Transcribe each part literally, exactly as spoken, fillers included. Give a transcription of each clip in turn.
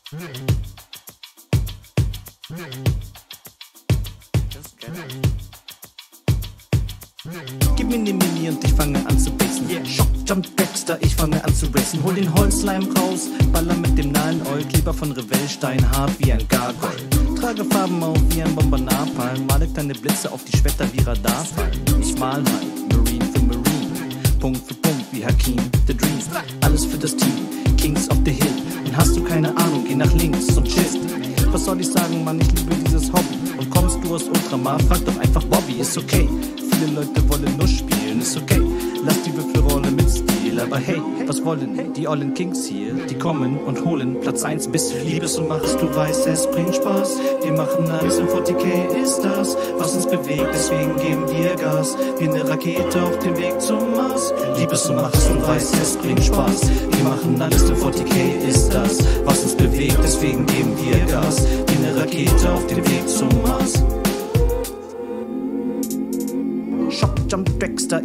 Gib mir ne Mini und ich fange an zu bassen. Yeah. Shock, Jump, Dexter, ich fange an zu racen. Hol den Holzleim raus, baller mit dem nahen Oil. Kleber von Revellstein, hart wie ein Gargoyle. Trage Farben auf wie ein Bomber Napalm. Male kleine Blitze auf die Schwerter wie Radarfallen. Ich mal halt, Marine für Marine. Punkt für Punkt wie Hakim, The Dream. Alles für das Team, Kings of the Hill. Und hast du keine Ahnung, geh nach links und chill. Was soll ich sagen, Mann, ich liebe dieses Hobby. Und kommst du aus Ultramar, frag doch einfach Bobby, ist okay. Viele Leute wollen nur spielen, ist okay. Lass die Würfelrolle mit Stil, aber hey, was wollen die ollen Kings hier? Die kommen und holen Platz eins bis vier. Liebes und machst, du weißt, es bringt Spaß. Wir machen alles und vierzig K ist das, was uns bewegt, deswegen geben wir Gas. Wie eine Rakete auf dem Weg zum Mars. Liebes und machst, du weißt, es bringt Spaß. Wir machen alles und vierzig K ist das, was uns bewegt, deswegen geben wir Gas. Wie eine Rakete auf dem Weg zum Mars. Shock, Jump, Dexter.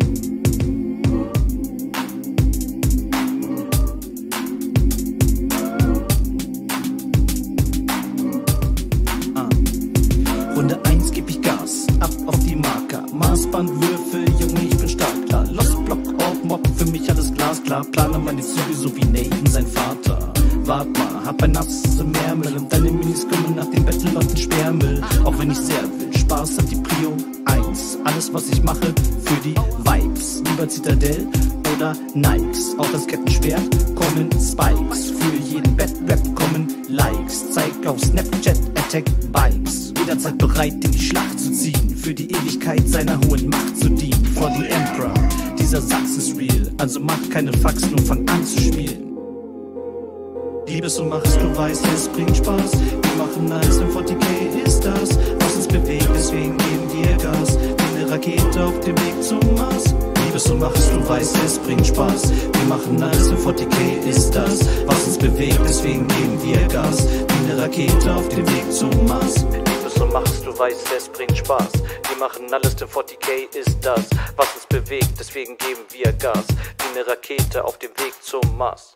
Ah. Runde eins geb ich Gas, ab auf die Marker. Maßbandwürfe, Junge, ich bin stark klar. Lost Block, Orb, Mob, für mich alles glasklar. Plane meine Züge so wie Nathan, sein Vater. Wart mal, hab ein nasse Meermüll und deine Minis kommen nach dem Bettellotten Sperrmüll. Auch wenn ich sehr will, Spaß hat die Prio eins. Alles, was ich mache, für die Vibes. Lieber Zitadelle oder Nikes. Auf das Kettenschwert kommen Spikes. Für jeden Bad-Rap kommen Likes. Zeig auf Snapchat, Attack Bikes. Jederzeit bereit, in die Schlacht zu ziehen. Für die Ewigkeit seiner hohen Macht zu dienen. For the Emperor, dieser Satz ist real. Also mach keine Faxen und fang an zu spielen. Liebes und machst, du weißt, es bringt Spaß. Wir machen alles und vierzig K ist das, was uns bewegt, deswegen geben wir Gas. Wie eine Rakete auf dem Weg zum Mars. Liebes und machst, du weißt, es bringt Spaß. Wir machen alles und vierzig K ist das, was uns bewegt, deswegen geben wir Gas. Wie eine Rakete auf dem Weg zum Mars. Liebes und machst, du weißt, es bringt Spaß. Wir machen alles, denn vierzig K ist das, was uns bewegt, deswegen geben wir Gas. Wie eine Rakete auf dem Weg zum Mars.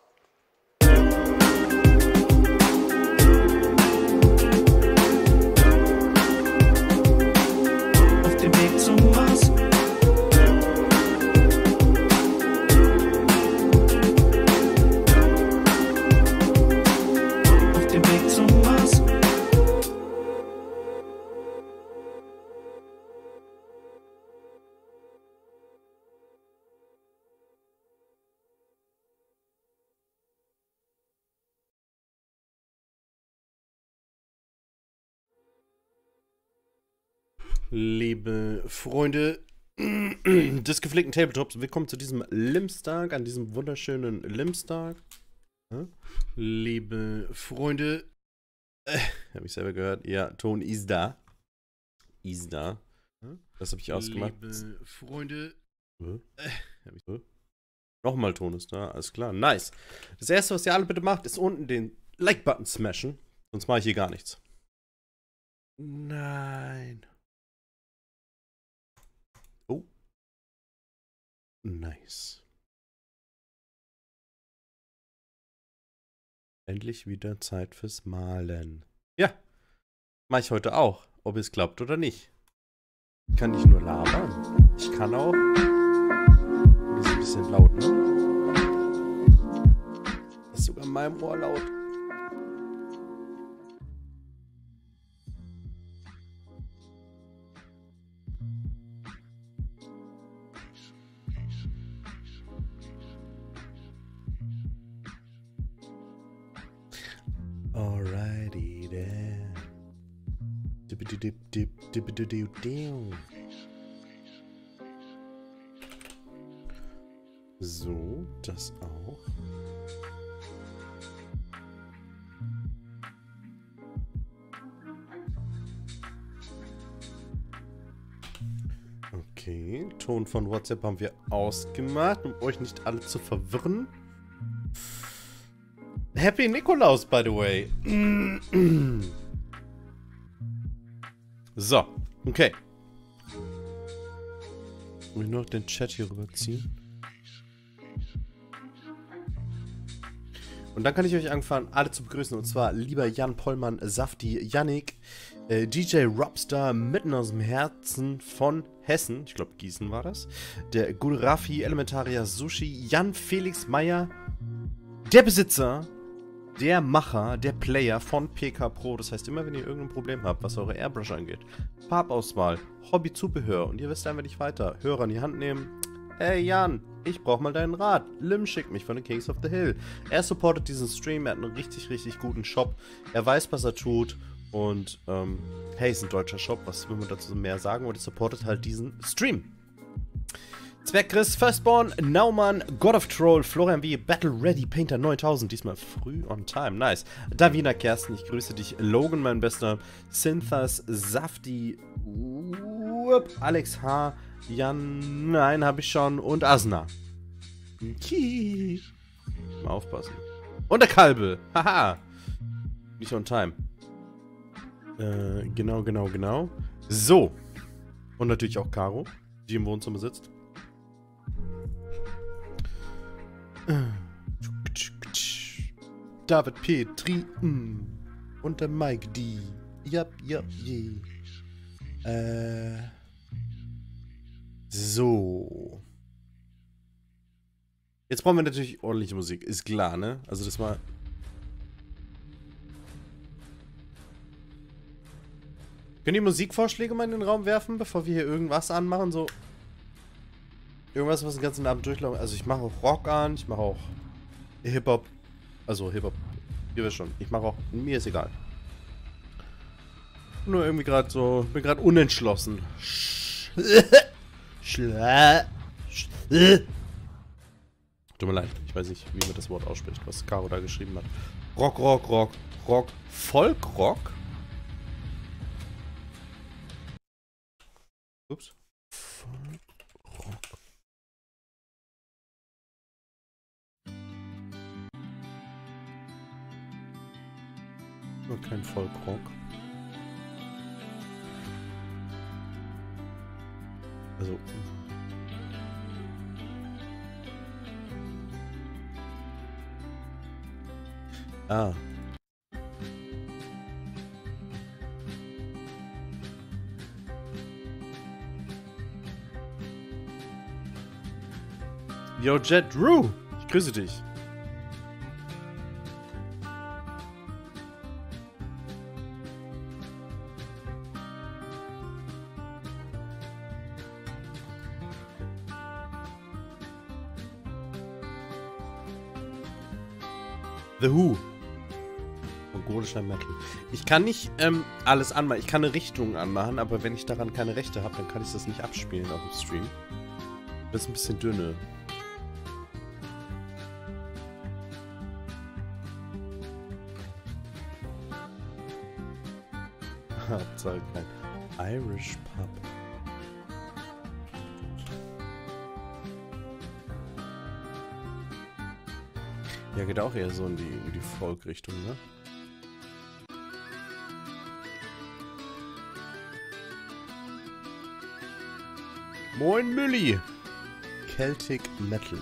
Weg zum Mars. Auf dem Weg zum Mars. Liebe Freunde des gepflegten Tabletops, willkommen zu diesem Limstag, an diesem wunderschönen Limstag. Ja? Liebe Freunde, äh, habe ich selber gehört, ja, Ton ist da. Ist da. Ja? Das habe ich ausgemacht. Liebe Freunde, äh, hab ich, äh? Nochmal Ton ist da, alles klar, nice. Das erste, was ihr alle bitte macht, ist unten den Like-Button smashen, sonst mache ich hier gar nichts. Nein. Oh. Nice. Endlich wieder Zeit fürs Malen. Ja. Mache ich heute auch, ob es klappt oder nicht. Kann ich nur labern. Ich kann auch. Das ist ein bisschen laut, ne? Das ist sogar in meinem Ohr laut. Alrighty then. So, das auch. Okay, Ton von WhatsApp haben wir ausgemacht, um euch nicht alle zu verwirren. Happy Nikolaus, by the way. So, okay. Will ich noch den Chat hier rüberziehen? Und dann kann ich euch anfangen, alle zu begrüßen. Und zwar lieber Jan Pollmann, Safti, Yannick, äh, D J Robstar, mitten aus dem Herzen von Hessen. Ich glaube, Gießen war das. Der gute Raffi, Elementaria Sushi, Jan Felix Meyer, der Besitzer, der Macher, der Player von P K Pro. Das heißt, immer wenn ihr irgendein Problem habt, was eure Airbrush angeht, Farbauswahl, Hobbyzubehör und ihr wisst einfach nicht weiter, Hörer in die Hand nehmen. Hey Jan, ich brauch mal deinen Rat. Lim schickt mich von den Kings of the Hill. Er supportet diesen Stream, er hat einen richtig, richtig guten Shop. Er weiß, was er tut. Und, ähm, hey, ist ein deutscher Shop, was will man dazu mehr sagen? Und er supportet halt diesen Stream. Zwergchris, Firstborn, Naumann, God of Troll, Florian W., Battle Ready, Painter neuntausend, diesmal früh on time, nice. Davina Kersten, ich grüße dich. Logan, mein Bester. Synthas, Safti, Whoop, Alex H., Jan, nein, habe ich schon. Und Asna. Kii. Mal aufpassen. Und der Kalbe. Haha. Nicht on time. Äh, genau, genau, genau. So. Und natürlich auch Caro, die im Wohnzimmer sitzt. David Petri. Und der Mike D. Ja, ja, je. Äh. So. Jetzt brauchen wir natürlich ordentliche Musik. Ist klar, ne? Also das mal... Können die Musikvorschläge mal in den Raum werfen, bevor wir hier irgendwas anmachen? So... Irgendwas, was den ganzen Abend durchlaufen... Also ich mache auch Rock an, ich mache auch Hip-Hop. Also Hip-Hop. Ihr wisst schon. Ich mache auch... Mir ist egal. Nur irgendwie gerade so... Bin gerade unentschlossen. Schla. Tut mir leid, ich weiß nicht, wie man das Wort ausspricht, was Caro da geschrieben hat. Rock, Rock, Rock, Rock, Folkrock? Ups. Folkrock. Nur kein Folkrock. Also. Ah. Yo, Jet Drew. Ich grüße dich. The Who. Mongolischer Metal. Ich kann nicht ähm, alles anmachen. Ich kann eine Richtung anmachen, aber wenn ich daran keine Rechte habe, dann kann ich das nicht abspielen auf dem Stream. Das ist ein bisschen dünne. Hauptsache kein Irish Pub. Ja, geht auch eher so in die, in die Folk-Richtung, ne? Moin Mülli! Celtic Metal.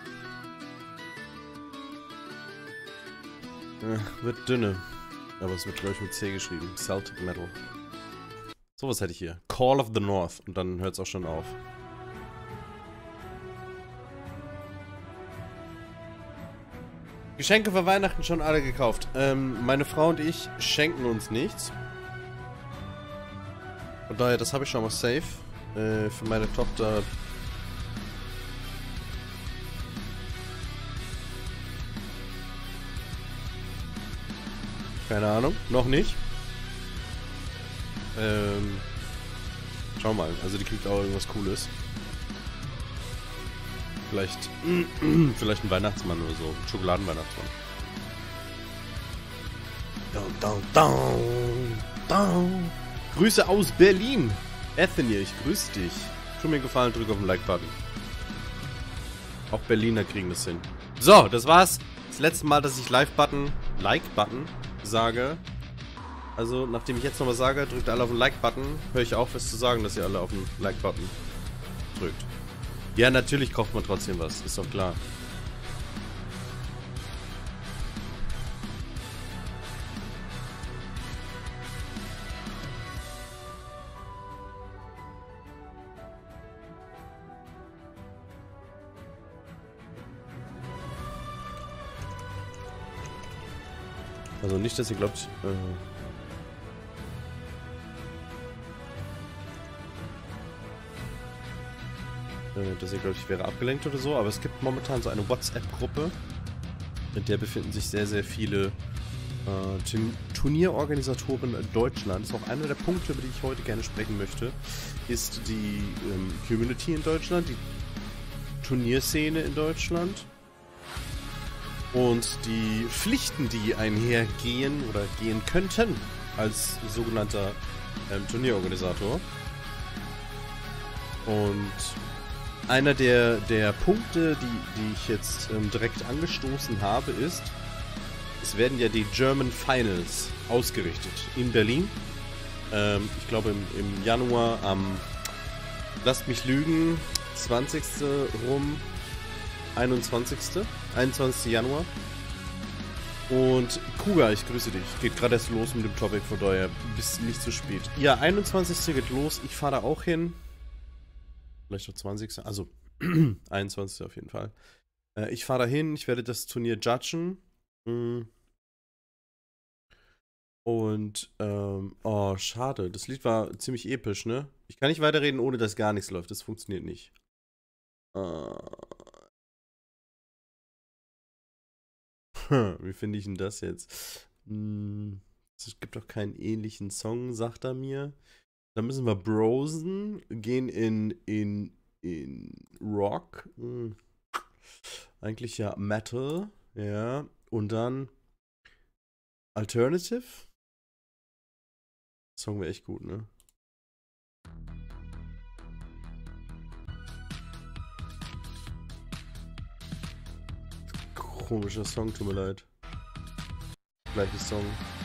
Äh, wird dünne. Aber es wird, glaube ich, mit C geschrieben. Celtic Metal. Sowas hätte ich hier. Call of the North. Und dann hört es auch schon auf. Geschenke für Weihnachten schon alle gekauft. Ähm, meine Frau und ich schenken uns nichts. Von daher, das habe ich schon mal safe. Äh, für meine Tochter. Keine Ahnung, noch nicht. Ähm, schau mal, also die kriegt auch irgendwas Cooles. Vielleicht, vielleicht ein Weihnachtsmann oder so. Ein Schokoladenweihnachtsmann. Down, down, down, down. Grüße aus Berlin. Anthony, ich grüße dich. Tu mir einen Gefallen, drück auf den Like-Button. Auch Berliner kriegen das hin. So, das war's. Das letzte Mal, dass ich Live-Button, Like-Button sage. Also, nachdem ich jetzt noch was sage, drückt alle auf den Like-Button. Höre ich auf, es zu sagen, dass ihr alle auf den Like-Button drückt. Ja, natürlich kauft man trotzdem was, ist doch klar. Also nicht, dass ihr glaubt, äh, äh, dass ihr glaubt, ich wäre abgelenkt oder so, aber es gibt momentan so eine WhatsApp-Gruppe, in der befinden sich sehr, sehr viele äh, Turnierorganisatoren Deutschlands. Auch einer der Punkte, über die ich heute gerne sprechen möchte, ist die ähm, Community in Deutschland, die Turnierszene in Deutschland und die Pflichten, die einhergehen oder gehen könnten als sogenannter ähm, Turnierorganisator. Und einer der, der Punkte, die, die ich jetzt ähm, direkt angestoßen habe, ist, es werden ja die German Finals ausgerichtet in Berlin. Ähm, ich glaube im, im Januar am, lasst mich lügen, zwanzigsten rum, einundzwanzigsten einundzwanzigsten Januar. Und Kuga, ich grüße dich. Geht gerade erst los mit dem Topic, von daher bist nicht zu spät. Ja, einundzwanzigsten geht los. Ich fahre da auch hin. Vielleicht noch zwanzigsten Also einundzwanzigsten auf jeden Fall. Äh, ich fahre da hin. Ich werde das Turnier judgen. Mm. Und, ähm, oh, schade. Das Lied war ziemlich episch, ne? Ich kann nicht weiterreden, ohne dass gar nichts läuft. Das funktioniert nicht. Uh. Wie finde ich denn das jetzt? Hm, es gibt doch keinen ähnlichen Song, sagt er mir. Dann müssen wir brosen, gehen in, in, in Rock. Hm. Eigentlich ja Metal, ja. Und dann Alternative. Der Song wäre echt gut, ne? Komischer Song, tut mir leid. Gleicher Song.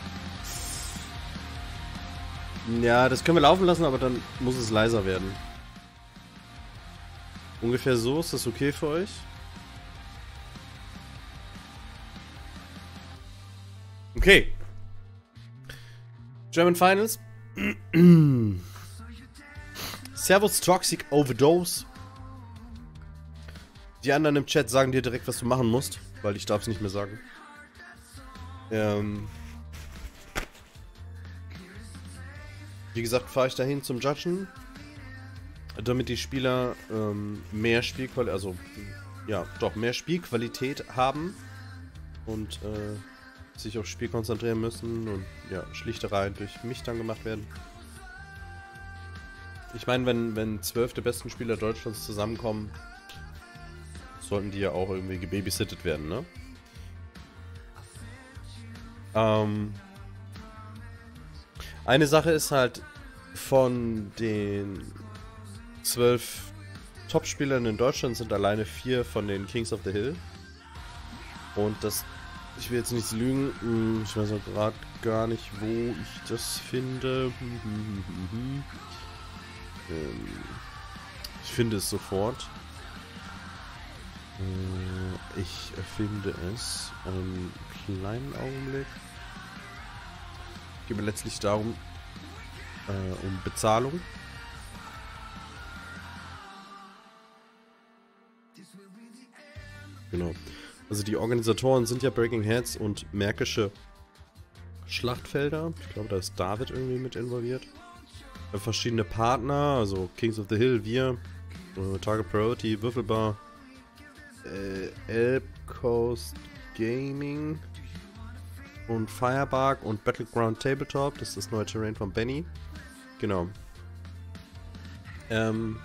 Ja, das können wir laufen lassen, aber dann muss es leiser werden. Ungefähr so, ist das okay für euch? Okay. German Finals. Servus Toxic Overdose. Die anderen im Chat sagen dir direkt, was du machen musst, weil ich darf es nicht mehr sagen. Ähm, wie gesagt, fahre ich dahin zum Judgen, damit die Spieler ähm, mehr Spielqualität, also ja, doch mehr Spielqualität haben und äh, sich aufs Spiel konzentrieren müssen und ja, Schlichtereien durch mich dann gemacht werden. Ich meine, wenn wenn zwölf der besten Spieler Deutschlands zusammenkommen, sollten die ja auch irgendwie gebabysittet werden, ne? Ähm, eine Sache ist halt, von den zwölf Top-Spielern in Deutschland sind alleine vier von den Kings of the Hill. Und das, ich will jetzt nichts lügen, ich weiß auch gerade gar nicht, wo ich das finde. Ich finde es sofort. Ich finde es einen kleinen Augenblick. Es geht mir letztlich darum, äh, um Bezahlung. Genau. Also die Organisatoren sind ja Breaking Heads und Märkische Schlachtfelder. Ich glaube, da ist David irgendwie mit involviert. Äh, verschiedene Partner, also Kings of the Hill, wir, äh, Target Priority, Würfelbar, Äh, Elb Coast Gaming und Firebark und Battleground Tabletop. Das ist das neue Terrain von Benny. Genau. Ähm,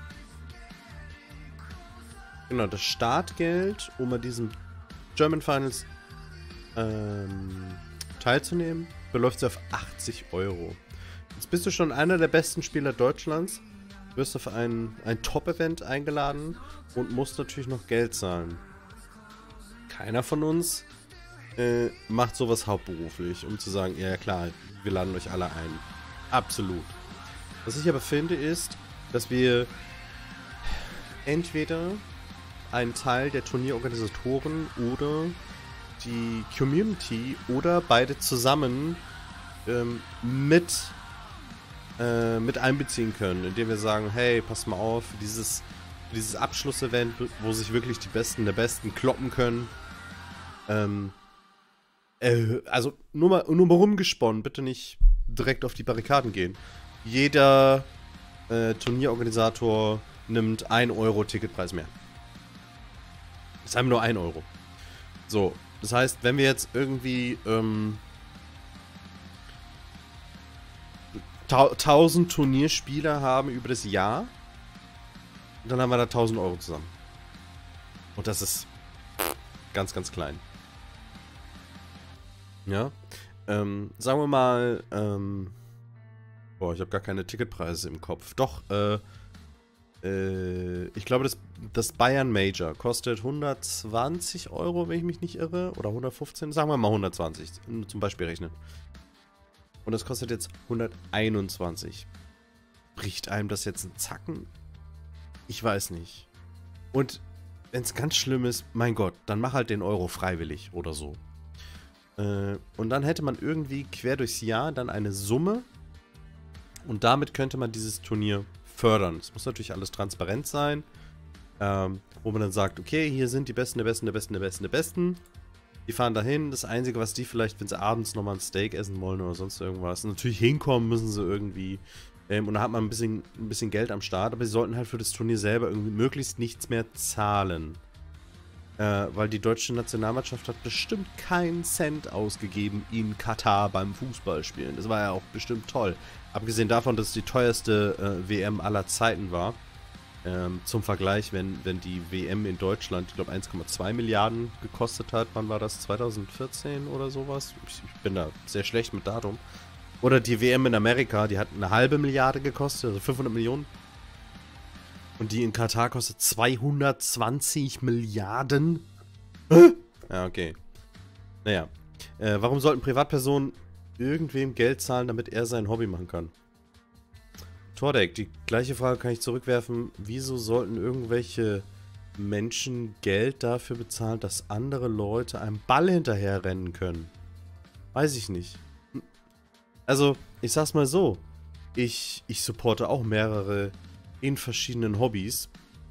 genau, das Startgeld, um an diesem German Finals ähm, teilzunehmen, beläuft sich auf achtzig Euro. Jetzt bist du schon einer der besten Spieler Deutschlands, wirst auf ein, ein Top-Event eingeladen und musst natürlich noch Geld zahlen. Keiner von uns äh, macht sowas hauptberuflich, um zu sagen, ja klar, wir laden euch alle ein. Absolut. Was ich aber finde ist, dass wir entweder einen Teil der Turnierorganisatoren oder die Community oder beide zusammen ähm, mit äh, mit einbeziehen können, indem wir sagen, hey, pass mal auf, dieses, dieses Abschlussevent, wo sich wirklich die Besten der Besten kloppen können, ähm, Äh, also nur mal, nur mal rumgesponnen, bitte nicht direkt auf die Barrikaden gehen. Jeder äh, Turnierorganisator nimmt ein Euro Ticketpreis mehr. Das ist einfach nur ein Euro. So, das heißt, wenn wir jetzt irgendwie ähm, tausend Turnierspieler haben über das Jahr, dann haben wir da tausend Euro zusammen. Und das ist ganz, ganz klein. Ja. Ähm, sagen wir mal, ähm, boah, ich habe gar keine Ticketpreise im Kopf. Doch, äh, äh, ich glaube, das, das Bayern Major kostet hundertzwanzig Euro, wenn ich mich nicht irre. Oder hundertfünfzehn, sagen wir mal hundertzwanzig, zum Beispiel rechnen. Und das kostet jetzt hunderteinundzwanzig. Bricht einem das jetzt ein Zacken? Ich weiß nicht. Und wenn es ganz schlimm ist, mein Gott, dann mach halt den Euro freiwillig oder so. Äh, und dann hätte man irgendwie quer durchs Jahr dann eine Summe. Und damit könnte man dieses Turnier fördern. Es muss natürlich alles transparent sein. Ähm, wo man dann sagt, okay, hier sind die Besten, der Besten, der Besten, der Besten, der Besten. Die fahren dahin. Das Einzige, was die vielleicht, wenn sie abends nochmal ein Steak essen wollen oder sonst irgendwas, natürlich hinkommen müssen sie irgendwie. Ähm, und da hat man ein bisschen, ein bisschen Geld am Start. Aber sie sollten halt für das Turnier selber irgendwie möglichst nichts mehr zahlen. Äh, weil die deutsche Nationalmannschaft hat bestimmt keinen Cent ausgegeben in Katar beim Fußballspielen. Das war ja auch bestimmt toll. Abgesehen davon, dass es die teuerste äh, W M aller Zeiten war. Ähm, zum Vergleich, wenn, wenn die W M in Deutschland, ich glaube, eins Komma zwei Milliarden gekostet hat. Wann war das? zweitausendvierzehn oder sowas? Ich, ich bin da sehr schlecht mit Datum. Oder die W M in Amerika, die hat eine halbe Milliarde gekostet, also fünfhundert Millionen. Und die in Katar kostet zweihundertzwanzig Milliarden. Ja, okay. Naja. Äh, warum sollten Privatpersonen irgendwem Geld zahlen, damit er sein Hobby machen kann? Tordek, die gleiche Frage kann ich zurückwerfen. Wieso sollten irgendwelche Menschen Geld dafür bezahlen, dass andere Leute einem Ball hinterher rennen können? Weiß ich nicht. Also, ich sag's mal so. Ich, ich supporte auch mehrere in verschiedenen Hobbys.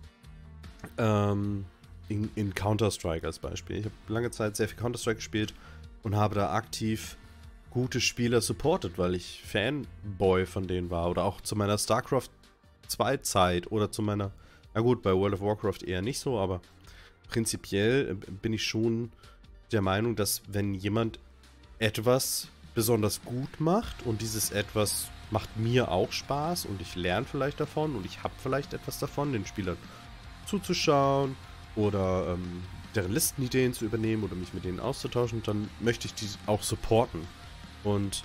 Ähm, in, in Counter-Strike als Beispiel. Ich habe lange Zeit sehr viel Counter-Strike gespielt und habe da aktiv gute Spieler supportet, weil ich Fanboy von denen war. Oder auch zu meiner StarCraft zwei Zeit oder zu meiner, na gut, bei World of Warcraft eher nicht so, aber prinzipiell bin ich schon der Meinung, dass wenn jemand etwas besonders gut macht und dieses etwas macht mir auch Spaß und ich lerne vielleicht davon und ich habe vielleicht etwas davon, den Spielern zuzuschauen oder ähm, deren Listenideen zu übernehmen oder mich mit denen auszutauschen, dann möchte ich die auch supporten. Und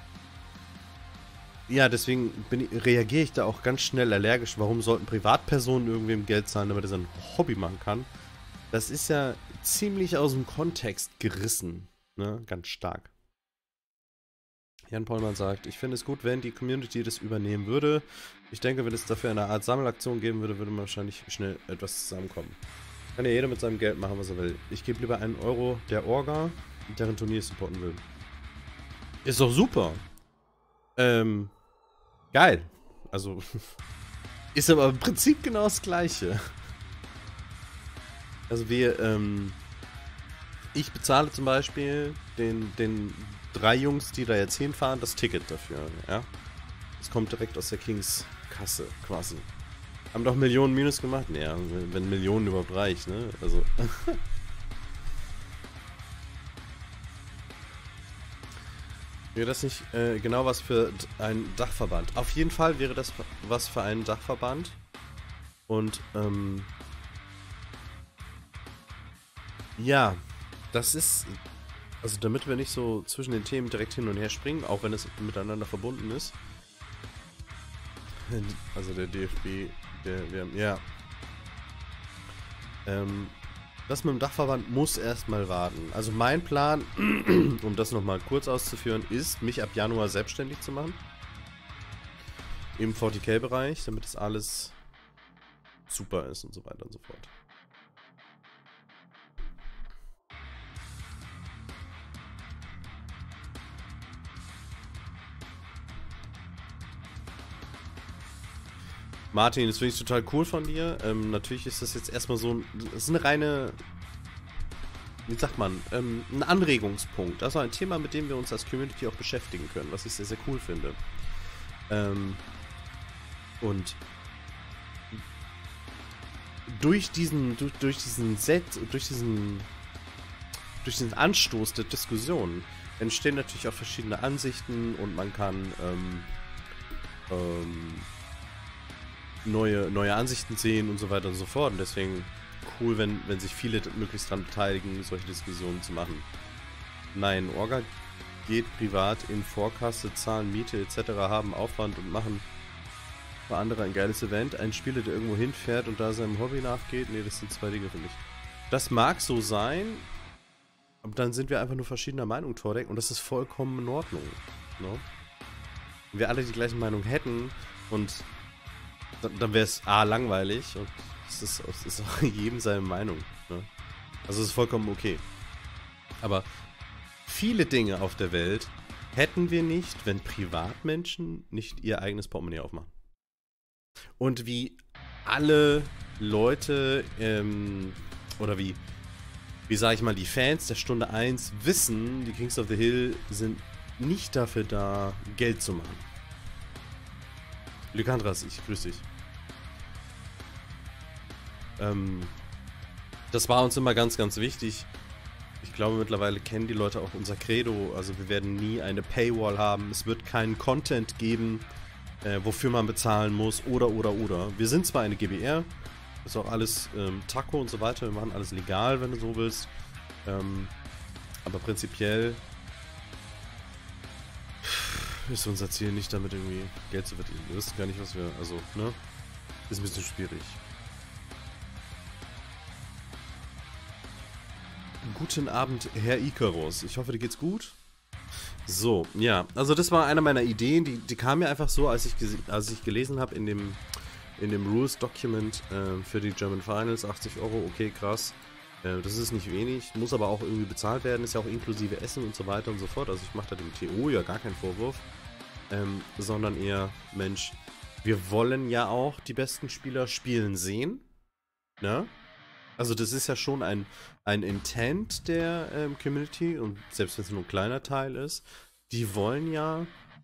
ja, deswegen bin, reagiere ich da auch ganz schnell allergisch. Warum sollten Privatpersonen irgendwem Geld zahlen, damit er sein Hobby machen kann? Das ist ja ziemlich aus dem Kontext gerissen, ne? Ganz stark. Jan Pollmann sagt, ich finde es gut, wenn die Community das übernehmen würde. Ich denke, wenn es dafür eine Art Sammelaktion geben würde, würde man wahrscheinlich schnell etwas zusammenkommen. Kann ja jeder mit seinem Geld machen, was er will. Ich gebe lieber einen Euro der Orga, deren Turnier supporten will. Ist doch super. Ähm, geil. Also, ist aber im Prinzip genau das Gleiche. Also wir, ähm, ich bezahle zum Beispiel den, den drei Jungs, die da jetzt hinfahren, das Ticket dafür, ja. Das kommt direkt aus der Kings Kasse, quasi. Haben doch Millionen Minus gemacht? Naja, wenn Millionen überhaupt reicht, ne? Also. Wäre das nicht äh, genau was für einen Dachverband? Auf jeden Fall wäre das was für einen Dachverband. Und, ähm. ja, das ist. Also, damit wir nicht so zwischen den Themen direkt hin und her springen, auch wenn es miteinander verbunden ist. Also, der D F B, der, wir, ja. Ähm. Das mit dem Dachverband muss erstmal warten. Also mein Plan, um das nochmal kurz auszuführen, ist, mich ab Januar selbstständig zu machen. Im vierzig K-Bereich, damit das alles super ist und so weiter und so fort. Martin, das finde ich total cool von dir. Ähm, natürlich ist das jetzt erstmal so ein, das ist eine reine, wie sagt man, ähm, ein Anregungspunkt. Also ein Thema, mit dem wir uns als Community auch beschäftigen können, was ich sehr, sehr cool finde. Ähm, und durch diesen, durch, durch diesen Set, durch diesen, durch diesen Anstoß der Diskussion entstehen natürlich auch verschiedene Ansichten und man kann ähm, ähm, neue, neue Ansichten sehen und so weiter und so fort. Und deswegen cool, wenn, wenn sich viele möglichst daran beteiligen, solche Diskussionen zu machen. Nein, Orga geht privat in Vorkasse, zahlen Miete et cetera, haben Aufwand und machen für andere ein geiles Event. Ein Spieler, der irgendwo hinfährt und da seinem Hobby nachgeht. Nee, das sind zwei Dinge für mich. Das mag so sein, aber dann sind wir einfach nur verschiedener Meinung, Tordek, und das ist vollkommen in Ordnung. No? Wenn wir alle die gleiche Meinung hätten und dann, dann wäre es A, langweilig und es ist, es ist auch jedem seine Meinung. Ne? Also es ist vollkommen okay. Aber viele Dinge auf der Welt hätten wir nicht, wenn Privatmenschen nicht ihr eigenes Portemonnaie aufmachen. Und wie alle Leute, ähm, oder wie, wie sage ich mal, die Fans der Stunde eins wissen, die Kings of the Hill sind nicht dafür da, Geld zu machen. Lykandras, ich grüße dich. Ähm, das war uns immer ganz, ganz wichtig. Ich glaube, mittlerweile kennen die Leute auch unser Credo. Also wir werden nie eine Paywall haben. Es wird keinen Content geben, äh, wofür man bezahlen muss oder, oder, oder. Wir sind zwar eine G B R, ist auch alles ähm, Taco und so weiter. Wir machen alles legal, wenn du so willst. Ähm, aber prinzipiell ist unser Ziel nicht damit irgendwie Geld zu verdienen. Wir wissen gar nicht, was wir... Also, ne? Ist ein bisschen schwierig. Guten Abend, Herr Icarus. Ich hoffe, dir geht's gut. So, ja. Also das war eine meiner Ideen. Die, die kam mir einfach so, als ich, als ich gelesen habe in dem, in dem Rules-Document äh, für die German Finals. achtzig Euro, okay, krass. Äh, das ist nicht wenig. Muss aber auch irgendwie bezahlt werden. Ist ja auch inklusive Essen und so weiter und so fort. Also ich mache da dem T O ja gar keinen Vorwurf. Ähm, sondern eher, Mensch, wir wollen ja auch die besten Spieler spielen sehen. Ne? Also das ist ja schon ein, ein Intent der ähm, Community und selbst wenn es nur ein kleiner Teil ist, die wollen ja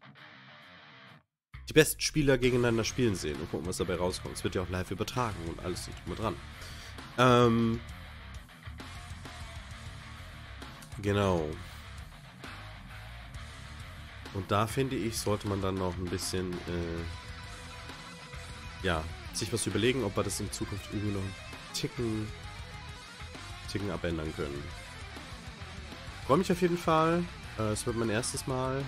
die besten Spieler gegeneinander spielen sehen und gucken, was dabei rauskommt. Es wird ja auch live übertragen und alles nicht immer dran. Ähm, genau. Und da finde ich, sollte man dann noch ein bisschen äh, ja, sich was überlegen, ob wir das in Zukunft irgendwie noch einen Ticken Ticken abändern können. Freue mich auf jeden Fall. Äh, es wird mein erstes Mal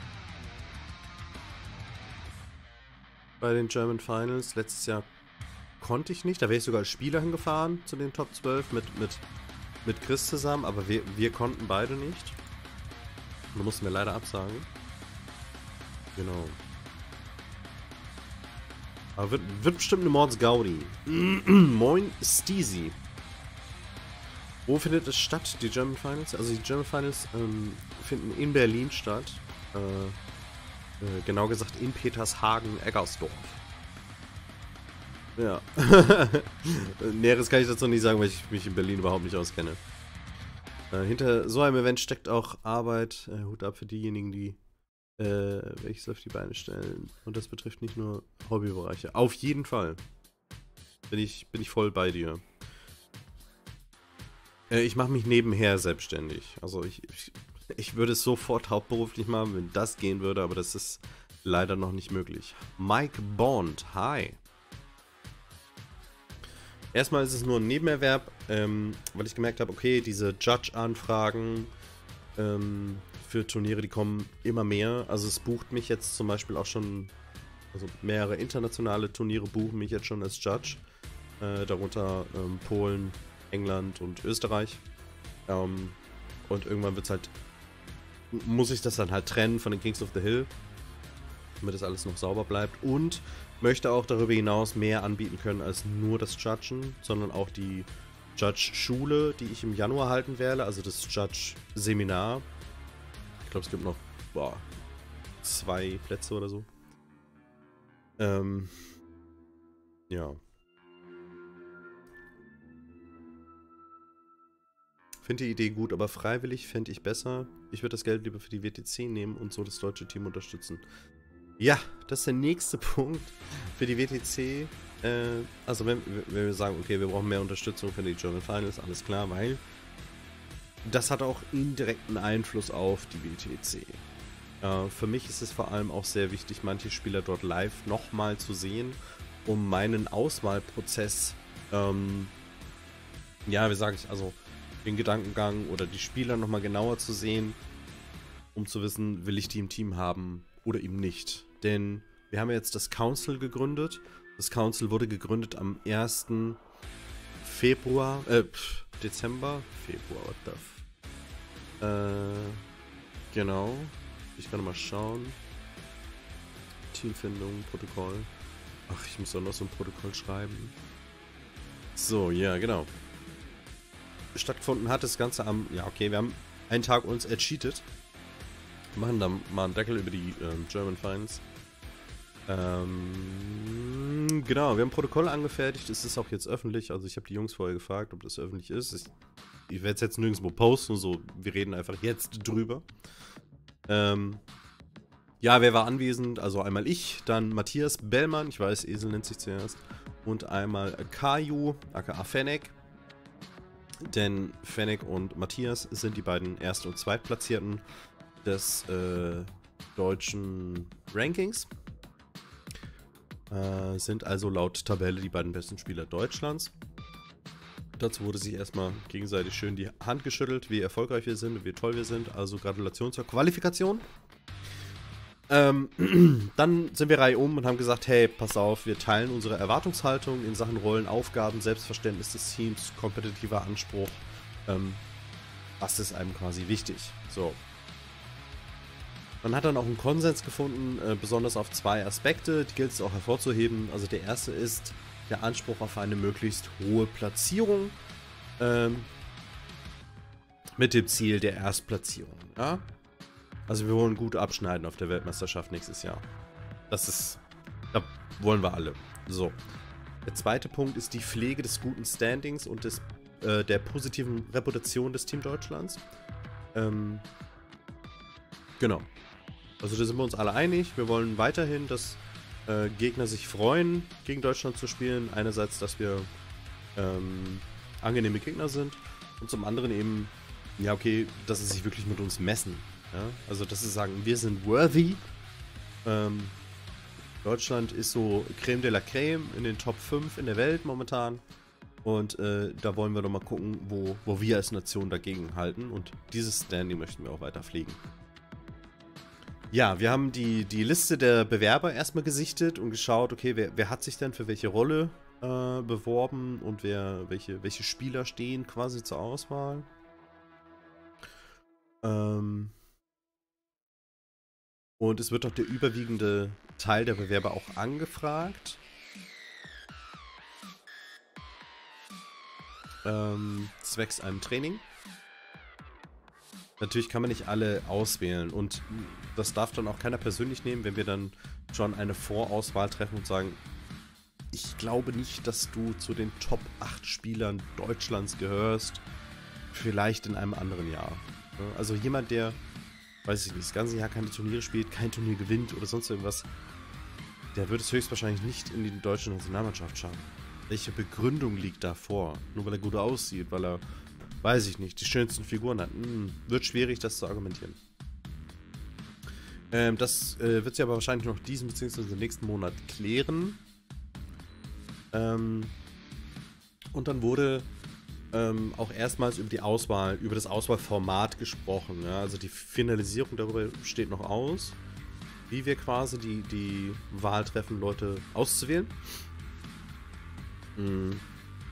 bei den German Finals. Letztes Jahr konnte ich nicht. Da wäre ich sogar als Spieler hingefahren zu den Top zwölf mit, mit, mit Chris zusammen, aber wir, wir konnten beide nicht. Da mussten wir leider absagen. Genau. Aber wird, wird bestimmt eine Mords Gaudi. Moin, Steezy. Wo findet es statt, die German Finals? Also die German Finals ähm, finden in Berlin statt. Äh, äh, genau gesagt in Petershagen-Eggersdorf. Ja. Näheres kann ich dazu nicht sagen, weil ich mich in Berlin überhaupt nicht auskenne. Äh, hinter so einem Event steckt auch Arbeit. Äh, Hut ab für diejenigen, die äh, welches auf die Beine stellen. Und das betrifft nicht nur Hobbybereiche. Auf jeden Fall. Bin ich, bin ich voll bei dir. Ich mache mich nebenher selbstständig. Also ich, ich, ich würde es sofort hauptberuflich machen, wenn das gehen würde, aber das ist leider noch nicht möglich. Mike Bond, hi. Erstmal ist es nur ein Nebenerwerb, ähm, weil ich gemerkt habe, okay, diese Judge-Anfragen ähm, für Turniere, die kommen immer mehr. Also es bucht mich jetzt zum Beispiel auch schon, also mehrere internationale Turniere buchen mich jetzt schon als Judge. Äh, darunter ähm, Polen, England und Österreich. Ähm, und irgendwann wird's halt, muss ich das dann halt trennen von den Kings of the Hill, damit das alles noch sauber bleibt. Und möchte auch darüber hinaus mehr anbieten können als nur das Judgen, sondern auch die Judge-Schule, die ich im Januar halten werde, also das Judge-Seminar. Ich glaube, es gibt noch boah, zwei Plätze oder so. Ähm, ja. Finde die Idee gut, aber freiwillig fände ich besser. Ich würde das Geld lieber für die W T C nehmen und so das deutsche Team unterstützen. Ja, das ist der nächste Punkt für die W T C. Äh, also wenn, wenn wir sagen, okay, wir brauchen mehr Unterstützung für die German Finals, alles klar, weil das hat auch indirekten Einfluss auf die W T C. Äh, für mich ist es vor allem auch sehr wichtig, manche Spieler dort live nochmal zu sehen, um meinen Auswahlprozess, ähm, ja, wie sage ich, also den Gedankengang oder die Spieler nochmal genauer zu sehen, um zu wissen, will ich die im Team haben oder eben nicht. Denn wir haben ja jetzt das Council gegründet. Das Council wurde gegründet am ersten Februar, äh, Dezember? Februar, what the f... Äh, genau. Ich kann mal schauen. Teamfindung, Protokoll. Ach, ich muss doch noch so ein Protokoll schreiben. So, ja, genau. Stattgefunden hat das Ganze am, ja okay, wir haben einen Tag uns ercheatet. Machen dann mal einen Deckel über die ähm, German Finals. Ähm, genau, wir haben ein Protokoll angefertigt, es ist auch jetzt öffentlich, also ich habe die Jungs vorher gefragt, ob das öffentlich ist. Ich, ich werde es jetzt nirgendwo posten, so, wir reden einfach jetzt drüber. Ähm, ja, wer war anwesend? Also einmal ich, dann Matthias Bellmann, ich weiß, Esel nennt sich zuerst, und einmal Kaju, aka Fennec. Denn Fennec und Matthias sind die beiden Erst- und Zweitplatzierten des äh, deutschen Rankings. Äh, sind also laut Tabelle die beiden besten Spieler Deutschlands. Dazu wurde sich erstmal gegenseitig schön die Hand geschüttelt, wie erfolgreich wir sind, wie toll wir sind. Also Gratulation zur Qualifikation. Ähm, dann sind wir Reihe um und haben gesagt, hey, pass auf, wir teilen unsere Erwartungshaltung in Sachen Rollen, Aufgaben, Selbstverständnis des Teams, kompetitiver Anspruch. Ähm, was ist einem quasi wichtig? So. Man hat dann auch einen Konsens gefunden, äh, besonders auf zwei Aspekte, die gilt es auch hervorzuheben. Also der erste ist der Anspruch auf eine möglichst hohe Platzierung ähm, mit dem Ziel der Erstplatzierung. Ja? Also wir wollen gut abschneiden auf der Weltmeisterschaft nächstes Jahr. Das ist, da wollen wir alle. So. Der zweite Punkt ist die Pflege des guten Standings und des, äh, der positiven Reputation des Team Deutschlands. Ähm, genau. Also da sind wir uns alle einig. Wir wollen weiterhin, dass äh, Gegner sich freuen, gegen Deutschland zu spielen. Einerseits, dass wir ähm, angenehme Gegner sind und zum anderen eben, ja okay, dass sie sich wirklich mit uns messen. Ja? Also dass sie sagen, wir sind worthy. Ähm, Deutschland ist so Creme de la Creme in den Top fünf in der Welt momentan. Und äh, da wollen wir doch mal gucken, wo, wo wir als Nation dagegen halten. Und dieses Standing möchten wir auch weiter pflegen. Ja, wir haben die, die Liste der Bewerber erstmal gesichtet und geschaut, okay, wer, wer hat sich denn für welche Rolle äh, beworben und wer, welche, welche Spieler stehen quasi zur Auswahl. Ähm und es wird doch der überwiegende Teil der Bewerber auch angefragt. Ähm, zwecks einem Training. Natürlich kann man nicht alle auswählen und das darf dann auch keiner persönlich nehmen, wenn wir dann schon eine Vorauswahl treffen und sagen, ich glaube nicht, dass du zu den Top acht Spielern Deutschlands gehörst, vielleicht in einem anderen Jahr. Also jemand, der, weiß ich nicht, das ganze Jahr keine Turniere spielt, kein Turnier gewinnt oder sonst irgendwas, der wird es höchstwahrscheinlich nicht in die deutsche Nationalmannschaft schaffen. Welche Begründung liegt da vor? Nur weil er gut aussieht, weil er, weiß ich nicht, die schönsten Figuren hat. Hm, wird schwierig, das zu argumentieren. Ähm, das äh, wird sich aber wahrscheinlich noch diesen bzw. nächsten Monat klären. Ähm, und dann wurde ähm, auch erstmals über die Auswahl, über das Auswahlformat gesprochen. Ja? Also die Finalisierung darüber steht noch aus, wie wir quasi die, die Wahl treffen, Leute auszuwählen. Mhm.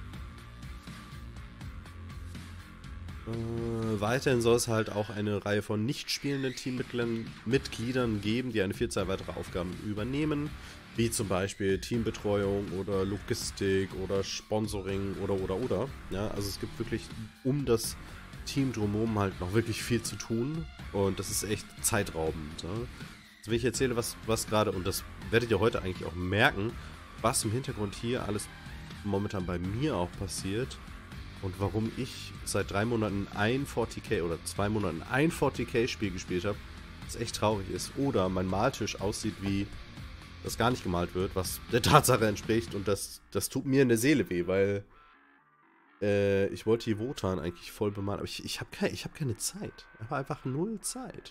Äh, weiterhin soll es halt auch eine Reihe von nicht spielenden Teammitgliedern geben, die eine Vielzahl weiterer Aufgaben übernehmen, wie zum Beispiel Teambetreuung oder Logistik oder Sponsoring oder oder oder. Ja, also es gibt wirklich um das Team drumherum halt noch wirklich viel zu tun und das ist echt zeitraubend. Ja. Also wenn ich erzähle, was, was gerade, und das werdet ihr heute eigentlich auch merken, was im Hintergrund hier alles momentan bei mir auch passiert, und warum ich seit drei Monaten ein vierzig K oder zwei Monaten ein vierzig K Spiel gespielt habe, was echt traurig ist. Oder mein Maltisch aussieht wie, das gar nicht gemalt wird, was der Tatsache entspricht. Und das, das tut mir in der Seele weh, weil äh, ich wollte die Wotan eigentlich voll bemalen. Aber ich, ich habe keine, ich hab keine Zeit. Ich habe einfach null Zeit.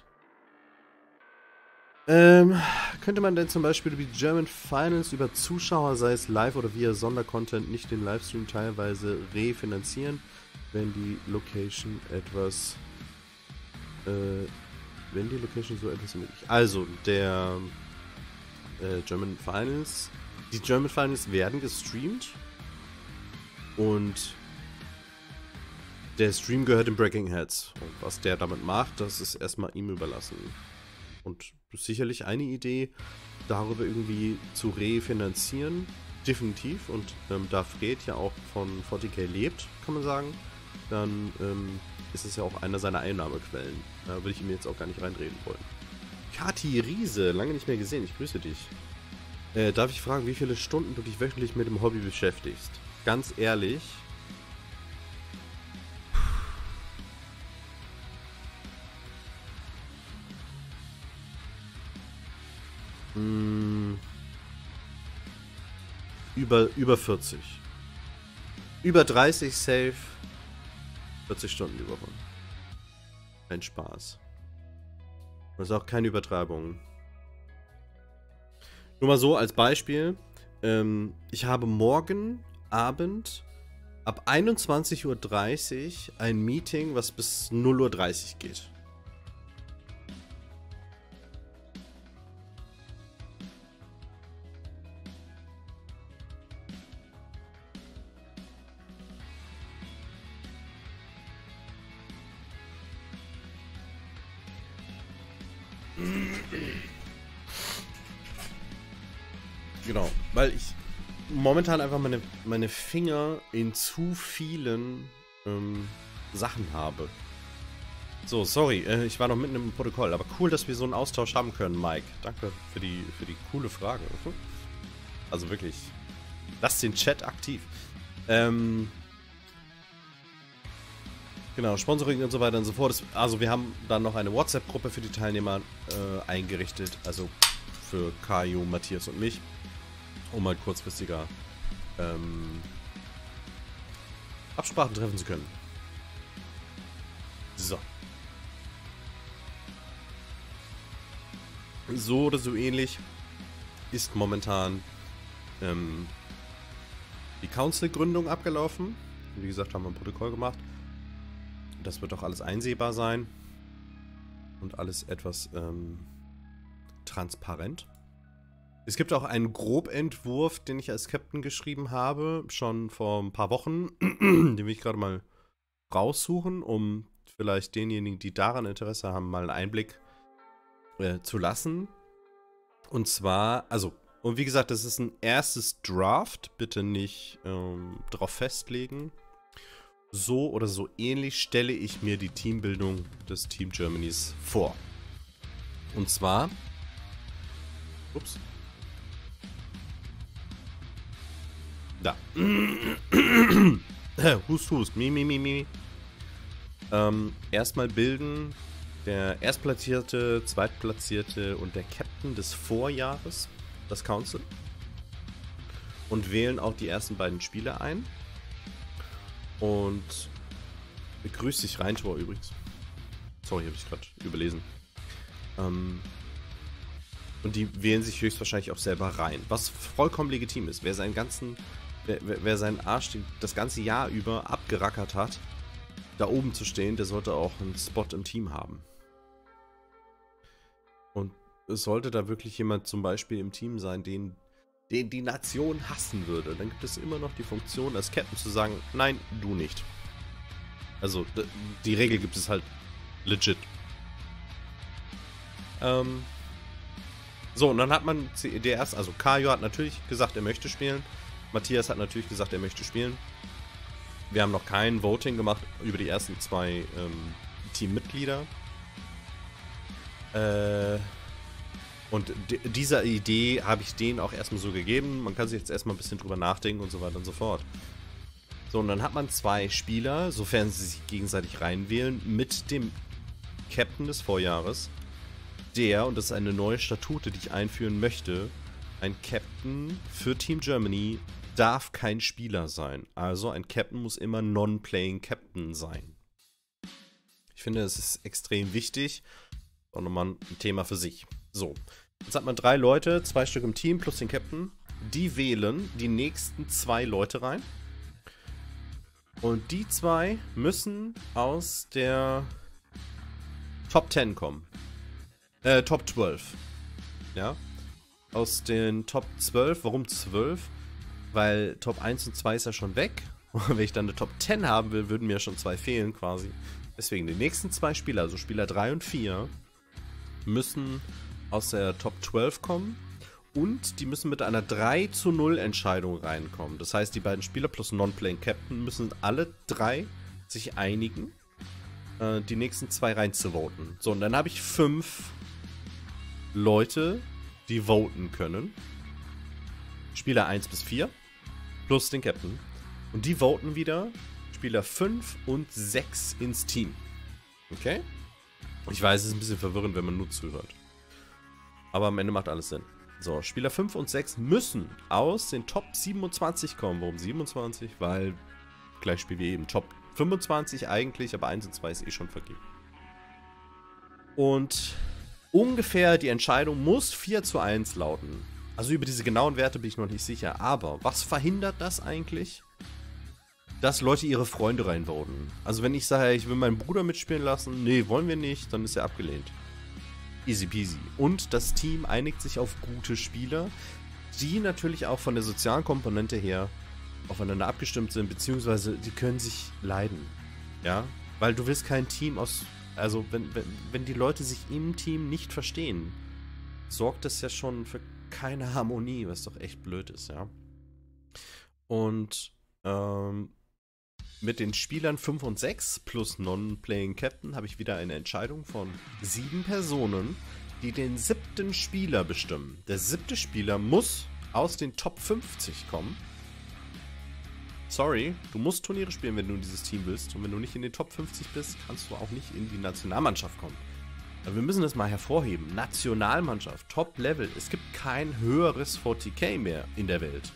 Ähm, könnte man denn zum Beispiel über die German Finals über Zuschauer, sei es live oder via Sondercontent, nicht den Livestream teilweise refinanzieren, wenn die Location etwas, äh, wenn die Location so etwas ermöglicht? Also, der äh, German Finals, die German Finals werden gestreamt und der Stream gehört dem Breaking Heads. Und was der damit macht, das ist erstmal ihm überlassen. Und sicherlich eine Idee, darüber irgendwie zu refinanzieren, definitiv. Und ähm, da Fred ja auch von vierzig K lebt, kann man sagen, dann ähm, ist es ja auch einer seiner Einnahmequellen. Da will ich ihm jetzt auch gar nicht reinreden wollen. Kati Riese, lange nicht mehr gesehen, ich grüße dich. Äh, darf ich fragen, wie viele Stunden du dich wöchentlich mit dem Hobby beschäftigst? Ganz ehrlich, Über, über vierzig. Über dreißig safe. vierzig Stunden die Woche. Kein Spaß. Das ist auch keine Übertreibung. Nur mal so als Beispiel. Ähm, ich habe morgen Abend ab einundzwanzig Uhr dreißig ein Meeting, was bis null Uhr dreißig geht. Genau, weil ich momentan einfach meine, meine Finger in zu vielen ähm, Sachen habe. So, sorry, äh, ich war noch mitten im Protokoll, aber cool, dass wir so einen Austausch haben können, Mike. Danke für die, für die coole Frage. Also wirklich, lasst den Chat aktiv. Ähm, genau, Sponsoring und so weiter und so fort. Also wir haben dann noch eine WhatsApp-Gruppe für die Teilnehmer äh, eingerichtet, also für Kajo, Matthias und mich, um mal kurzfristiger ähm, Absprachen treffen zu können. So. So oder so ähnlich ist momentan ähm, die Council-Gründung abgelaufen. Wie gesagt, haben wir ein Protokoll gemacht. Das wird auch alles einsehbar sein. Und alles etwas ähm, transparent. Es gibt auch einen Grobentwurf, den ich als Captain geschrieben habe, schon vor ein paar Wochen. Den will ich gerade mal raussuchen, um vielleicht denjenigen, die daran Interesse haben, mal einen Einblick äh, zu lassen. Und zwar, also, und wie gesagt, das ist ein erstes Draft, bitte nicht ähm, drauf festlegen. So oder so ähnlich stelle ich mir die Teambildung des Team Germanys vor. Und zwar, ups, da, hust, hust, mi, mi, mi, mi. Ähm, erstmal bilden der Erstplatzierte, Zweitplatzierte und der Captain des Vorjahres das Council und wählen auch die ersten beiden Spieler ein. Und begrüßt sich Reintor übrigens. Sorry, habe ich gerade überlesen. Ähm, und die wählen sich höchstwahrscheinlich auch selber rein, was vollkommen legitim ist. Wer seinen ganzen, wer, wer seinen Arsch das ganze Jahr über abgerackert hat, da oben zu stehen, der sollte auch einen Spot im Team haben. Und es sollte da wirklich jemand zum Beispiel im Team sein, den, den die Nation hassen würde. Dann gibt es immer noch die Funktion, als Captain zu sagen, nein, du nicht. Also, die Regel gibt es halt legit. Ähm, so, und dann hat man der erste, also Kajo hat natürlich gesagt, er möchte spielen. Matthias hat natürlich gesagt, er möchte spielen. Wir haben noch kein Voting gemacht über die ersten zwei ähm, Teammitglieder. Äh, und dieser Idee habe ich denen auch erstmal so gegeben. Man kann sich jetzt erstmal ein bisschen drüber nachdenken und so weiter und so fort. So, und dann hat man zwei Spieler, sofern sie sich gegenseitig reinwählen, mit dem Captain des Vorjahres. Der, und das ist eine neue Statute, die ich einführen möchte, ein Captain für Team Germany darf kein Spieler sein. Also ein Captain muss immer Non-Playing Captain sein. Ich finde, das ist extrem wichtig. Auch nochmal ein Thema für sich. So, jetzt hat man drei Leute, zwei Stück im Team plus den Captain. Die wählen die nächsten zwei Leute rein. Und die zwei müssen aus der Top zehn kommen. Äh, Top zwölf. Ja. Aus den Top zwölf. Warum zwölf? Weil Top eins und zwei ist ja schon weg. Und wenn ich dann eine Top zehn haben will, würden mir schon zwei fehlen quasi. Deswegen die nächsten zwei Spieler, also Spieler drei und vier, müssen aus der Top zwölf kommen. Und die müssen mit einer drei zu null Entscheidung reinkommen. Das heißt, die beiden Spieler plus Non-Playing Captain müssen alle drei sich einigen, äh, die nächsten zwei reinzuvoten. So, und dann habe ich fünf Leute, die voten können. Spieler eins bis vier plus den Captain. Und die voten wieder Spieler fünf und sechs ins Team. Okay? Ich weiß, es ist ein bisschen verwirrend, wenn man nur zuhört. Aber am Ende macht alles Sinn. So, Spieler fünf und sechs müssen aus den Top siebenundzwanzig kommen. Warum siebenundzwanzig? Weil, gleich Spiel wie eben, Top fünfundzwanzig eigentlich, aber eins und zwei ist eh schon vergeben. Und ungefähr die Entscheidung muss vier zu eins lauten. Also über diese genauen Werte bin ich noch nicht sicher. Aber was verhindert das eigentlich? Dass Leute ihre Freunde reinvoten. Also wenn ich sage, ich will meinen Bruder mitspielen lassen, nee, wollen wir nicht, dann ist er abgelehnt. Easy peasy. Und das Team einigt sich auf gute Spieler, die natürlich auch von der sozialen Komponente her aufeinander abgestimmt sind, beziehungsweise die können sich leiden. Ja? Weil du willst kein Team aus... Also wenn, wenn, wenn die Leute sich im Team nicht verstehen, sorgt das ja schon für keine Harmonie, was doch echt blöd ist, ja. Und ähm, mit den Spielern fünf und sechs plus Non-Playing Captain habe ich wieder eine Entscheidung von sieben Personen, die den siebten Spieler bestimmen. Der siebte Spieler muss aus den Top fünfzig kommen. Sorry, du musst Turniere spielen, wenn du in dieses Team willst. Und wenn du nicht in den Top fünfzig bist, kannst du auch nicht in die Nationalmannschaft kommen. Aber wir müssen das mal hervorheben. Nationalmannschaft, Top-Level. Es gibt kein höheres vierzig K mehr in der Welt.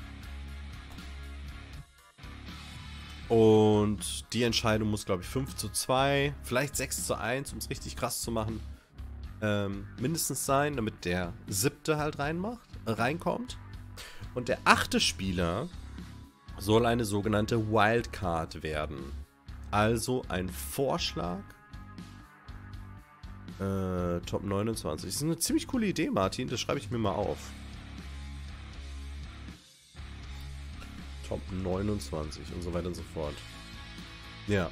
Und die Entscheidung muss, glaube ich, fünf zu zwei, vielleicht sechs zu eins, um es richtig krass zu machen, ähm, mindestens sein, damit der siebte halt reinmacht, äh, reinkommt. Und der achte Spieler soll eine sogenannte Wildcard werden. Also ein Vorschlag. Äh, Top neunundzwanzig. Das ist eine ziemlich coole Idee, Martin. Das schreibe ich mir mal auf. Top neunundzwanzig und so weiter und so fort. Ja.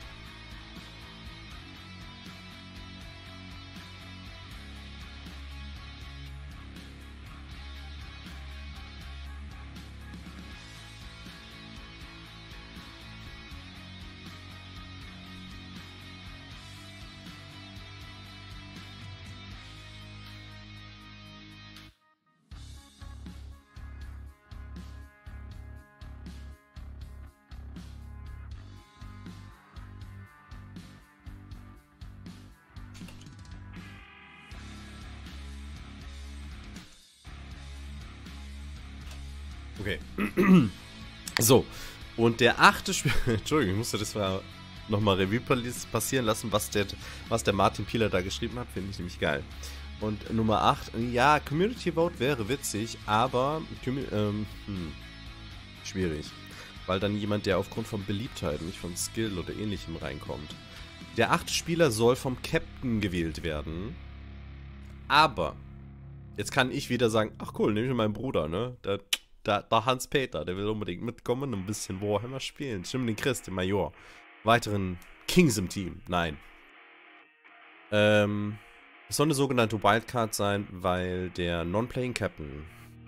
Okay. So. Und der achte Spieler. Entschuldigung, ich musste das mal nochmal Revue passieren lassen, was der, was der Martin Pieler da geschrieben hat. Finde ich nämlich geil. Und Nummer acht. Ja, Community Vote wäre witzig, aber ähm, hm, schwierig. Weil dann jemand, der aufgrund von Beliebtheit, nicht von Skill oder ähnlichem reinkommt. Der achte Spieler soll vom Captain gewählt werden. Aber jetzt kann ich wieder sagen, ach cool, nehme ich meinen Bruder, ne? Der Da, da Hans-Peter, der will unbedingt mitkommen und ein bisschen Warhammer spielen. Stimmt, den Chris, den Major. Weiteren Kings im Team. Nein. Ähm, es soll eine sogenannte Wildcard sein, weil der Non-Playing Captain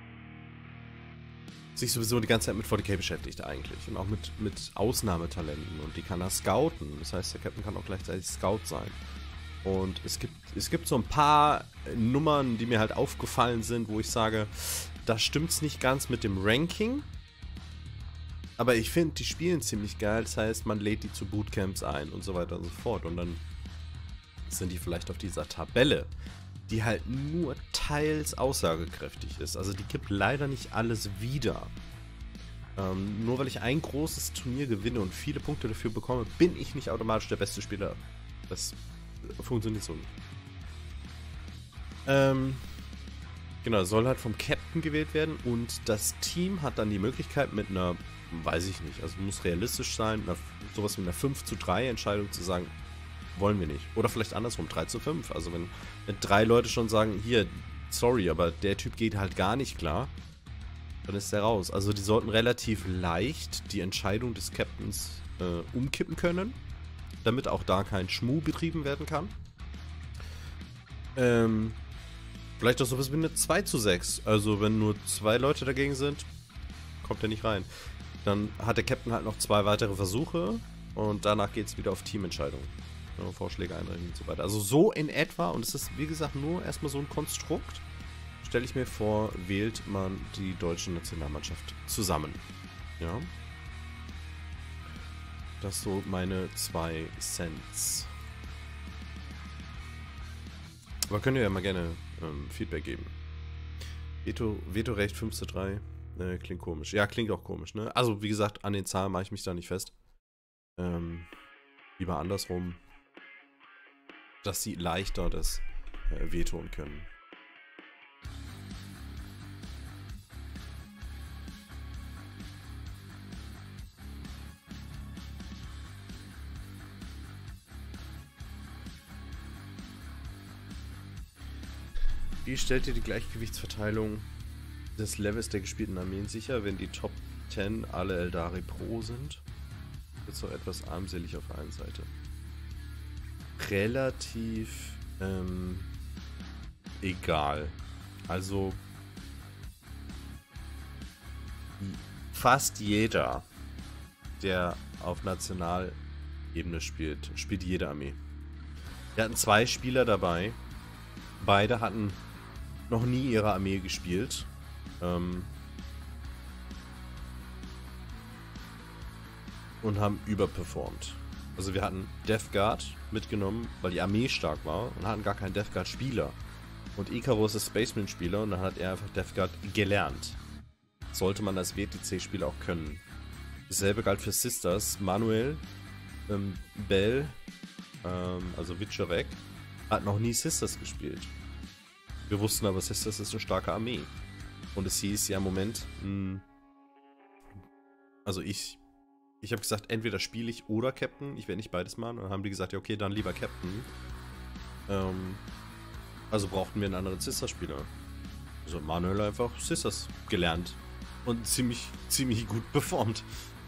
sich sowieso die ganze Zeit mit forty K beschäftigt eigentlich. Und auch mit, mit Ausnahmetalenten. Und die kann er scouten. Das heißt, der Captain kann auch gleichzeitig Scout sein. Und es gibt, es gibt so ein paar Nummern, die mir halt aufgefallen sind, wo ich sage, da stimmt's nicht ganz mit dem Ranking. aber ich finde, die spielen ziemlich geil. Das heißt, man lädt die zu Bootcamps ein und so weiter und so fort. Und dann sind die vielleicht auf dieser Tabelle, die halt nur teils aussagekräftig ist. Also die gibt leider nicht alles wieder. Ähm, nur weil ich ein großes Turnier gewinne und viele Punkte dafür bekomme, bin ich nicht automatisch der beste Spieler. Das funktioniert so nicht. Ähm, genau, soll halt vom Captain gewählt werden und das Team hat dann die Möglichkeit mit einer, weiß ich nicht, also muss realistisch sein, einer, sowas wie einer fünf zu drei Entscheidung zu sagen, wollen wir nicht. Oder vielleicht andersrum, drei zu fünf. Also wenn, wenn drei Leute schon sagen, hier, sorry, aber der Typ geht halt gar nicht klar, dann ist der raus. Also die sollten relativ leicht die Entscheidung des Captains äh, umkippen können, damit auch da kein Schmuh betrieben werden kann. Ähm, vielleicht auch sowas wie eine zwei zu sechs. Also wenn nur zwei Leute dagegen sind, kommt er nicht rein. Dann hat der Captain halt noch zwei weitere Versuche und danach geht es wieder auf Teamentscheidung. Ja, Vorschläge einreichen und so weiter. Also so in etwa, und es ist wie gesagt nur erstmal so ein Konstrukt, stelle ich mir vor, wählt man die deutsche Nationalmannschaft zusammen. Ja. Das so meine zwei Cents. Aber könnt ihr ja mal gerne ähm, Feedback geben. Veto, Vetorecht fünf zu drei. Äh, klingt komisch. Ja, klingt auch komisch, ne? Also, wie gesagt, an den Zahlen mache ich mich da nicht fest. Ähm, lieber andersrum, dass sie leichter das äh, vetoen können. Wie stellt ihr die Gleichgewichtsverteilung des Levels der gespielten Armeen sicher, wenn die Top zehn alle Eldari Pro sind? Wird so etwas armselig auf der einen Seite. Relativ ähm, egal. Also fast jeder, der auf Nationalebene spielt, spielt jede Armee. Wir hatten zwei Spieler dabei. Beide hatten noch nie ihre Armee gespielt. Ähm, und haben überperformt. Also wir hatten Death Guard mitgenommen, weil die Armee stark war und hatten gar keinen Death Guard Spieler. Und Icarus ist Spaceman Spieler und dann hat er einfach Death Guard gelernt. Sollte man als W T C-Spieler auch können. Dasselbe galt für Sisters. Manuel, ähm, Bell, ähm, also Witcherek, hat noch nie Sisters gespielt. Wir wussten aber, Sisters ist eine starke Armee. Und es hieß ja im Moment, mh, also ich, ich habe gesagt, entweder spiele ich oder Captain. Ich werde nicht beides machen. Und dann haben die gesagt, ja okay, dann lieber Captain. Ähm, also brauchten wir einen anderen Sisters-Spieler. Also Manuel einfach Sisters gelernt. Und ziemlich, ziemlich gut performt.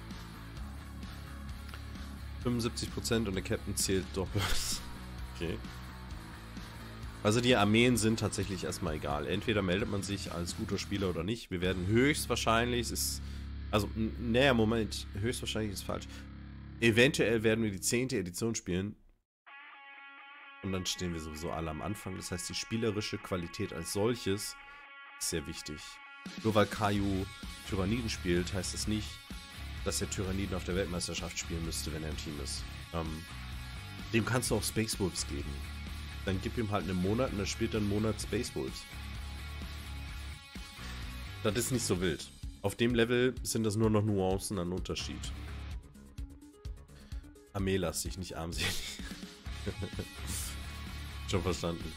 fünfundsiebzig Prozent und der Captain zählt doppelt. Okay. Also die Armeen sind tatsächlich erstmal egal. Entweder meldet man sich als guter Spieler oder nicht. Wir werden höchstwahrscheinlich, es ist, also, naja, Moment, höchstwahrscheinlich ist falsch. Eventuell werden wir die zehnte Edition spielen. Und dann stehen wir sowieso alle am Anfang. Das heißt, die spielerische Qualität als solches ist sehr wichtig. Nur weil Caillou Tyranniden spielt, heißt das nicht, dass er Tyranniden auf der Weltmeisterschaft spielen müsste, wenn er im Team ist. Ähm, dem kannst du auch Space Wolves geben. Dann gib ihm halt einen Monat und er spielt dann einen Monat Space Wolves. Das ist nicht so wild. Auf dem Level sind das nur noch Nuancen an Unterschied. Armeelastig, nicht armselig. Schon verstanden.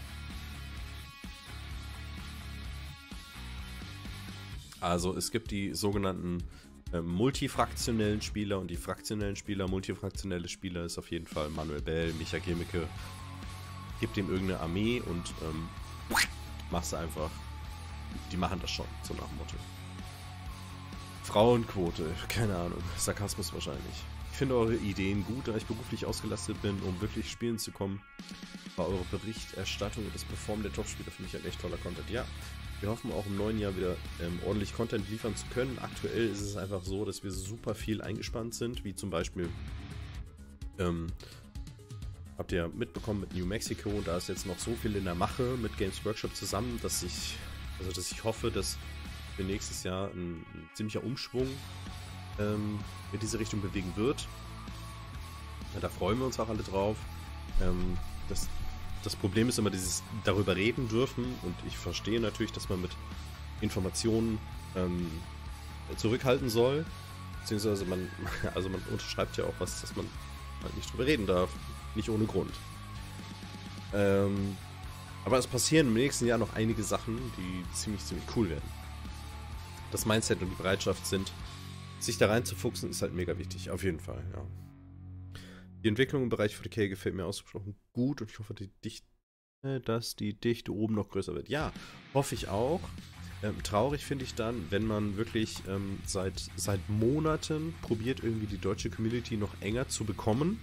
Also es gibt die sogenannten äh, multifraktionellen Spieler und die fraktionellen Spieler. Multifraktionelle Spieler ist auf jeden Fall Manuel Bell, Micha Kimmeke. Gib dem irgendeine Armee und ähm, machst du einfach. Die machen das schon, so nach dem Motto. Frauenquote, keine Ahnung, Sarkasmus wahrscheinlich. Ich finde eure Ideen gut, da ich beruflich ausgelastet bin, um wirklich spielen zu kommen. War eure Berichterstattung und das Performen der Topspieler finde ich halt echt toller Content. Ja, wir hoffen auch im neuen Jahr wieder ähm, ordentlich Content liefern zu können. Aktuell ist es einfach so, dass wir super viel eingespannt sind, wie zum Beispiel ähm, habt ihr mitbekommen mit New Mexico, da ist jetzt noch so viel in der Mache mit Games Workshop zusammen, dass ich, also dass ich hoffe, dass für nächstes Jahr ein, ein ziemlicher Umschwung ähm, in diese Richtung bewegen wird. Ja, da freuen wir uns auch alle drauf. Ähm, das, das Problem ist immer dieses darüber reden dürfen, und ich verstehe natürlich, dass man mit Informationen ähm, zurückhalten soll. Beziehungsweise man, also man unterschreibt ja auch was, dass man halt nicht drüber reden darf. Nicht ohne Grund. Ähm, aber es passieren im nächsten Jahr noch einige Sachen, die ziemlich, ziemlich cool werden. Das Mindset und die Bereitschaft sind, sich da reinzufuchsen, ist halt mega wichtig. Auf jeden Fall, ja. Die Entwicklung im Bereich forty K gefällt mir ausgesprochen gut, und ich hoffe, die Dichte, dass die Dichte oben noch größer wird. Ja, hoffe ich auch. Ähm, traurig finde ich dann, wenn man wirklich ähm, seit, seit Monaten probiert, irgendwie die deutsche Community noch enger zu bekommen.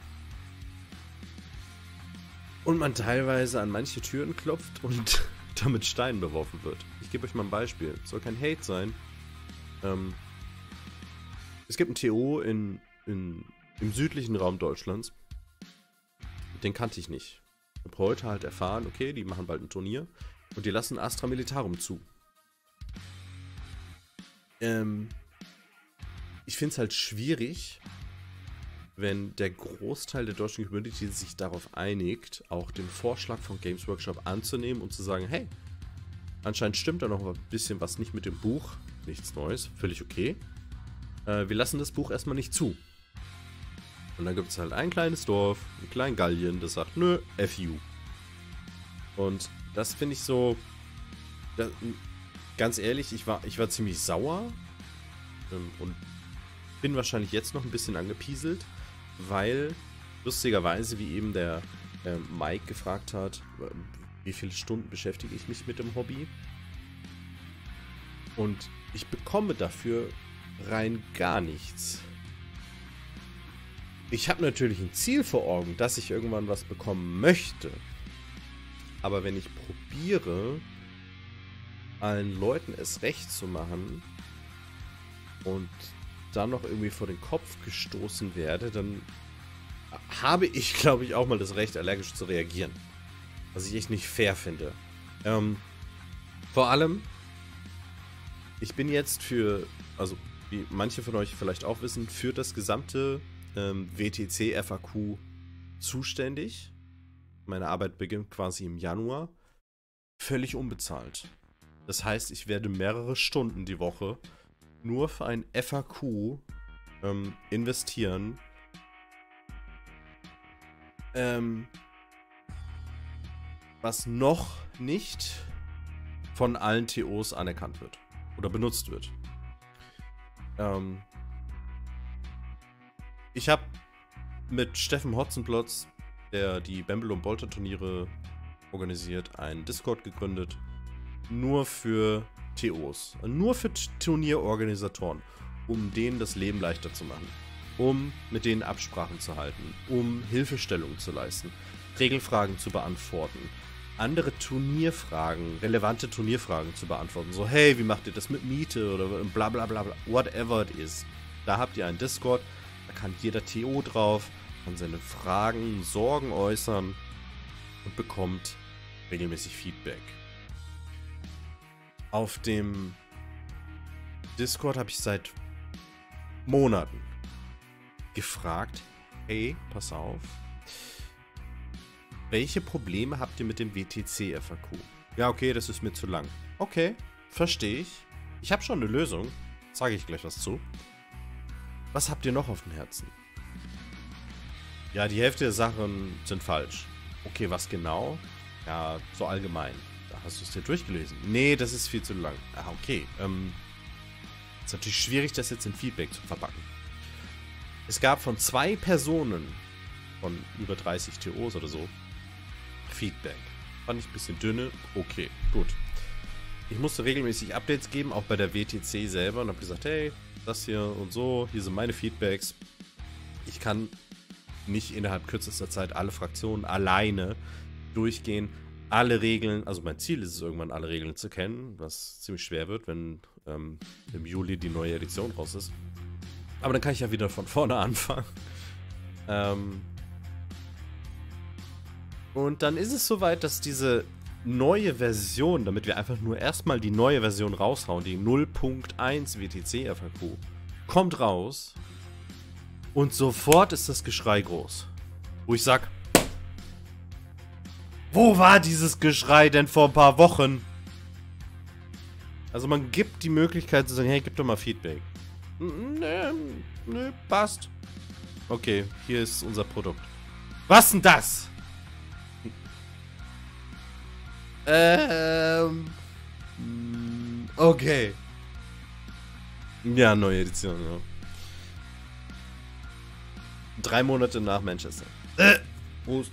Und man teilweise an manche Türen klopft und damit Steinen beworfen wird. Ich gebe euch mal ein Beispiel. Es soll kein Hate sein. Ähm, es gibt ein T O in, in, im südlichen Raum Deutschlands. Den kannte ich nicht. Ich habe heute halt erfahren, okay, die machen bald ein Turnier und die lassen Astra Militarum zu. Ähm, ich finde es halt schwierig, wenn der Großteil der deutschen Community sich darauf einigt, auch den Vorschlag von Games Workshop anzunehmen und zu sagen, hey, anscheinend stimmt da noch ein bisschen was nicht mit dem Buch. Nichts Neues, völlig okay. Äh, wir lassen das Buch erstmal nicht zu. Und dann gibt es halt ein kleines Dorf, ein kleinen Gallien, das sagt, nö, F U. Und das finde ich so, das, ganz ehrlich, ich war, ich war ziemlich sauer ähm, und bin wahrscheinlich jetzt noch ein bisschen angepieselt, weil lustigerweise, wie eben der äh, Mike gefragt hat, wie viele Stunden beschäftige ich mich mit dem Hobby? Und ich bekomme dafür rein gar nichts. Ich habe natürlich ein Ziel vor Augen, dass ich irgendwann was bekommen möchte. Aber wenn ich probiere, allen Leuten es recht zu machen und dann noch irgendwie vor den Kopf gestoßen werde, dann habe ich, glaube ich, auch mal das Recht, allergisch zu reagieren. Was ich echt nicht fair finde. Ähm, vor allem, ich bin jetzt für, also wie manche von euch vielleicht auch wissen, für das gesamte ähm, W T C F A Q zuständig. Meine Arbeit beginnt quasi im Januar. Völlig unbezahlt. Das heißt, ich werde mehrere Stunden die Woche nur für ein F A Q ähm, investieren. Ähm, was noch nicht von allen T Os anerkannt wird. Oder benutzt wird. Ähm, ich habe mit Steffen Hotzenplotz, der die Bamble und Bolter Turniere organisiert, einen Discord gegründet. Nur für T Os. Nur für Turnierorganisatoren. Um denen das Leben leichter zu machen. Um mit denen Absprachen zu halten. Um Hilfestellung zu leisten. Regelfragen zu beantworten. Andere Turnierfragen, relevante Turnierfragen zu beantworten. So, hey, wie macht ihr das mit Miete? Oder bla bla bla bla. Whatever it is. Da habt ihr einen Discord. Da kann jeder T O drauf. Kann seine Fragen, Sorgen äußern. Und bekommt regelmäßig Feedback. Auf dem Discord habe ich seit Monaten gefragt, hey, pass auf, welche Probleme habt ihr mit dem W T C F A Q? Ja, okay, das ist mir zu lang. Okay, verstehe ich. Ich habe schon eine Lösung, sage ich gleich was zu. Was habt ihr noch auf dem Herzen? Ja, die Hälfte der Sachen sind falsch. Okay, was genau? Ja, so allgemein. Hast du es dir durchgelesen? Nee, das ist viel zu lang. Ah, okay. Ähm, ist natürlich schwierig, das jetzt in Feedback zu verpacken. Es gab von zwei Personen, von über dreißig T Os oder so, Feedback. Fand ich ein bisschen dünne. Okay, gut. Ich musste regelmäßig Updates geben, auch bei der W T C selber, und habe gesagt, hey, das hier und so, hier sind meine Feedbacks. Ich kann nicht innerhalb kürzester Zeit alle Fraktionen alleine durchgehen. Alle Regeln, also mein Ziel ist es irgendwann, alle Regeln zu kennen, was ziemlich schwer wird, wenn ähm, im Juli die neue Edition raus ist. Aber dann kann ich ja wieder von vorne anfangen. Ähm und dann ist es soweit, dass diese neue Version, damit wir einfach nur erstmal die neue Version raushauen, die null Punkt eins W T C F A Q, kommt raus und sofort ist das Geschrei groß. Wo ich sag, wo war dieses Geschrei denn vor ein paar Wochen? Also man gibt die Möglichkeit zu sagen, hey, gib doch mal Feedback. Nee, nee, passt. Okay, hier ist unser Produkt. Was denn das? Ähm. Okay. Ja, neue Edition, ja. Drei Monate nach Manchester. Äh. Prost.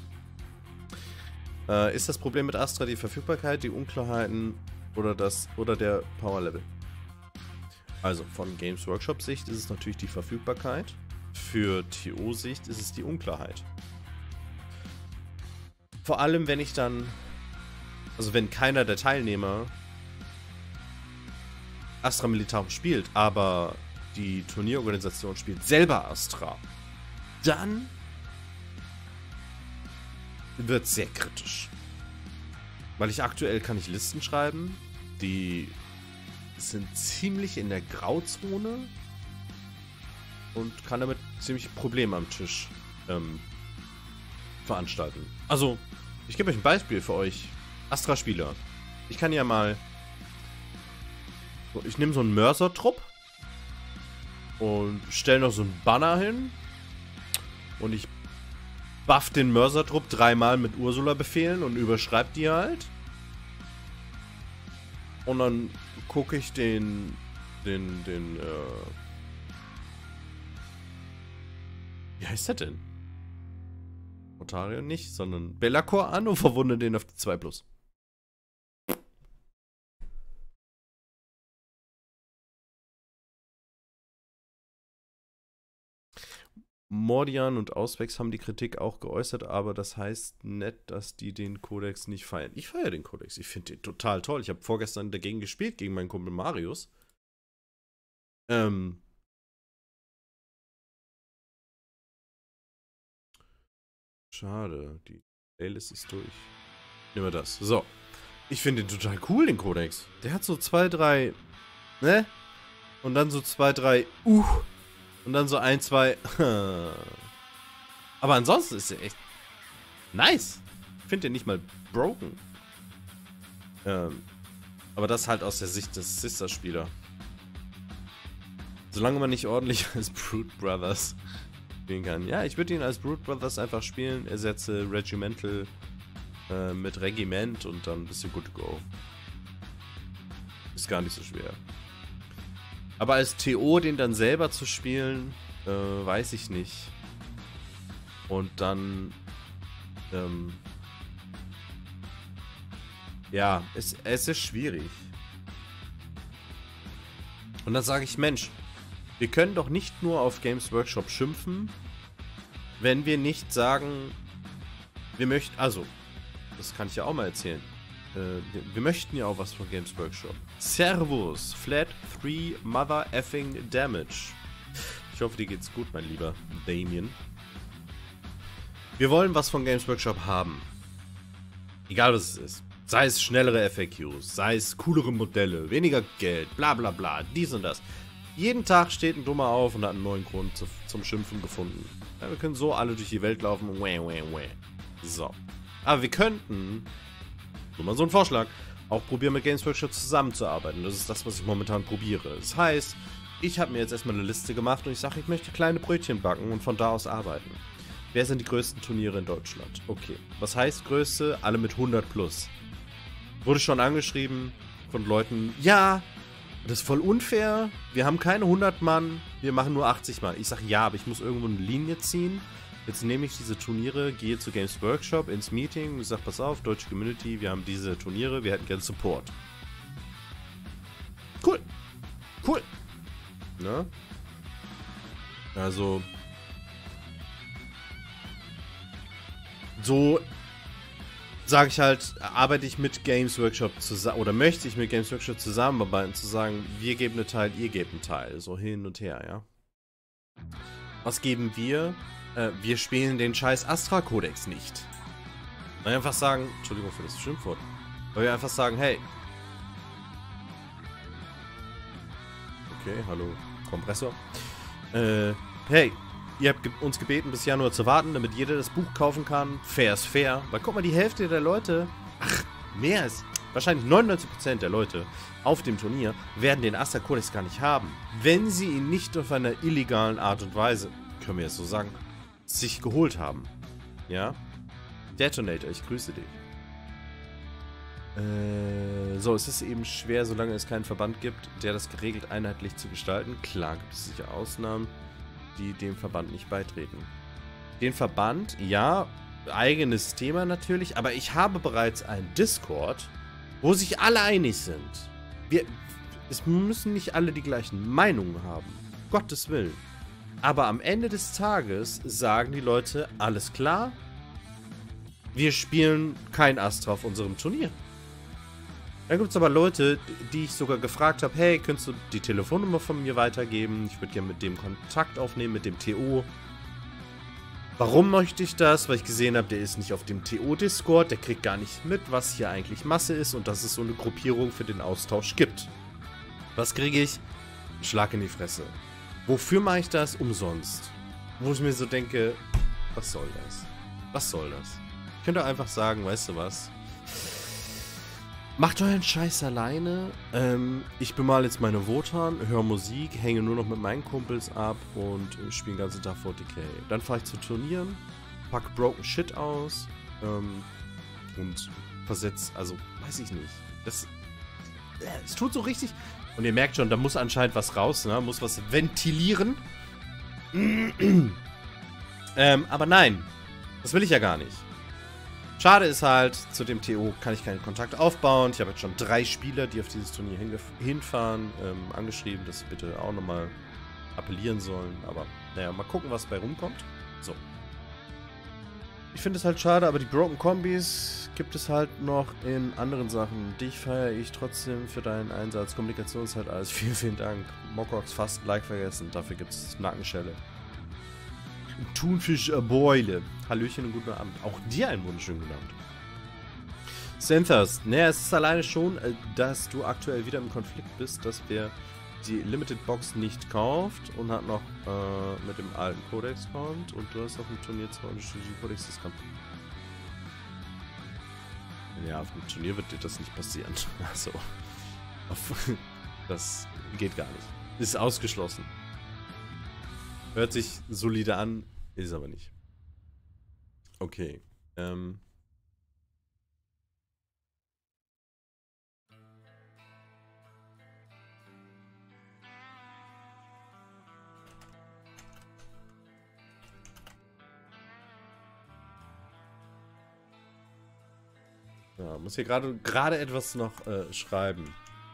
Äh, ist das Problem mit Astra die Verfügbarkeit, die Unklarheiten oder das oder der Power Level? Also von Games Workshop Sicht ist es natürlich die Verfügbarkeit. Für T O Sicht ist es die Unklarheit. Vor allem, wenn ich dann, also wenn keiner der Teilnehmer Astra Militarum spielt, aber die Turnierorganisation spielt selber Astra, dann wird es sehr kritisch. Weil ich aktuell kann ich Listen schreiben, die sind ziemlich in der Grauzone und kann damit ziemlich Probleme am Tisch ähm, veranstalten. Also, ich gebe euch ein Beispiel für euch Astra-Spieler. Ich kann ja mal, ich nehme so einen Mörser-Trupp und stelle noch so einen Banner hin und ich buff den Mörser-Trupp dreimal mit Ursula-Befehlen und überschreibe die halt. Und dann gucke ich den, den, den, äh, wie heißt der denn? Otario nicht, sondern Be'lakor an und verwunde den auf die zwei plus. Mordian und Auswex haben die Kritik auch geäußert, aber das heißt nicht, dass die den Kodex nicht feiern. Ich feiere den Kodex. Ich finde den total toll. Ich habe vorgestern dagegen gespielt, gegen meinen Kumpel Marius. Ähm. Schade. Die Playlist ist durch. Nehmen wir das. So. Ich finde den total cool, den Kodex. Der hat so zwei, drei, ne? Und dann so zwei, drei, uh. Und dann so ein, zwei. Aber ansonsten ist er echt nice. Ich finde den nicht mal broken. Ähm, aber das halt aus der Sicht des Sister-Spieler. Solange man nicht ordentlich als Brood Brothers spielen kann. Ja, ich würde ihn als Brood Brothers einfach spielen. Ersetze Regimental äh, mit Regiment und dann bist du good to go. Ist gar nicht so schwer. Aber als T O den dann selber zu spielen, äh, weiß ich nicht. Und dann, ähm, ja, es, es ist schwierig. Und dann sage ich, Mensch, wir können doch nicht nur auf Games Workshop schimpfen, wenn wir nicht sagen, wir möchten, also, das kann ich ja auch mal erzählen. Äh, wir, wir möchten ja auch was von Games Workshop. Servus, Flat drei Mother effing Damage. Ich hoffe, dir geht's gut, mein lieber Damien. Wir wollen was von Games Workshop haben. Egal was es ist. Sei es schnellere F A Qs, sei es coolere Modelle, weniger Geld, bla bla bla, dies und das. Jeden Tag steht ein Dummer auf und hat einen neuen Grund zu, zum Schimpfen gefunden. Ja, wir können so alle durch die Welt laufen. Wäh, wäh, wäh. So. Aber wir könnten, nur mal so ein Vorschlag, auch probieren mit Games Workshop zusammenzuarbeiten. Das ist das, was ich momentan probiere. Das heißt, ich habe mir jetzt erstmal eine Liste gemacht und ich sage, ich möchte kleine Brötchen backen und von da aus arbeiten. Wer sind die größten Turniere in Deutschland? Okay. Was heißt Größe? Alle mit hundert plus. Wurde schon angeschrieben von Leuten, ja, das ist voll unfair, wir haben keine hundert Mann, wir machen nur achtzig Mann. Ich sage, ja, aber ich muss irgendwo eine Linie ziehen. Jetzt nehme ich diese Turniere, gehe zu Games Workshop ins Meeting und ich sage, pass auf, deutsche Community, wir haben diese Turniere, wir hätten gerne Support. Cool. Cool. Ne? Also, so sage ich halt, arbeite ich mit Games Workshop zusammen, oder möchte ich mit Games Workshop zusammenarbeiten, zu sagen, wir geben einen Teil, ihr gebt einen Teil, so hin und her, ja. Was geben wir? Äh, wir spielen den scheiß Astra-Kodex nicht. Weil wir einfach sagen, Entschuldigung für das Schimpfwort, weil wir einfach sagen, hey. Okay, hallo. Kompressor. Äh, hey, ihr habt ge uns gebeten, bis Januar zu warten, damit jeder das Buch kaufen kann. Fair ist fair. Weil guck mal, die Hälfte der Leute, ach, mehr ist, wahrscheinlich neunundneunzig Prozent der Leute auf dem Turnier werden den Aster Codex gar nicht haben. Wenn sie ihn nicht auf einer illegalen Art und Weise, können wir es so sagen, sich geholt haben. Ja? Detonator, ich grüße dich. Äh, so, es ist eben schwer, solange es keinen Verband gibt, der das geregelt einheitlich zu gestalten. Klar gibt es sicher Ausnahmen, die dem Verband nicht beitreten. Den Verband, ja, eigenes Thema natürlich, aber ich habe bereits einen Discord, wo sich alle einig sind. Wir, es müssen nicht alle die gleichen Meinungen haben. Gottes Willen. Aber am Ende des Tages sagen die Leute, alles klar, wir spielen kein Astra auf unserem Turnier. Dann gibt es aber Leute, die ich sogar gefragt habe, hey, könntest du die Telefonnummer von mir weitergeben? Ich würde gerne mit dem Kontakt aufnehmen, mit dem T O. Warum möchte ich das? Weil ich gesehen habe, der ist nicht auf dem T O-Discord, der kriegt gar nicht mit, was hier eigentlich Masse ist und dass es so eine Gruppierung für den Austausch gibt. Was kriege ich? Schlag in die Fresse. Wofür mache ich das? Umsonst. Wo ich mir so denke, was soll das? Was soll das? Ich könnte einfach sagen, weißt du was? Macht euren Scheiß alleine. Ähm, ich bemal jetzt meine Wotan, höre Musik, hänge nur noch mit meinen Kumpels ab und äh, spiele den ganzen Tag forty K. Dann fahre ich zu Turnieren, pack Broken Shit aus ähm, und versetze, also weiß ich nicht. Das, äh, es tut so richtig. Und ihr merkt schon, da muss anscheinend was raus, ne? Muss was ventilieren. ähm, aber nein, das will ich ja gar nicht. Schade ist halt, zu dem T O kann ich keinen Kontakt aufbauen. Ich habe jetzt schon drei Spieler, die auf dieses Turnier hinfahren, ähm, angeschrieben, dass sie bitte auch nochmal appellieren sollen. Aber naja, mal gucken, was bei rumkommt. So. Ich finde es halt schade, aber die Broken Kombis gibt es halt noch in anderen Sachen. Dich feiere ich trotzdem für deinen Einsatz. Kommunikation ist halt alles. Vielen, vielen Dank. Mokrox fast Like vergessen. Dafür gibt es Nackenschelle. Thunfischbeule. Hallöchen und guten Abend. Auch dir einen wunderschönen guten Abend. Synthers. Naja, es ist alleine schon, dass du aktuell wieder im Konflikt bist, dass wer die Limited Box nicht kauft und hat noch äh, mit dem alten Codex kommt und du hast auf dem Turnier zwei unterschiedliche Codex discount. Ja, auf dem Turnier wird dir das nicht passieren. Also, das geht gar nicht. Ist ausgeschlossen. Hört sich solide an, ist aber nicht. Okay. Ähm. Ja, muss hier gerade gerade etwas noch äh, schreiben.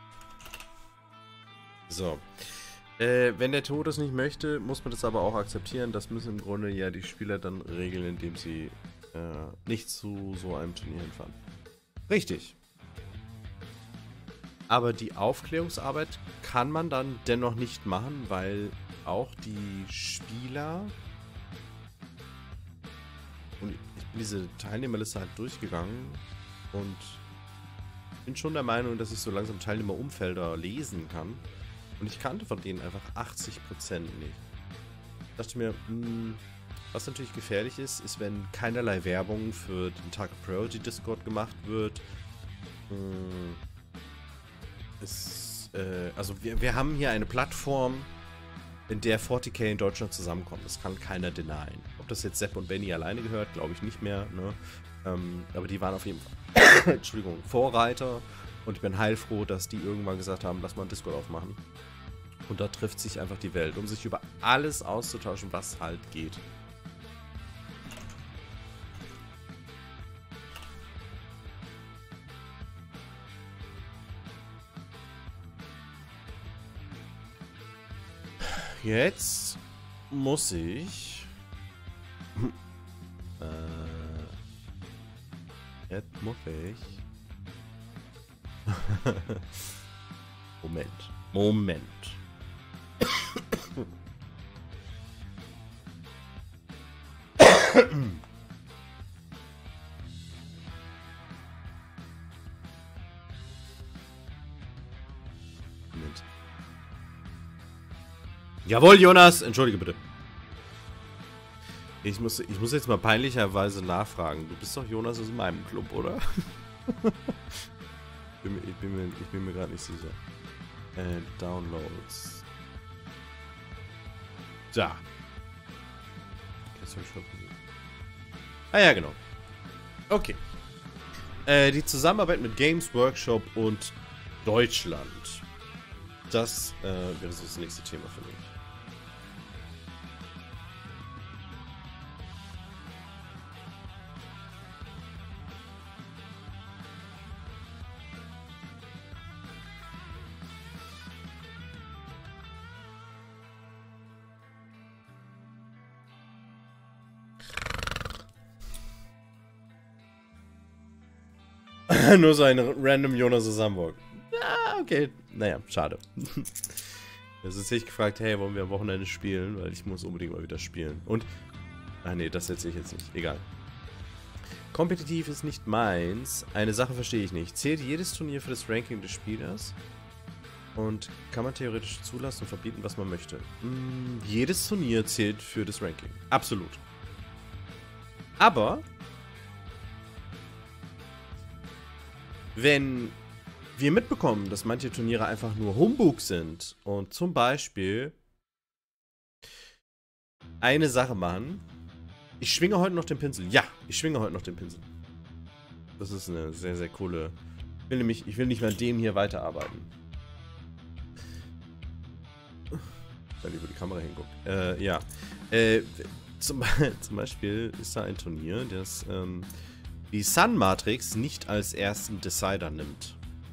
So. Äh, wenn der Tod es nicht möchte, muss man das aber auch akzeptieren. Das müssen im Grunde ja die Spieler dann regeln, indem sie äh, nicht zu so einem Turnier hinfahren. Richtig. Aber die Aufklärungsarbeit kann man dann dennoch nicht machen, weil auch die Spieler... Und ich bin diese Teilnehmerliste halt durchgegangen und bin schon der Meinung, dass ich so langsam Teilnehmerumfelder lesen kann. Und ich kannte von denen einfach achtzig Prozent nicht. Ich dachte mir, mh, was natürlich gefährlich ist, ist, wenn keinerlei Werbung für den Target Priority Discord gemacht wird. Mh, ist, äh, also wir, wir haben hier eine Plattform, in der forty K in Deutschland zusammenkommt. Das kann keiner denyen. Ob das jetzt Sepp und Benny alleine gehört, glaube ich nicht mehr. Ne? Ähm, aber die waren auf jeden Fall Entschuldigung, Vorreiter. Und ich bin heilfroh, dass die irgendwann gesagt haben, lass mal einen Discord aufmachen. Und da trifft sich einfach die Welt, um sich über alles auszutauschen, was halt geht. Jetzt muss ich... äh, jetzt muss ich... Moment. Moment. Moment. Jawohl, Jonas! Entschuldige bitte. Ich muss, ich muss jetzt mal peinlicherweise nachfragen. Du bist doch Jonas aus meinem Club, oder? ich, bin, ich, bin mir, ich bin mir gerade nicht sicher. Äh, Downloads. Da. Ah ja, genau. Okay. Äh, die Zusammenarbeit mit Games Workshop und Deutschland. Das äh, wäre so das nächste Thema für mich. Nur so ein random Jonas aus Hamburg. Ah, okay. Naja, schade. Das ist sich gefragt, hey, wollen wir am Wochenende spielen? Weil ich muss unbedingt mal wieder spielen. Und, ah nee, das setze ich jetzt nicht. Egal. Kompetitiv ist nicht meins. Eine Sache verstehe ich nicht. Zählt jedes Turnier für das Ranking des Spielers? Und kann man theoretisch zulassen und verbieten, was man möchte? Hm, jedes Turnier zählt für das Ranking. Absolut. Aber wenn wir mitbekommen, dass manche Turniere einfach nur Humbug sind und zum Beispiel eine Sache machen. Ich schwinge heute noch den Pinsel. Ja, ich schwinge heute noch den Pinsel. Das ist eine sehr, sehr coole. Ich will nämlich, ich will nicht mehr an dem hier weiterarbeiten. Weil über die Kamera hinguckt. Äh, ja. Äh, zum, zum Beispiel ist da ein Turnier, das ähm, die Sun Matrix nicht als ersten Decider nimmt.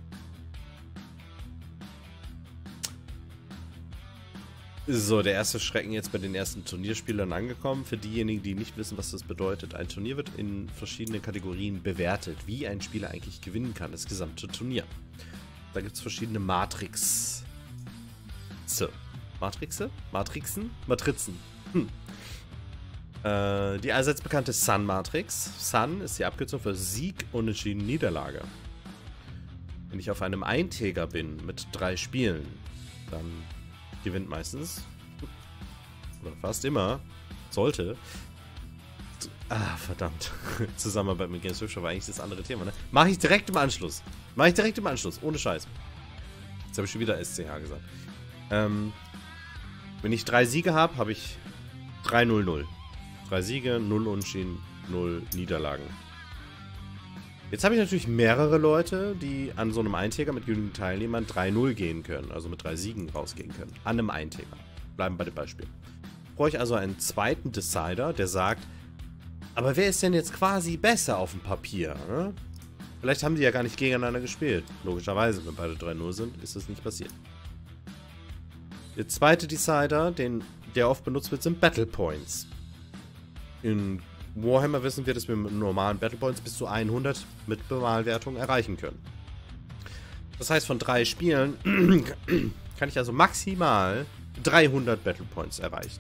So, der erste Schrecken jetzt bei den ersten Turnierspielern angekommen. Für diejenigen, die nicht wissen, was das bedeutet. Ein Turnier wird in verschiedenen Kategorien bewertet, wie ein Spieler eigentlich gewinnen kann, das gesamte Turnier. Da gibt es verschiedene Matrix. So. Matrixe? Matrixen? Matrizen. Hm. Äh, die allseits bekannte Sun Matrix. Sun ist die Abkürzung für Sieg, Unentschieden, Niederlage. Wenn ich auf einem Eintäger bin mit drei Spielen, dann gewinnt meistens, oder fast immer, sollte, ah, verdammt, Zusammenarbeit mit Games Workshop war eigentlich das andere Thema, ne? Mache ich direkt im Anschluss. Mache ich direkt im Anschluss, ohne Scheiß. Jetzt habe ich schon wieder S C H gesagt. Ähm, wenn ich drei Siege habe, habe ich drei null null. Drei Siege, null Unentschieden, null Niederlagen. Jetzt habe ich natürlich mehrere Leute, die an so einem Eintäger mit genügend Teilnehmern drei null gehen können, also mit drei Siegen rausgehen können. An einem Eintäger. Bleiben bei dem Beispiel. Brauche ich also einen zweiten Decider, der sagt, aber wer ist denn jetzt quasi besser auf dem Papier? Ne? Vielleicht haben die ja gar nicht gegeneinander gespielt. Logischerweise, wenn beide drei null sind, ist das nicht passiert. Der zweite Decider, den, der oft benutzt wird, sind Battle Points. In Warhammer wissen wir, dass wir mit normalen Battle Points bis zu hundert mit Bemalwertung erreichen können. Das heißt, von drei Spielen kann ich also maximal dreihundert Battle Points erreichen.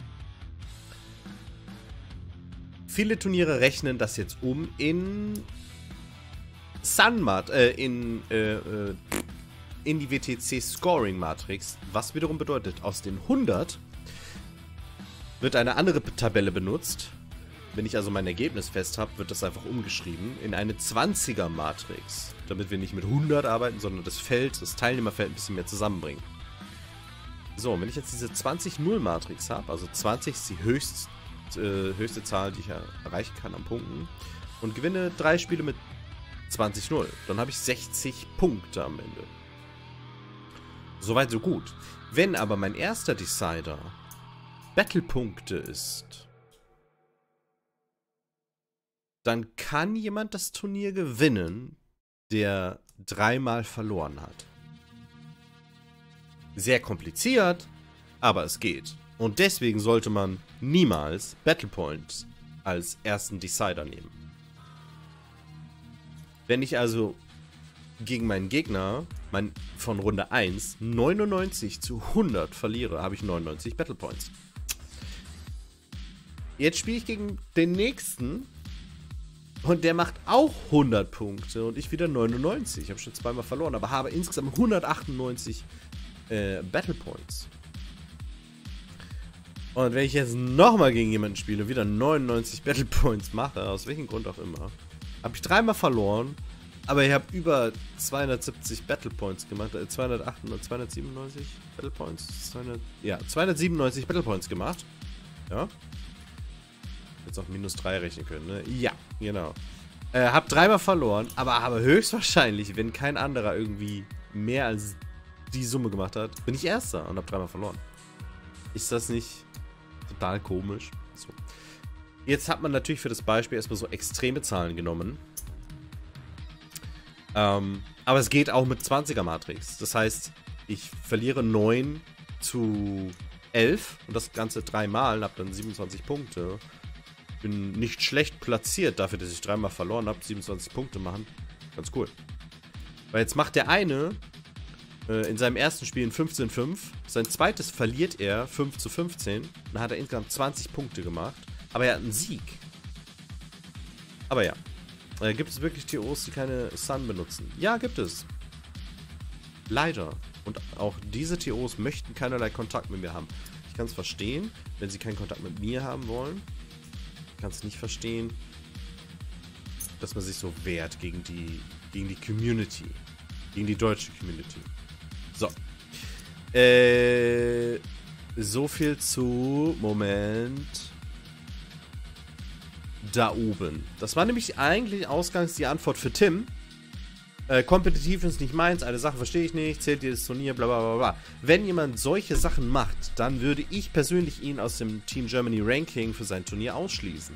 Viele Turniere rechnen das jetzt um in Sunmat, äh, in, äh, äh, in die W T C Scoring Matrix, was wiederum bedeutet, aus den hundert wird eine andere Tabelle benutzt. Wenn ich also mein Ergebnis fest habe, wird das einfach umgeschrieben in eine zwanziger Matrix, damit wir nicht mit hundert arbeiten, sondern das Feld, das Teilnehmerfeld ein bisschen mehr zusammenbringen. So, und wenn ich jetzt diese zwanzig null Matrix habe, also zwanzig ist die höchst, äh, höchste Zahl, die ich er erreichen kann an Punkten, und gewinne drei Spiele mit zwanzig null, dann habe ich sechzig Punkte am Ende. Soweit so gut. Wenn aber mein erster Decider Battle-Punkte ist, dann kann jemand das Turnier gewinnen, der dreimal verloren hat. Sehr kompliziert, aber es geht. Und deswegen sollte man niemals Battle Points als ersten Decider nehmen. Wenn ich also gegen meinen Gegner mein, von Runde eins neunundneunzig zu hundert verliere, habe ich neunundneunzig Battle Points. Jetzt spiele ich gegen den nächsten und der macht auch hundert Punkte und ich wieder neunundneunzig. Ich habe schon zweimal verloren, aber habe insgesamt hundertachtundneunzig äh, Battle Points. Und wenn ich jetzt nochmal gegen jemanden spiele und wieder neunundneunzig Battle Points mache, aus welchem Grund auch immer, habe ich dreimal verloren, aber ich habe über zweihundertsiebzig Battle Points gemacht, äh, zweihundertachtundneunzig, zweihundertsiebenundneunzig Battle Points, zweihundert, ja, zweihundertsiebenundneunzig Battle Points gemacht. Ja. Jetzt auf minus drei rechnen können, ne? Ja, genau. Äh, hab dreimal verloren, aber habe höchstwahrscheinlich, wenn kein anderer irgendwie mehr als die Summe gemacht hat, bin ich Erster und hab dreimal verloren. Ist das nicht total komisch? So. Jetzt hat man natürlich für das Beispiel erstmal so extreme Zahlen genommen. Ähm, aber es geht auch mit zwanziger Matrix. Das heißt, ich verliere neun zu elf und das Ganze dreimal und habe dann siebenundzwanzig Punkte. Bin nicht schlecht platziert dafür, dass ich dreimal verloren habe. siebenundzwanzig Punkte machen. Ganz cool. Weil jetzt macht der eine äh, in seinem ersten Spiel ein fünfzehn fünf. Sein zweites verliert er fünf zu fünfzehn. Dann hat er insgesamt zwanzig Punkte gemacht. Aber er hat einen Sieg. Aber ja. Äh, gibt es wirklich T Os, die keine Sun benutzen? Ja, gibt es. Leider. Und auch diese T Os möchten keinerlei Kontakt mit mir haben. Ich kann es verstehen, wenn sie keinen Kontakt mit mir haben wollen. Ich kann es nicht verstehen, dass man sich so wehrt gegen die, gegen die Community. Gegen die deutsche Community. So. Äh, so viel zu... Moment... Da oben. Das war nämlich eigentlich ausgangs die Antwort für Tim. Äh, kompetitiv ist nicht meins, eine Sache verstehe ich nicht, zählt dieses Turnier, bla bla bla bla. Wenn jemand solche Sachen macht, dann würde ich persönlich ihn aus dem Team Germany Ranking für sein Turnier ausschließen.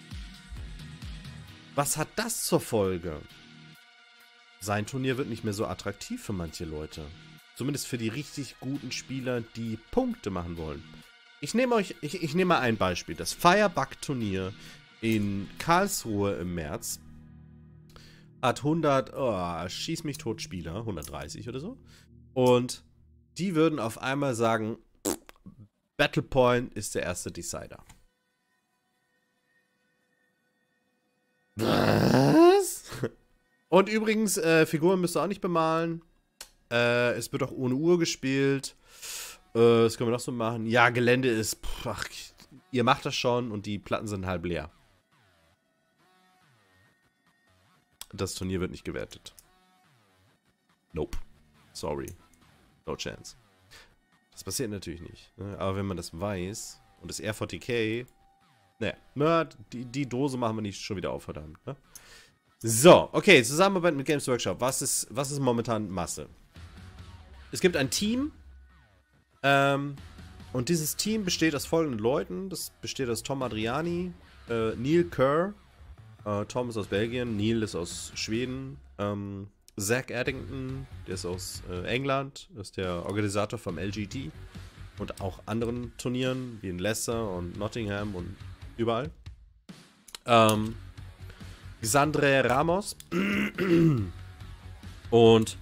Was hat das zur Folge? Sein Turnier wird nicht mehr so attraktiv für manche Leute. Zumindest für die richtig guten Spieler, die Punkte machen wollen. Ich nehme euch, ich, ich nehme mal ein Beispiel. Das Firebug-Turnier in Karlsruhe im März hat hundert, oh, schieß mich tot Spieler, hundertdreißig oder so. Und die würden auf einmal sagen, Battlepoint ist der erste Decider. Was? Und übrigens, äh, Figuren müsst ihr auch nicht bemalen. Äh, es wird auch ohne Uhr gespielt. Äh, was können wir noch so machen? Ja, Gelände ist, pff, ach, ihr macht das schon und die Platten sind halb leer. Das Turnier wird nicht gewertet. Nope. Sorry. No chance. Das passiert natürlich nicht. Ne? Aber wenn man das weiß und das R vierzig K, naja, die, die Dose machen wir nicht schon wieder auf, verdammt. Ne? So, okay, Zusammenarbeit mit Games Workshop. Was ist, was ist momentan Masse? Es gibt ein Team. Ähm, und dieses Team besteht aus folgenden Leuten. Das besteht aus Tom Adriani, äh, Neil Kerr, Uh, Tom ist aus Belgien, Neil ist aus Schweden, ähm, Zach Addington, der ist aus äh, England, ist der Organisator vom L G T und auch anderen Turnieren, wie in Leicester und Nottingham und überall. Ähm, Xandre Ramos und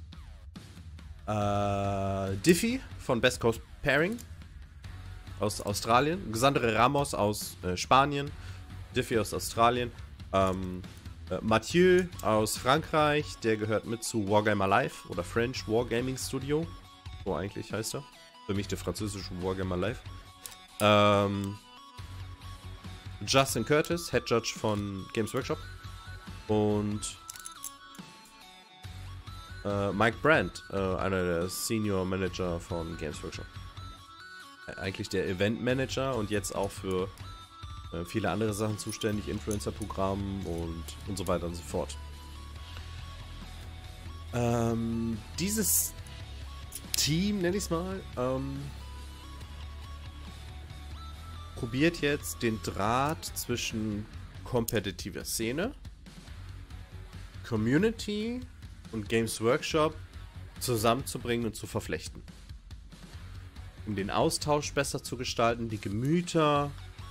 äh, Diffie von Best Coast Pairing aus Australien, Xandre Ramos aus äh, Spanien, Diffie aus Australien. Ähm, äh, Mathieu aus Frankreich, der gehört mit zu Wargamer Live oder French Wargaming Studio. So eigentlich heißt er. Für mich der französische Wargamer Live. Ähm, Justin Curtis, Head Judge von Games Workshop. Und äh, Mike Brandt, äh, einer der Senior Manager von Games Workshop. Äh, eigentlich der Event Manager und jetzt auch für viele andere Sachen zuständig, Influencer-Programm und, und so weiter und so fort. Ähm, dieses Team, nenne ich es mal, ähm, probiert jetzt den Draht zwischen kompetitiver Szene, Community und Games Workshop zusammenzubringen und zu verflechten. Um den Austausch besser zu gestalten, die Gemüter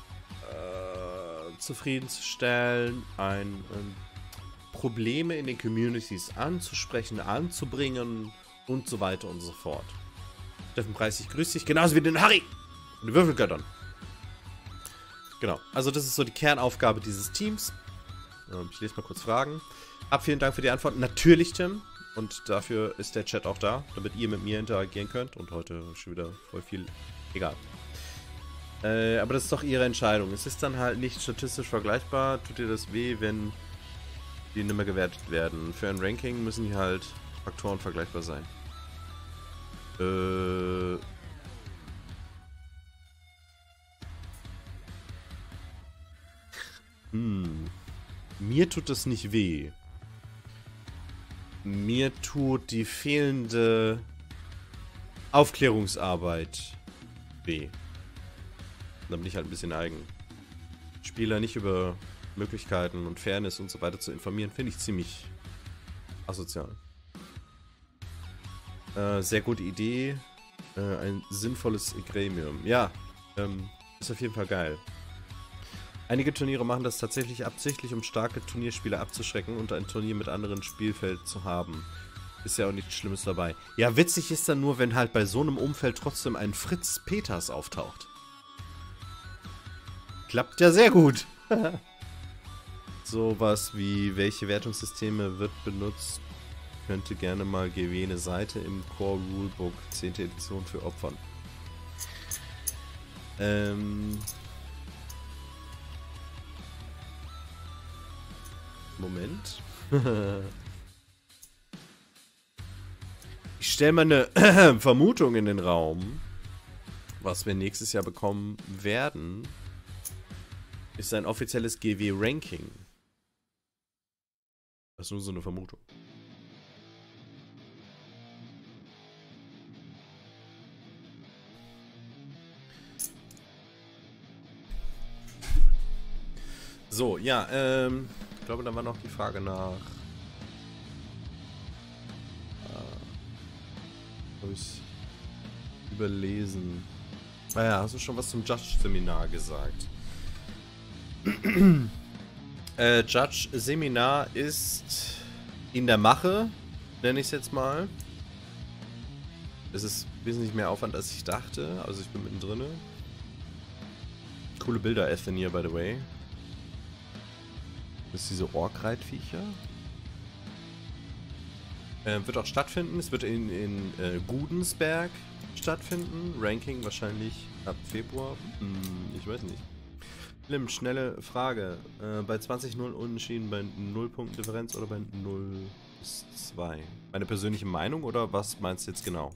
zufriedenzustellen, ein, ähm, Probleme in den Communities anzusprechen, anzubringen und so weiter und so fort. Steffen Preis, ich grüße dich, genauso wie den Harry und den Würfelgöttern. Genau, also das ist so die Kernaufgabe dieses Teams. Ähm, ich lese mal kurz Fragen. Ab, vielen Dank für die Antworten. Natürlich, Tim. Und dafür ist der Chat auch da, damit ihr mit mir interagieren könnt. Und heute schon wieder voll viel. Egal. Äh, aber das ist doch ihre Entscheidung. Es ist dann halt nicht statistisch vergleichbar. Tut dir das weh, wenn die nicht mehr gewertet werden. Für ein Ranking müssen die halt Faktoren vergleichbar sein. Äh... Hm. Mir tut das nicht weh. Mir tut die fehlende Aufklärungsarbeit weh. Da bin ich halt ein bisschen eigen. Spieler nicht über Möglichkeiten und Fairness und so weiter zu informieren, finde ich ziemlich asozial. Äh, sehr gute Idee. Äh, ein sinnvolles Gremium. Ja, ähm, ist auf jeden Fall geil. Einige Turniere machen das tatsächlich absichtlich, um starke Turnierspieler abzuschrecken und ein Turnier mit anderen Spielfeld zu haben. Ist ja auch nichts Schlimmes dabei. Ja, witzig ist dann nur, wenn halt bei so einem Umfeld trotzdem ein Fritz Peters auftaucht. Klappt ja sehr gut. Sowas wie, welche Wertungssysteme wird benutzt, könnte gerne mal G W eine Seite im Core Rulebook zehnte Edition für Opfern. Ähm... Moment. Ich stelle mal eine Vermutung in den Raum. Was wir nächstes Jahr bekommen werden, ist ein offizielles G W-Ranking. Das ist nur so eine Vermutung. So, ja, ähm... ich glaube, da war noch die Frage nach... Äh, habe ich überlesen. Naja, hast du schon was zum Judge-Seminar gesagt? äh, Judge-Seminar ist in der Mache, nenne ich es jetzt mal. Es ist wesentlich mehr Aufwand, als ich dachte. Also ich bin mittendrin. Coole Bilder, Athenier, by the way. Das ist diese Ork-Reitviecher. Äh, wird auch stattfinden. Es wird in, in äh, Gudensberg stattfinden. Ranking wahrscheinlich ab Februar. Hm, ich weiß nicht. Lim, schnelle Frage. Äh, bei zwanzig null unentschieden bei null Punkten Differenz oder bei null bis zwei? Meine persönliche Meinung oder was meinst du jetzt genau?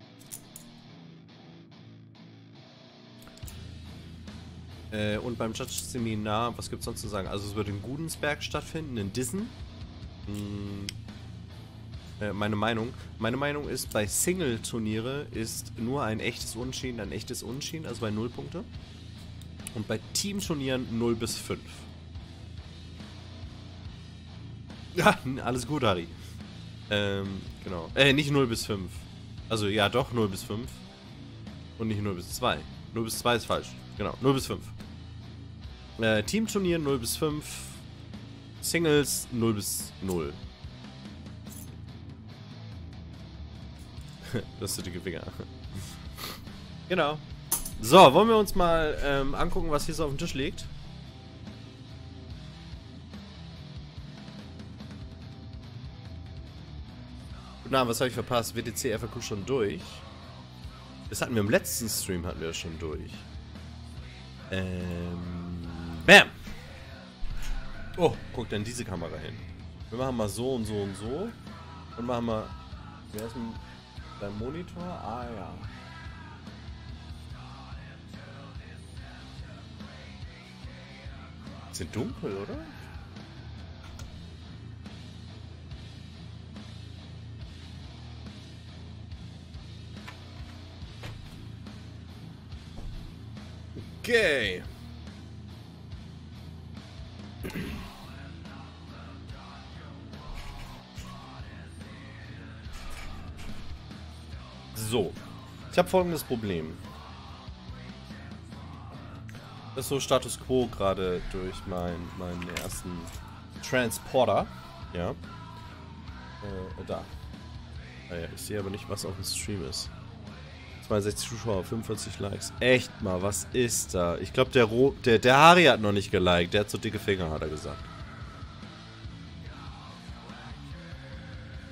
Äh, und beim Judge-Seminar, was gibt es sonst zu sagen? Also es wird in Gudensberg stattfinden, in Dissen. Hm, äh, meine Meinung. Meine Meinung ist, bei Single-Turniere ist nur ein echtes Unentschieden ein echtes Unentschieden, also bei null Punkte. Und bei Teamturnieren null bis fünf. Ja, alles gut, Harry. Ähm, genau. Äh, nicht null bis fünf. Also ja, doch, null bis fünf. Und nicht null bis zwei. null bis zwei ist falsch. Genau, null bis fünf. Äh, Teamturnier null bis fünf. Singles null bis null. Das ist die dicke Finger. Genau. So, wollen wir uns mal ähm, angucken, was hier so auf dem Tisch liegt? Na, was habe ich verpasst? W T C F A Q schon durch. Das hatten wir im letzten Stream, hatten wir das schon durch. Ähm, bam! Oh, guck dann diese Kamera hin. Wir machen mal so und so und so. Und machen mal... Wer ist denn dein Monitor? Ah, ja. Ist dunkel, oder? Okay. So. Ich habe folgendes Problem. Das ist so Status Quo gerade durch mein, meinen ersten Transporter. Ja. Äh, da. Naja, ich sehe aber nicht, was auf dem Stream ist. zweiundsechzig Zuschauer, fünfundvierzig Likes. Echt mal, was ist da? Ich glaube, der, Ro der der Harry hat noch nicht geliked. Der hat so dicke Finger, hat er gesagt.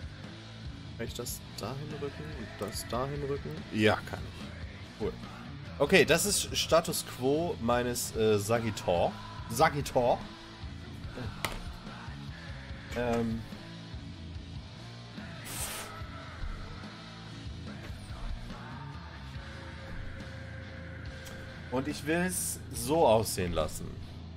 Kann ich das dahin rücken und das dahin rücken? Ja, kann ich. Cool. Okay, das ist Status Quo meines äh, Sagittor. Sagittor. Ähm. Und ich will es so aussehen lassen.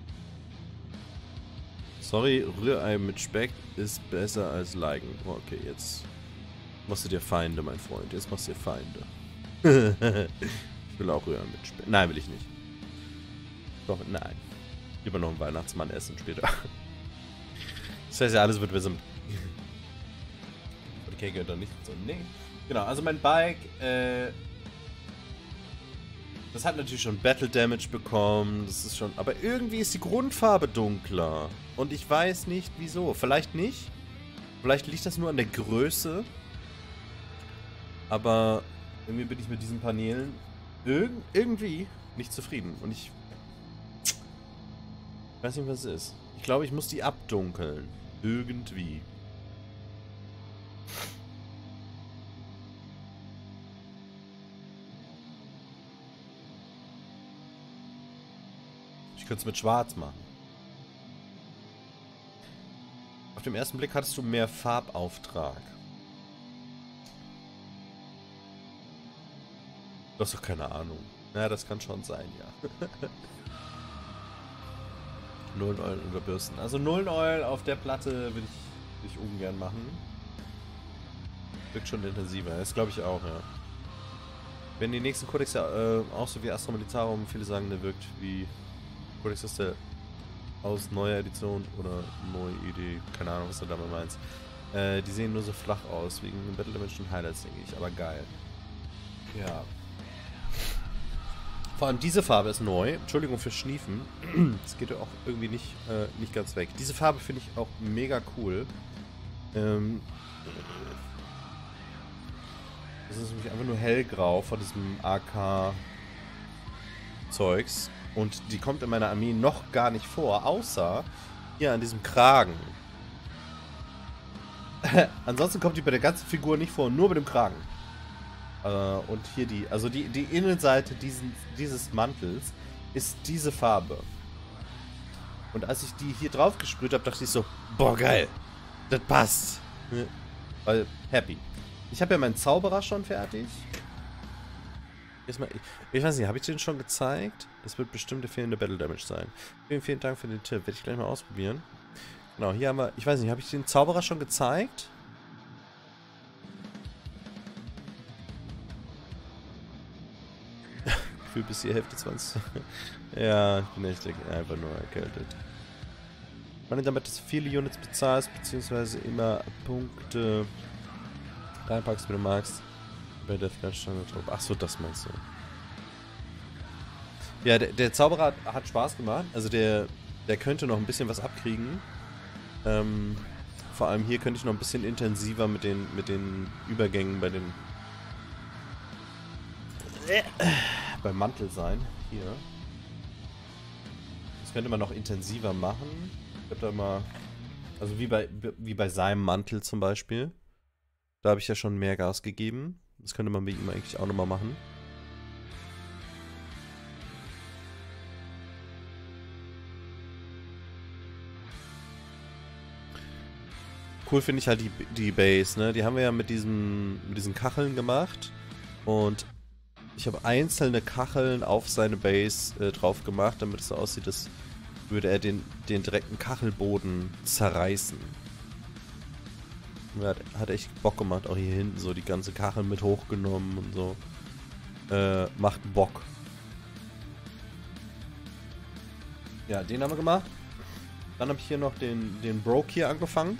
Sorry, Rührei mit Speck ist besser als Liken. Oh, okay, jetzt machst du dir Feinde, mein Freund. Jetzt machst du dir Feinde. Ich will auch Rührei mit Speck. Nein, will ich nicht. Doch, nein. Lieber noch einen Weihnachtsmann essen später. Das heißt ja, alles wird besser. Okay, gehört doch nicht so. Nee. Genau, also mein Bike, äh... das hat natürlich schon Battle Damage bekommen. Das ist schon... Aber irgendwie ist die Grundfarbe dunkler. Und ich weiß nicht, wieso. Vielleicht nicht. Vielleicht liegt das nur an der Größe. Aber irgendwie bin ich mit diesen Paneelen irg irgendwie nicht zufrieden. Und ich... Ich weiß nicht, was es ist. Ich glaube, ich muss die abdunkeln. Irgendwie. Ich könnte es mit Schwarz machen. Auf dem ersten Blick hattest du mehr Farbauftrag. Du hast doch keine Ahnung. Ja, das kann schon sein, ja. Nullen Oil über Bürsten. Also Nullen Oil auf der Platte will ich, will ich ungern machen. Wirkt schon intensiver. Das glaube ich auch, ja. Wenn die nächsten Codex ja äh, auch so wie Astra Militarum, viele sagen, der wirkt wie Codex ist der aus neuer Edition oder neue Idee, keine Ahnung, was du damit meinst. Äh, die sehen nur so flach aus, wegen Battle Damage und Highlights, denke ich, aber geil. Ja. Vor allem diese Farbe ist neu. Entschuldigung fürs Schniefen. Das geht ja auch irgendwie nicht, äh, nicht ganz weg. Diese Farbe finde ich auch mega cool. Ähm, das ist nämlich einfach nur hellgrau von diesem A K-Zeugs. Und die kommt in meiner Armee noch gar nicht vor, außer hier an diesem Kragen. Ansonsten kommt die bei der ganzen Figur nicht vor, nur bei dem Kragen. Uh, und hier die, also die, die Innenseite diesen, dieses Mantels ist diese Farbe. Und als ich die hier drauf gesprüht habe, dachte ich so, boah geil, das passt. Weil, happy. Ich habe ja meinen Zauberer schon fertig. Erstmal, ich, ich weiß nicht, habe ich den schon gezeigt? Das wird bestimmt der fehlende Battle Damage sein. Vielen, vielen Dank für den Tipp, werde ich gleich mal ausprobieren. Genau, hier haben wir, ich weiß nicht, habe ich den Zauberer schon gezeigt? Bis die Hälfte zwanzig. Ja, ich bin echt einfach nur erkältet. Meine damit, dass du viele Units bezahlst, beziehungsweise immer Punkte reinpackst, wenn du magst. Bei der Standard. Achso, das meinst du. Ja, der, der Zauberer hat, hat Spaß gemacht. Also der, der könnte noch ein bisschen was abkriegen. Ähm, vor allem hier könnte ich noch ein bisschen intensiver mit den, mit den Übergängen bei den beim Mantel sein. Hier. Das könnte man noch intensiver machen. Ich hab da mal... Also wie bei, wie bei seinem Mantel zum Beispiel. Da habe ich ja schon mehr Gas gegeben. Das könnte man bei ihm eigentlich auch nochmal machen. Cool finde ich halt die, die Base, ne? Die haben wir ja mit, diesem, mit diesen Kacheln gemacht. Und ich habe einzelne Kacheln auf seine Base äh, drauf gemacht, damit es so aussieht, als würde er den, den direkten Kachelboden zerreißen. Hat, hat echt Bock gemacht, auch hier hinten so die ganze Kachel mit hochgenommen und so. Äh, macht Bock. Ja, den haben wir gemacht. Dann habe ich hier noch den, den Broke hier angefangen.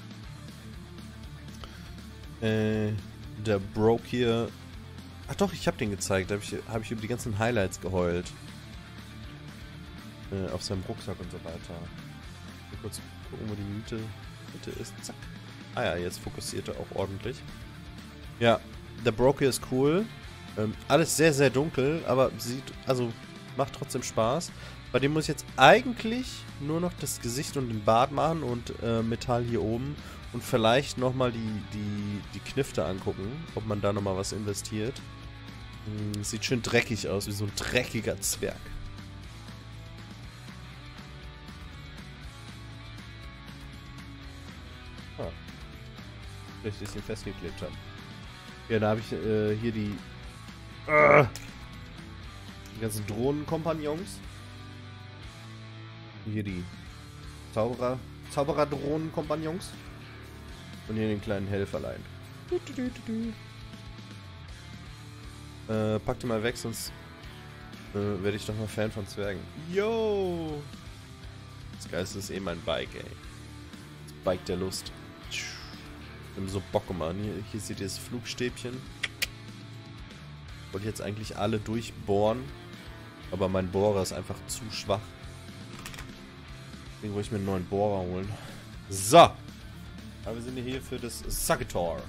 Äh, der Broke hier... Ach doch, ich habe den gezeigt. Da habe ich, hab ich über die ganzen Highlights geheult. Äh, auf seinem Rucksack und so weiter. Mal kurz gucken, wo die Miete, Miete ist. Zack. Ah ja, jetzt fokussiert er auch ordentlich. Ja, der Broke ist cool. Ähm, alles sehr, sehr dunkel, aber sieht, also macht trotzdem Spaß. Bei dem muss ich jetzt eigentlich nur noch das Gesicht und den Bart machen und äh, Metall hier oben. Und vielleicht nochmal die, die, die Knifte angucken, ob man da nochmal was investiert. Hm, sieht schön dreckig aus, wie so ein dreckiger Zwerg. Ah. Vielleicht, dass ich ihn festgeklebt habe. Ja, da habe ich äh, hier die, äh, die ganzen Drohnenkompagnons. Hier die Zauberer, Zauberer-Drohnenkompagnons. Und hier den kleinen Helferlein. Du, du, du, du, du. Äh, pack die mal weg, sonst äh, werde ich doch mal Fan von Zwergen. Yo! Das Geilste ist eh mein Bike, ey. Das Bike der Lust. Ich hab so Bock gemacht. Hier, hier seht ihr das Flugstäbchen. Wollte jetzt eigentlich alle durchbohren. Aber mein Bohrer ist einfach zu schwach. Deswegen wollte ich mir einen neuen Bohrer holen. So! Aber wir sind hier für das Sagittor.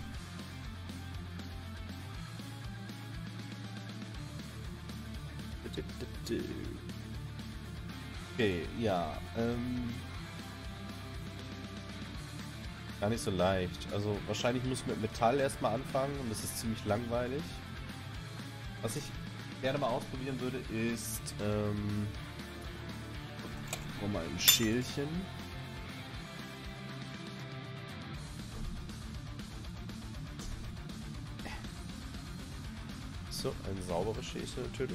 Okay, ja. Ähm... Gar nicht so leicht. Also wahrscheinlich muss ich mit Metall erstmal anfangen und das ist ziemlich langweilig. Was ich gerne mal ausprobieren würde ist ähm, mal ein Schälchen. So, ein sauberes Schälchen natürlich.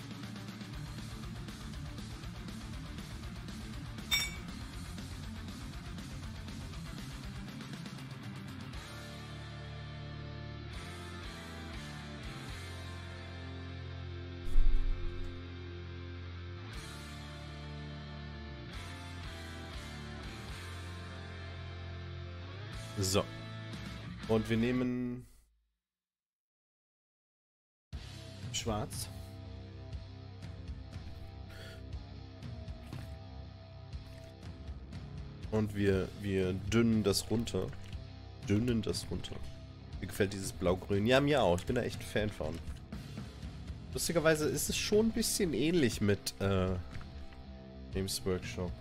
So. Und wir nehmen schwarz. Und wir, wir dünnen das runter. Dünnen das runter. Mir gefällt dieses Blau-Grün. Ja, mir auch. Ich bin da echt Fan von. Lustigerweise ist es schon ein bisschen ähnlich mit äh, Games Workshop.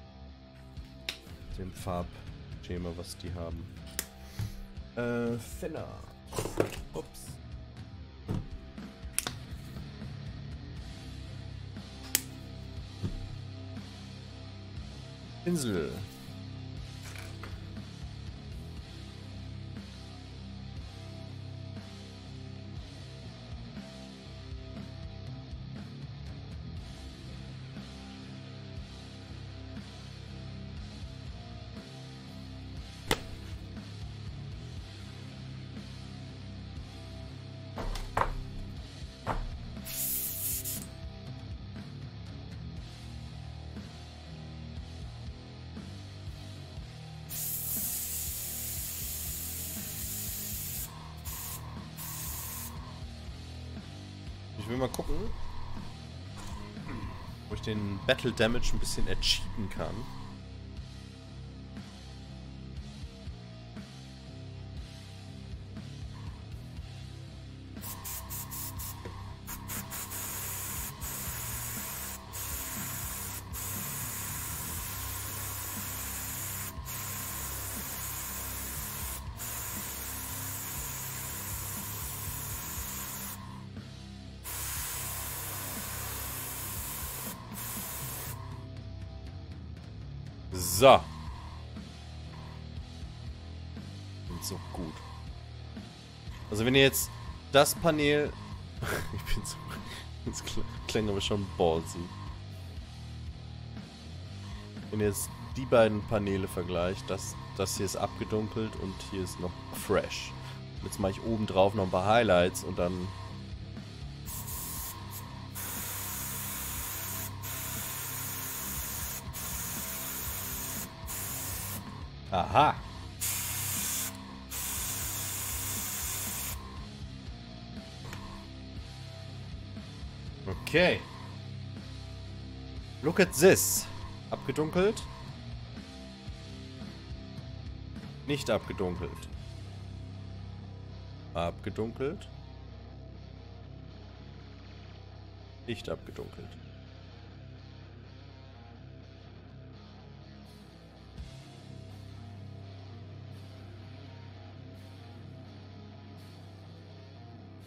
Dem Farbschema, was die haben. Äh, Finner. Ups. Pinsel. Ich will mal gucken, wo ich den Battle Damage ein bisschen ercheaten kann. So. Und so gut. Also wenn ihr jetzt das Panel... ich bin so... Das klingt aber schon ballsy. Wenn ihr jetzt die beiden Paneele vergleicht, das, das hier ist abgedunkelt und hier ist noch fresh. Jetzt mache ich oben drauf noch ein paar Highlights und dann... Aha. Okay. Look at this. Abgedunkelt. Nicht abgedunkelt. Abgedunkelt. Nicht abgedunkelt.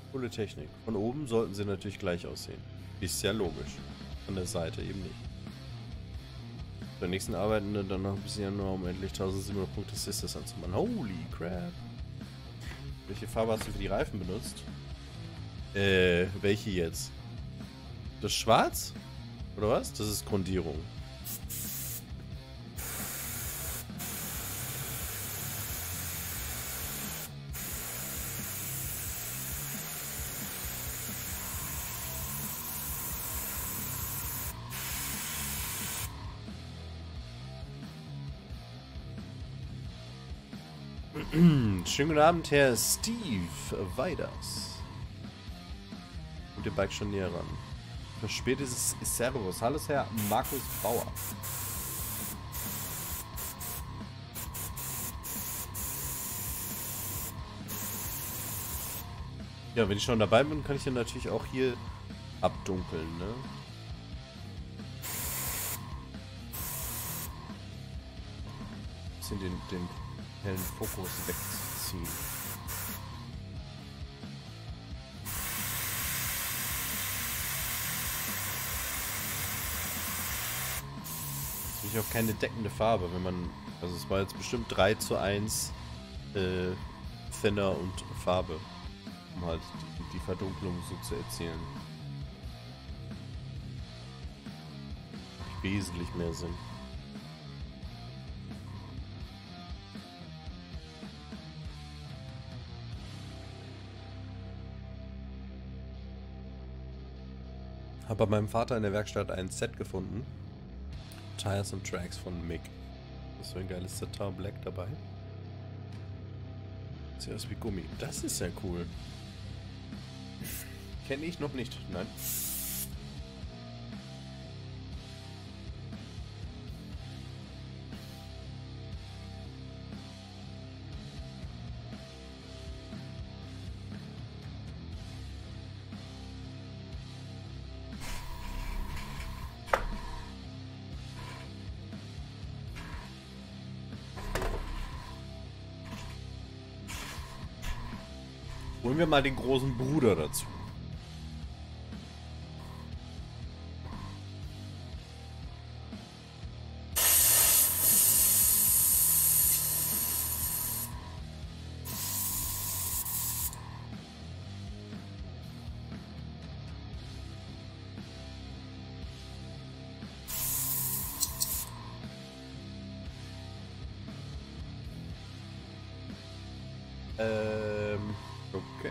Coole Technik. Von oben sollten sie natürlich gleich aussehen. Ist ja logisch. Von der Seite eben nicht. Beim nächsten arbeiten wir dann noch ein bisschen nur um endlich tausendsiebenhundert Punkte Sisters anzumachen. Holy crap. Welche Farbe hast du für die Reifen benutzt? Äh, welche jetzt? Das Schwarz? Oder was? Das ist Grundierung. Schönen guten Abend, Herr Steve Weiders. Und der Bike schon näher ran. Verspätetes Servus. Hallo, Herr Markus Bauer. Ja, wenn ich schon dabei bin, kann ich dann natürlich auch hier abdunkeln, ne? Bisschen den, den hellen Fokus wegziehen. Das ist auch keine deckende Farbe, wenn man. Also es war jetzt bestimmt drei zu eins äh, Thinner und Farbe, um halt die, die Verdunklung so zu erzielen. Macht wesentlich mehr Sinn. Habe bei meinem Vater in der Werkstatt ein Set gefunden. Tires und Tracks von Mick. Das ist so ein geiles Satin Black dabei. Sieht aus wie Gummi. Das ist ja cool. Kenne ich noch nicht. Nein. Holen wir mal den großen Bruder dazu. Ähm, okay.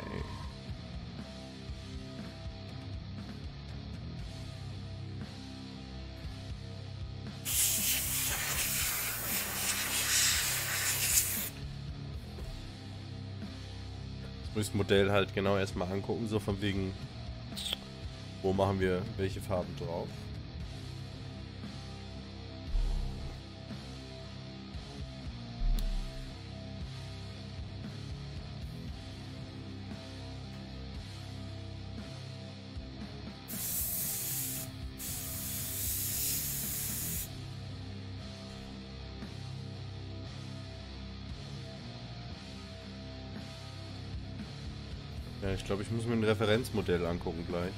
Jetzt muss ich das Modell halt genau erstmal angucken, so von wegen, wo machen wir welche Farben drauf. Ja, ich glaube, ich muss mir ein Referenzmodell angucken gleich.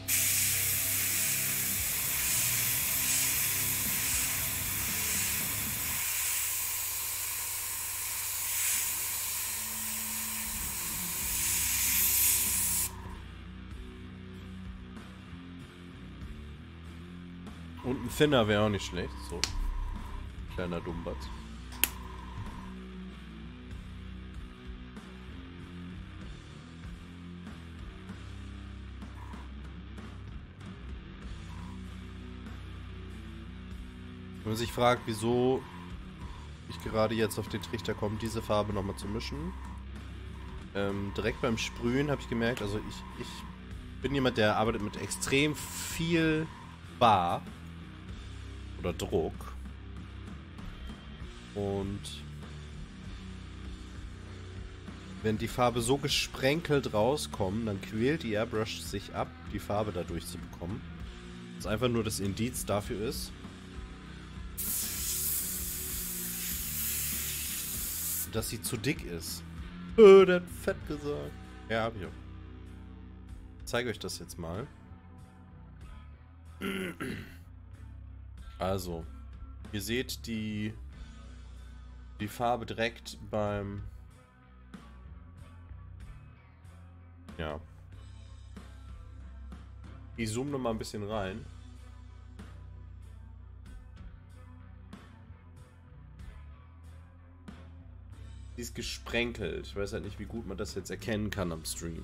Und ein Thinner wäre auch nicht schlecht. So. Kleiner Dummbatz. Wenn man sich fragt, wieso ich gerade jetzt auf den Trichter komme, diese Farbe nochmal zu mischen. Ähm, direkt beim Sprühen habe ich gemerkt, also ich, ich bin jemand, der arbeitet mit extrem viel Bar oder Druck. Und wenn die Farbe so gesprenkelt rauskommt, dann quält die Airbrush sich ab, die Farbe dadurch zu bekommen. Was einfach nur das Indiz dafür ist, dass sie zu dick ist. Oh, der hat fett gesagt. Ja, hab ich auch. zeige euch das jetzt mal. Also, ihr seht die, die Farbe direkt beim... Ja. Ich zoome noch mal ein bisschen rein. Die ist gesprenkelt. Ich weiß halt nicht, wie gut man das jetzt erkennen kann am Stream.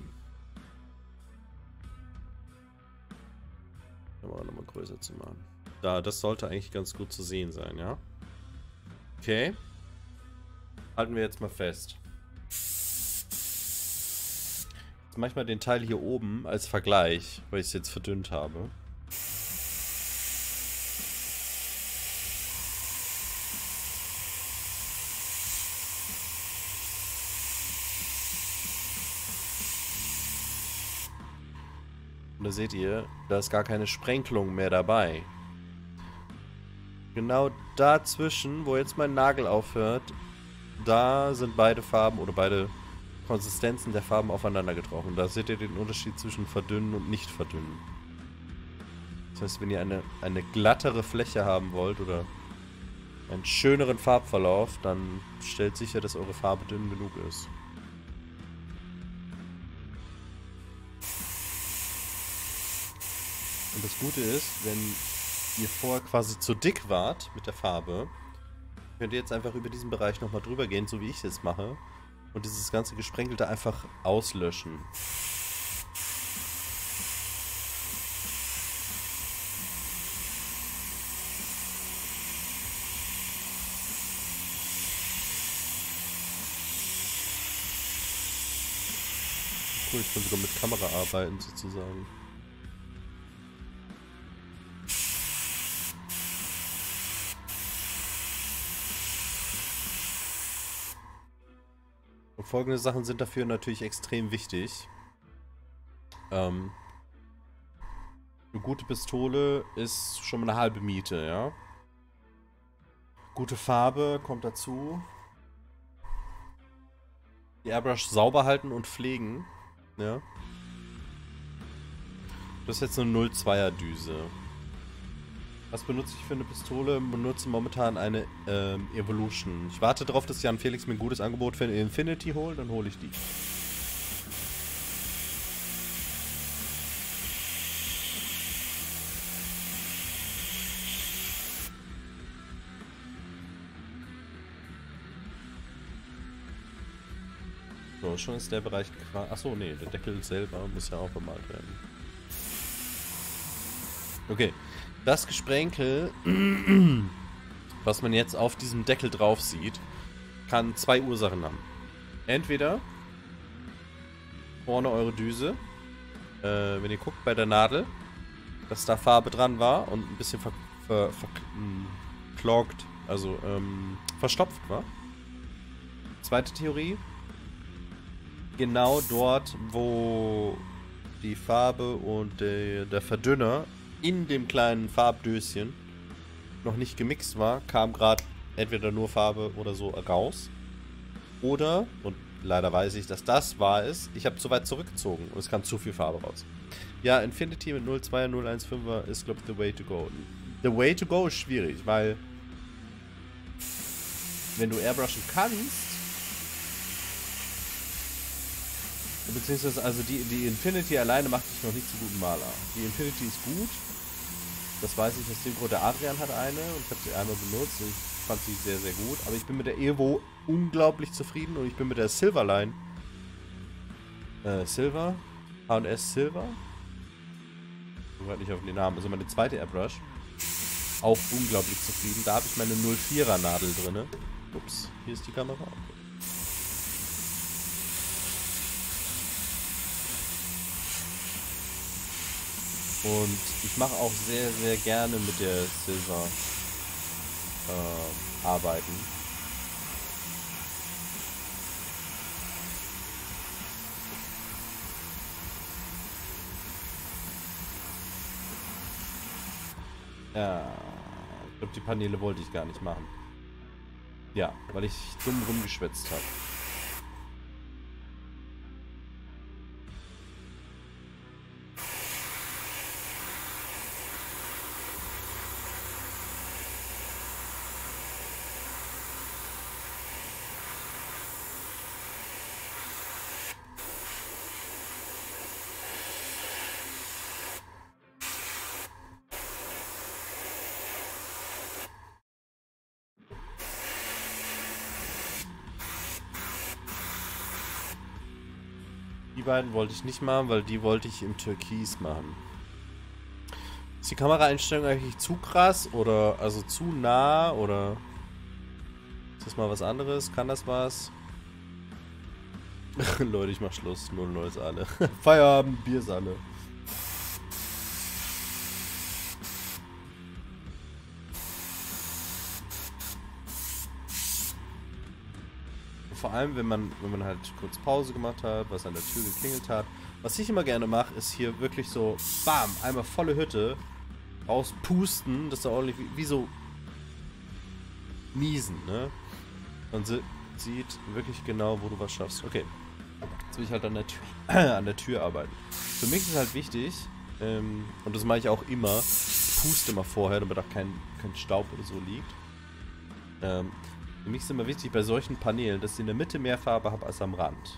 Aber nochmal größer zu machen. Da, das sollte eigentlich ganz gut zu sehen sein, ja? Okay. Halten wir jetzt mal fest. Jetzt mache ich mal den Teil hier oben als Vergleich, weil ich es jetzt verdünnt habe. Und da seht ihr, da ist gar keine Sprenkelung mehr dabei. Genau dazwischen, wo jetzt mein Nagel aufhört, da sind beide Farben oder beide Konsistenzen der Farben aufeinander getroffen. Da seht ihr den Unterschied zwischen verdünnen und nicht verdünnen. Das heißt, wenn ihr eine, eine glattere Fläche haben wollt oder einen schöneren Farbverlauf, dann stellt sicher, dass eure Farbe dünn genug ist. Und das Gute ist, wenn ihr vorher quasi zu dick wart mit der Farbe, könnt ihr jetzt einfach über diesen Bereich nochmal drüber gehen, so wie ich es jetzt mache. Und dieses ganze Gesprenkelte einfach auslöschen. Cool, ich kann sogar mit Kamera arbeiten sozusagen. Und folgende Sachen sind dafür natürlich extrem wichtig. Ähm, eine gute Pistole ist schon mal eine halbe Miete, ja. Gute Farbe kommt dazu. Die Airbrush sauber halten und pflegen, ja. Das ist jetzt eine null Komma zweier Düse. Was benutze ich für eine Pistole? Ich benutze momentan eine ähm, Evolution. Ich warte darauf, dass Jan Felix mir ein gutes Angebot für eine Infinity holt, dann hole ich die. So, schon ist der Bereich quasi... Achso, nee, der Deckel selber muss ja auch bemalt werden. Okay. Das Gesprenkel, was man jetzt auf diesem Deckel drauf sieht, kann zwei Ursachen haben. Entweder vorne eure Düse, äh, wenn ihr guckt bei der Nadel, dass da Farbe dran war und ein bisschen ver, ver, ver, clogged, also ähm, verstopft war. Zweite Theorie, genau dort, wo die Farbe und der, der Verdünner in dem kleinen Farbdöschen noch nicht gemixt war, kam gerade entweder nur Farbe oder so raus. Oder, und leider weiß ich, dass das wahr ist, ich habe zu weit zurückgezogen und es kam zu viel Farbe raus. Ja, Infinity mit null Komma zweier, null Komma fünfzehner ist, glaube ich, the way to go. The way to go ist schwierig, weil wenn du airbrushen kannst, beziehungsweise also die, die Infinity alleine macht dich noch nicht zu guten Maler. Die Infinity ist gut. Das weiß ich aus dem Grund, der Adrian hat eine und ich habe sie einmal benutzt und ich fand sie sehr, sehr gut. Aber ich bin mit der Evo unglaublich zufrieden und ich bin mit der Silverline äh, Silver, H und S Silver, ich komme gerade nicht auf den Namen, also meine zweite Airbrush, auch unglaublich zufrieden. Da habe ich meine null Komma vierer Nadel drin. Ups, hier ist die Kamera. Okay. Und ich mache auch sehr, sehr gerne mit der Silver äh, arbeiten. Ja, ich glaube, die Paneele wollte ich gar nicht machen. Ja, weil ich dumm rumgeschwätzt habe. beiden wollte ich nicht machen, weil die wollte ich im Türkis machen. Ist die Kameraeinstellung eigentlich zu krass oder also zu nah oder ist das mal was anderes? Kann das was? Leute, ich mach Schluss. null null ist alle. Feierabend, Bier ist alle. Vor allem, wenn man, wenn man halt kurz Pause gemacht hat, was an der Tür geklingelt hat. Was ich immer gerne mache, ist hier wirklich so, bam, einmal volle Hütte rauspusten, dass da ordentlich, wie, wie so niesen, ne? Man si sieht wirklich genau, wo du was schaffst. Okay, jetzt will ich halt an der Tür, an der Tür arbeiten. Für mich ist halt wichtig, ähm, und das mache ich auch immer, ich puste immer vorher, damit auch kein, kein Staub oder so liegt. Ähm, Für mich ist immer wichtig bei solchen Paneelen, dass ich in der Mitte mehr Farbe habe als am Rand.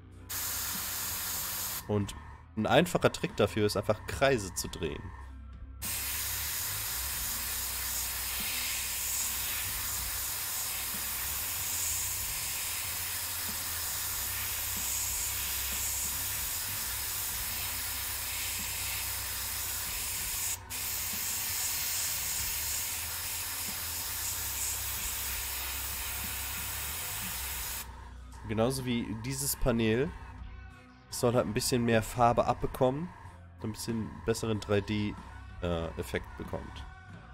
Und ein einfacher Trick dafür ist einfach Kreise zu drehen. Genauso wie dieses Panel. Es soll halt ein bisschen mehr Farbe abbekommen. Ein bisschen besseren drei D-Effekt äh, bekommt.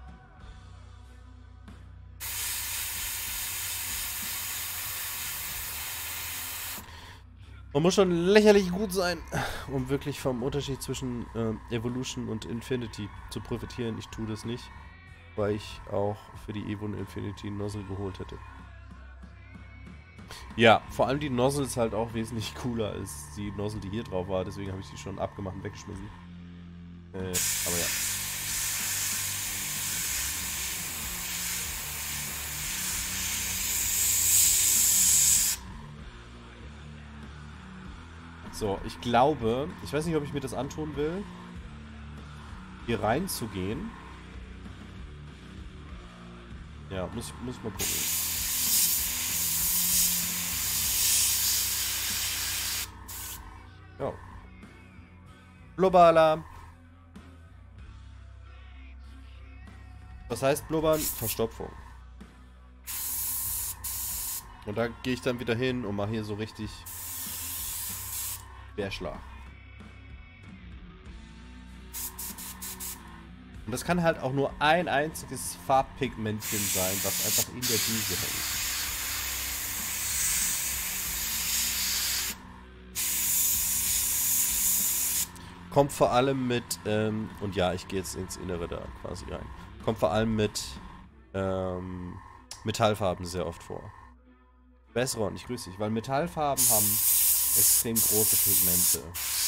Man muss schon lächerlich gut sein, um wirklich vom Unterschied zwischen äh, Evolution und Infinity zu profitieren. Ich tue das nicht, weil ich auch für die Evo und Infinity einen Nozzle geholt hätte. Ja, vor allem die Nozzle ist halt auch wesentlich cooler als die Nozzle, die hier drauf war. Deswegen habe ich die schon abgemacht und weggeschmissen. Äh, aber ja. So, ich glaube, ich weiß nicht, ob ich mir das antun will, hier reinzugehen. Ja, muss, muss ich mal gucken. Ja. Blubber-Alarm. Was heißt blubbern? Verstopfung. Und da gehe ich dann wieder hin und mache hier so richtig Querschlag. Und das kann halt auch nur ein einziges Farbpigmentchen sein, was einfach in der Düse hängt. Kommt vor allem mit, ähm, und ja, ich gehe jetzt ins Innere da quasi rein. Kommt vor allem mit ähm, Metallfarben sehr oft vor. Besseron, ich grüße dich, weil Metallfarben haben extrem große Pigmente.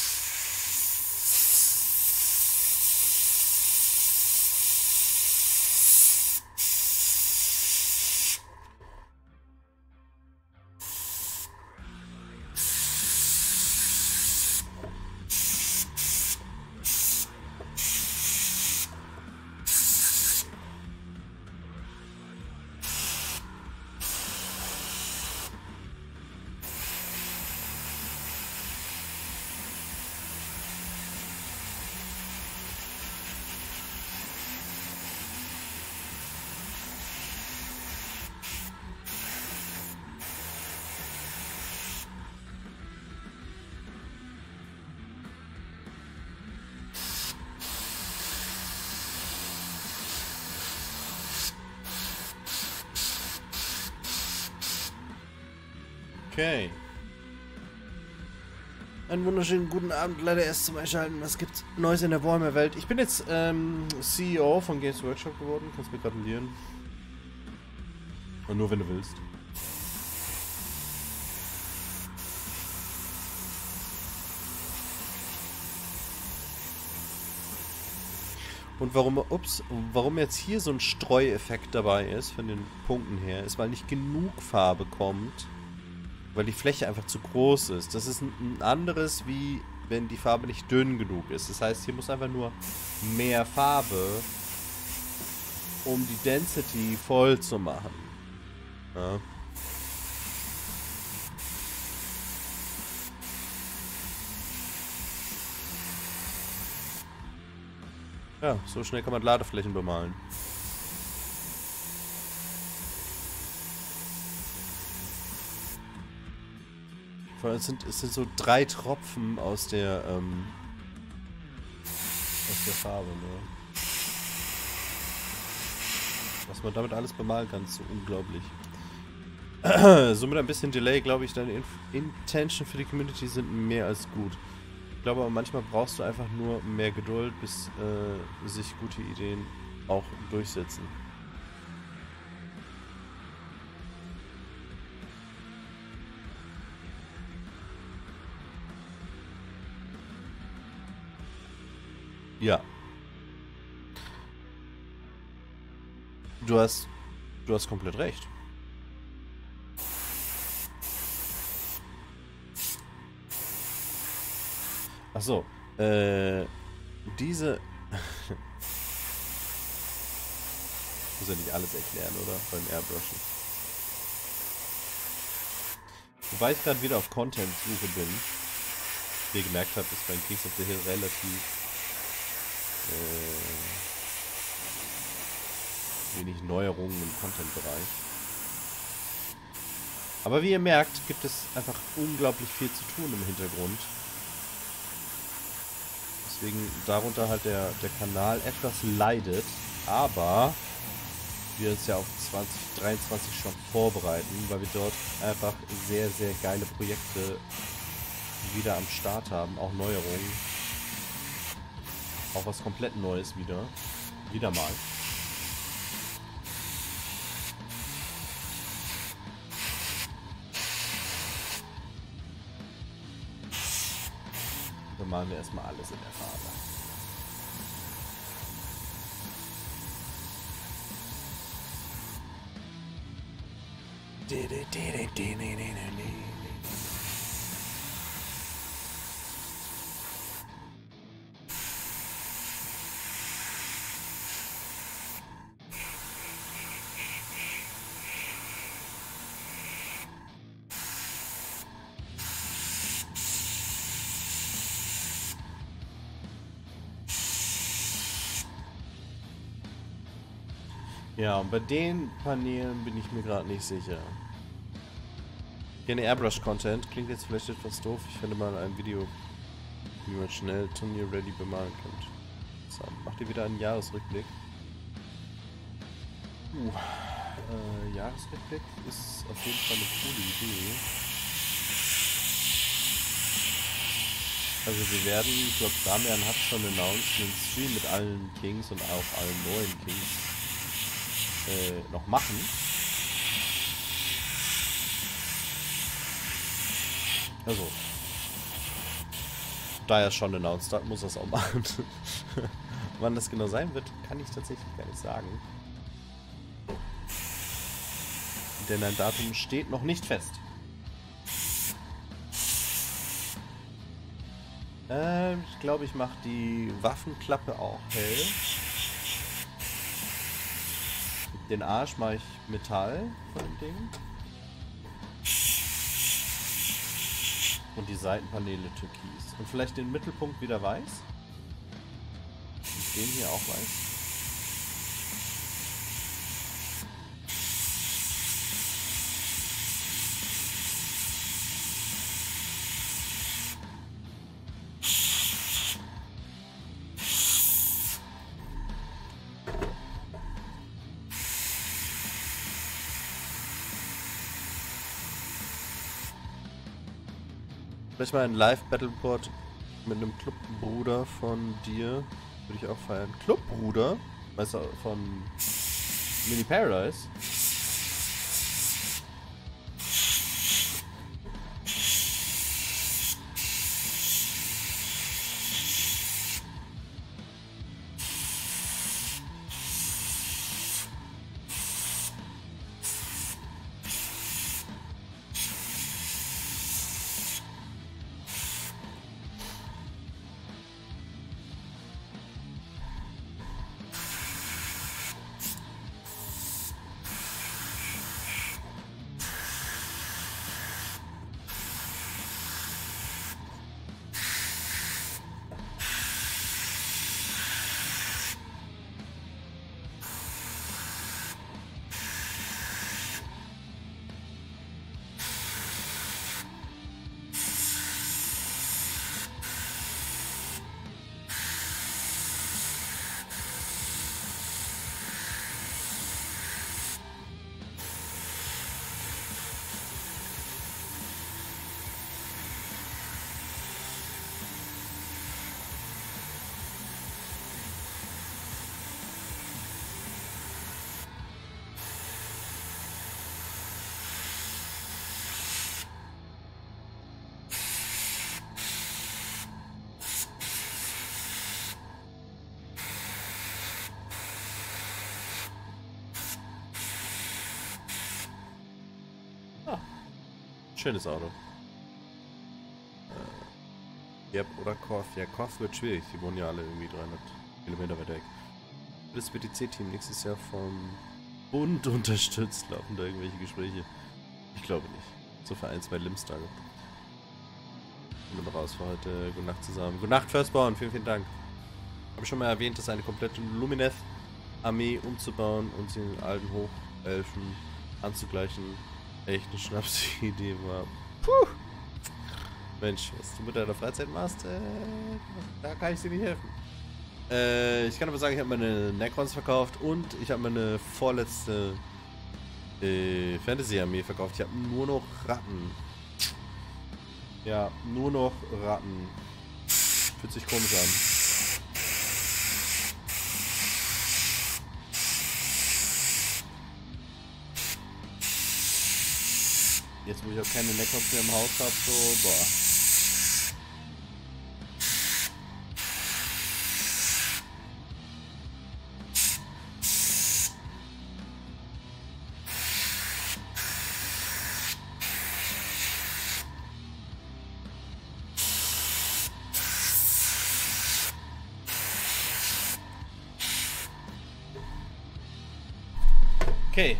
Okay. Einen wunderschönen guten Abend, leider erst zum Einschalten. Was gibt's Neues in der Warhammer-Welt? Ich bin jetzt ähm, C E O von Games Workshop geworden. Kannst mir gratulieren. Und nur wenn du willst. Und warum, ups, warum jetzt hier so ein Streueffekt dabei ist, von den Punkten her, ist, weil nicht genug Farbe kommt. Weil die Fläche einfach zu groß ist. Das ist ein anderes, wie wenn die Farbe nicht dünn genug ist. Das heißt, hier muss einfach nur mehr Farbe, um die Density voll zu machen. Ja. Ja, so schnell kann man Ladeflächen bemalen. Vor allem es sind, es sind so drei Tropfen aus der, ähm, aus der Farbe, ne? Was man damit alles bemalen kann, ist so unglaublich. So mit ein bisschen Delay, glaube ich, deine Inf Intention für die Community sind mehr als gut. Ich glaube aber manchmal brauchst du einfach nur mehr Geduld, bis äh, sich gute Ideen auch durchsetzen. Ja. Du hast, du hast komplett recht. Ach so, äh, diese... Ich muss ja nicht alles erklären, oder? Beim Airbrushen. Wobei ich gerade wieder auf Content-Suche bin. Wie ihr gemerkt habt, ist mein Kings of the Hill relativ äh, wenig Neuerungen im Content-Bereich. Aber wie ihr merkt, gibt es einfach unglaublich viel zu tun im Hintergrund. Deswegen darunter halt der, der Kanal etwas leidet, aber wir uns ja auf zwanzig dreiundzwanzig schon vorbereiten, weil wir dort einfach sehr, sehr geile Projekte wieder am Start haben, auch Neuerungen, auch was komplett Neues wieder, wieder mal. Dann machen wir erstmal alles in der Farbe. Ja, und bei den Paneelen bin ich mir gerade nicht sicher. Gerne Airbrush-Content. Klingt jetzt vielleicht etwas doof. Ich finde mal ein Video, wie man schnell Turnier Ready bemalen kann. So, macht ihr wieder einen Jahresrückblick. Uh, äh, Jahresrückblick ist auf jeden Fall eine coole Idee. Also wir werden, ich glaube Damian hat schon announced, einen Stream mit allen Kings und auch allen neuen Kings äh, noch machen. Also, da er schon announced hat, muss er es auch machen. Wann das genau sein wird, kann ich tatsächlich gar nicht sagen. Denn ein Datum steht noch nicht fest. Ähm, ich glaube, ich mache die Waffenklappe auch hell. Den Arsch mache ich Metall von dem Ding. Und die Seitenpaneele türkis. Und vielleicht den Mittelpunkt wieder weiß. Und den hier auch weiß. Vielleicht mal ein Live-Battleboard mit einem Clubbruder von dir. Würde ich auch feiern. Clubbruder? Weißt du, von Mini Paradise? Schönes Auto. Äh, yep, oder Korf. Ja, Korf wird schwierig. Die wohnen ja alle irgendwie dreihundert Kilometer weit weg. Das B T C-Team nächstes Jahr vom Bund unterstützt. Laufen da irgendwelche Gespräche? Ich glaube nicht. So vereinsbei Limstage. Ich bin raus für heute. Gute Nacht zusammen. Gute Nacht, Firstborn. Vielen, vielen Dank. Habe ich schon mal erwähnt, dass eine komplette Lumineth-Armee umzubauen und sie den alten Hochelfen anzugleichen echt eine Schnapsidee war. Puh. Mensch, was du mit deiner Freizeit machst, äh, da kann ich dir nicht helfen. Äh, ich kann aber sagen, ich habe meine Necrons verkauft und ich habe meine vorletzte äh, Fantasy-Armee verkauft. Ich habe nur noch Ratten. Ja, nur noch Ratten. Fühlt sich komisch an. Jetzt, wo ich auch keine Necrons mehr im Haus habe, so, boah. Okay.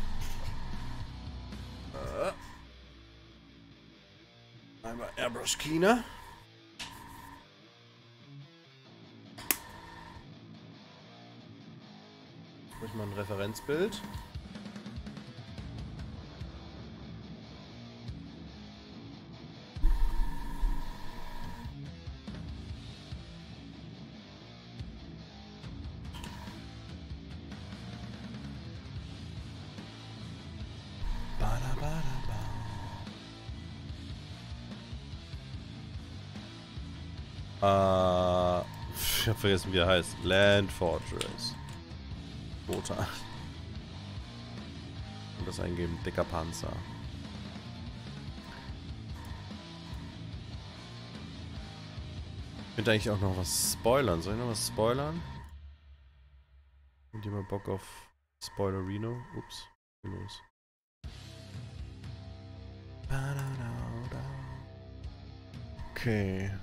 Einmal Airbrush Cleaner. Mach ich mal ein Referenzbild. Uh, ich hab vergessen, wie er heißt. Land Fortress. Roter. Und das eingeben. Dicker Panzer. Ich könnte eigentlich auch noch was spoilern. Soll ich noch was spoilern? Habt ihr mal Bock auf Spoilerino? Ups. Los. Okay.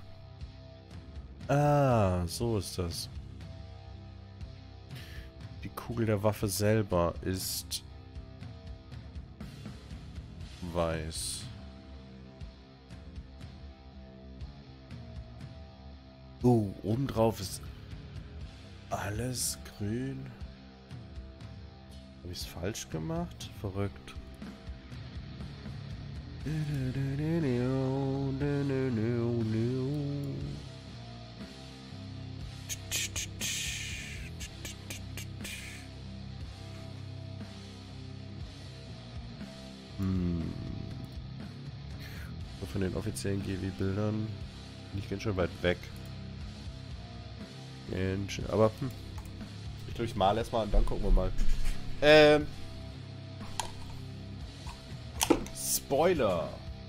Ah, so ist das. Die Kugel der Waffe selber ist weiß. Oh, obendrauf ist alles grün. Habe ich es falsch gemacht? Verrückt. Hm. So von den offiziellen G W-Bildern bin ich ganz schön weit weg. Ganz schön, aber hm. Ich glaube, ich mal erstmal und dann gucken wir mal. Ähm. Spoiler.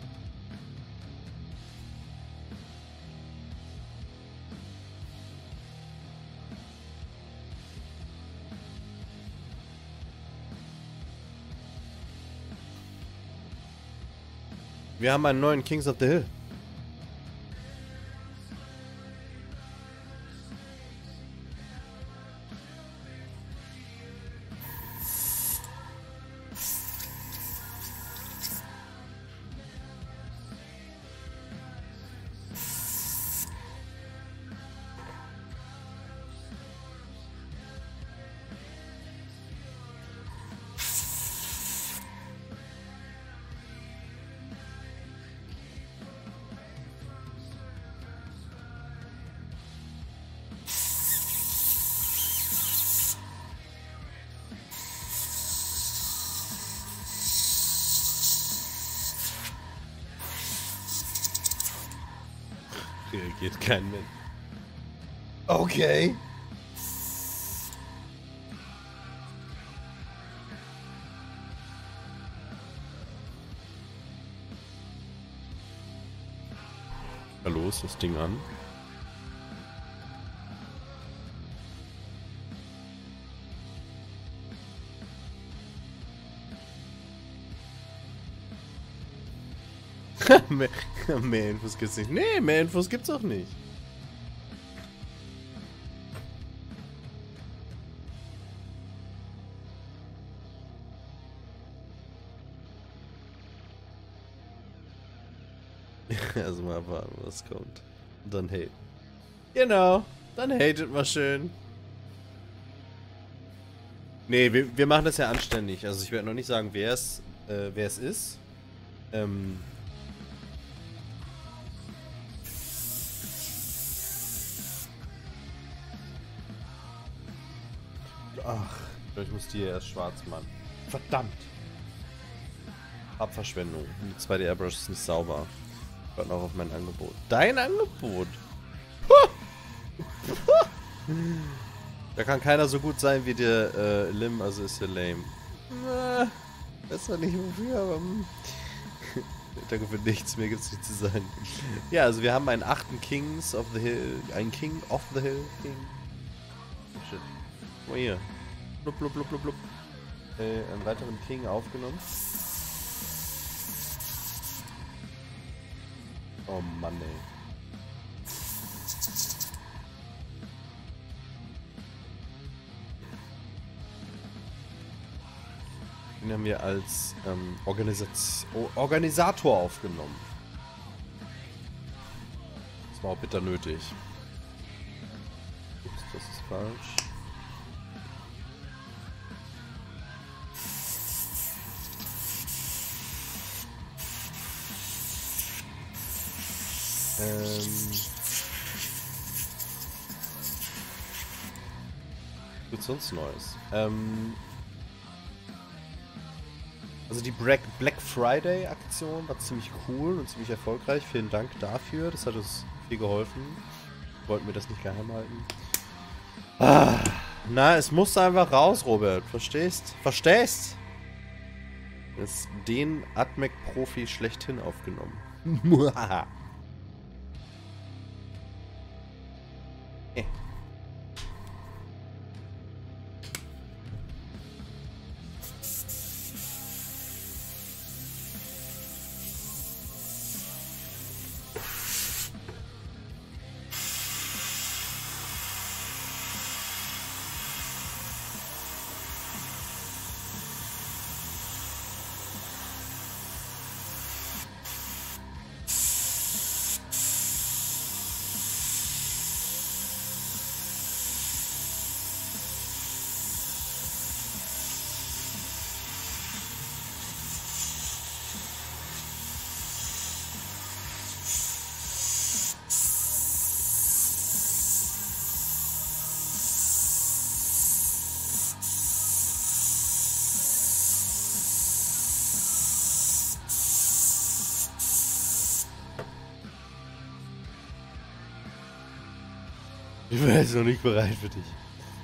Wir haben einen neuen Kings of the Hill. Reagiert kein Mensch. Okay. Hallo, ist das Ding an? mehr, mehr Infos gibt's nicht. Nee, mehr Infos gibt's auch nicht. Also mal warten, was kommt. Und dann hate. Genau, dann hatet mal schön. Nee, wir, wir machen das ja anständig. Also ich werde noch nicht sagen, wer es äh, wer es ist. Ähm... Ach, ich muss die erst schwarz machen. Verdammt! Abverschwendung. Die zweite Airbrush ist nicht sauber. Ich warte noch auf mein Angebot. Dein Angebot? Da kann keiner so gut sein wie der äh, Lim, also ist der lame. Na, weiß doch nicht wofür, aber... Danke für nichts, mir gibt's nichts zu sagen. Ja, also wir haben einen achten Kings of the Hill, einen King of the Hill, King. Oh shit. Guck mal hier. Blub, blub, blub, blub, blub. Äh, einen weiteren King aufgenommen. Oh Mann, ey. Den haben wir als ähm, Organisat- Organisator aufgenommen. Das war auch bitter nötig. Ups, das ist falsch. Ähm. Gibt's sonst Neues? Ähm. Also die Black Friday Aktion war ziemlich cool und ziemlich erfolgreich. Vielen Dank dafür. Das hat uns viel geholfen. Wollten wir das nicht geheim halten. Ah, na, es muss einfach raus, Robert. Verstehst? Verstehst? Ist den Atmec-Profi schlechthin aufgenommen. Muhaha. Ich bin jetzt noch nicht bereit für dich.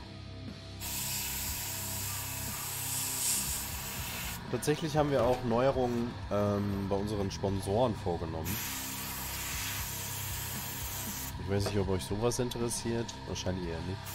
Tatsächlich haben wir auch Neuerungen ähm, bei unseren Sponsoren vorgenommen. Ich weiß nicht, ob euch sowas interessiert. Wahrscheinlich eher nicht.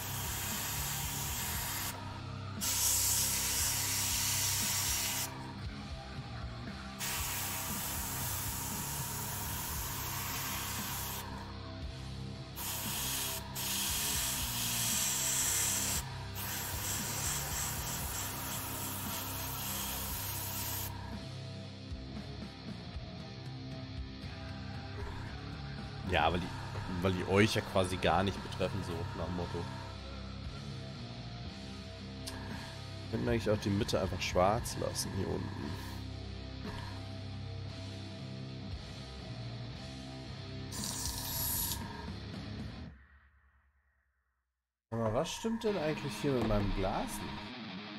Ja, weil die, weil die euch ja quasi gar nicht betreffen, so nach dem Motto. Wir könnten eigentlich auch die Mitte einfach schwarz lassen, hier unten. Aber was stimmt denn eigentlich hier mit meinem Glas nicht?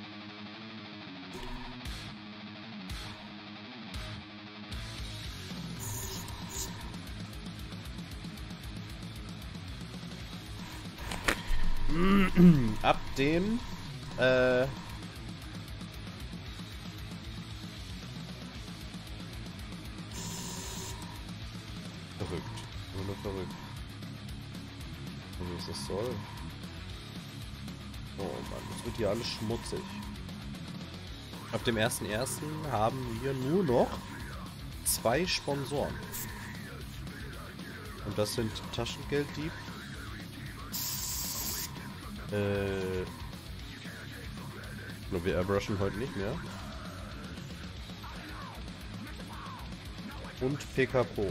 Ab dem äh, verrückt. Nur verrückt. Was das soll. Oh Mann, das wird hier alles schmutzig. Ab dem ersten ersten haben wir nur noch zwei Sponsoren. Und das sind Taschengelddieb. Äh. Ich glaube, wir airbrushen heute nicht mehr. Und P K Pro.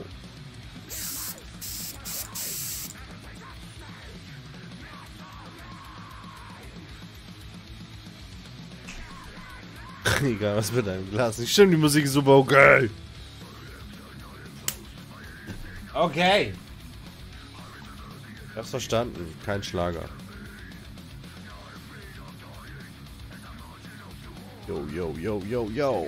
Egal, was mit deinem Glas. Nicht stimmt, die Musik ist super okay. Okay. Ich hab's verstanden. Kein Schlager. Yo, yo, yo, yo, yo.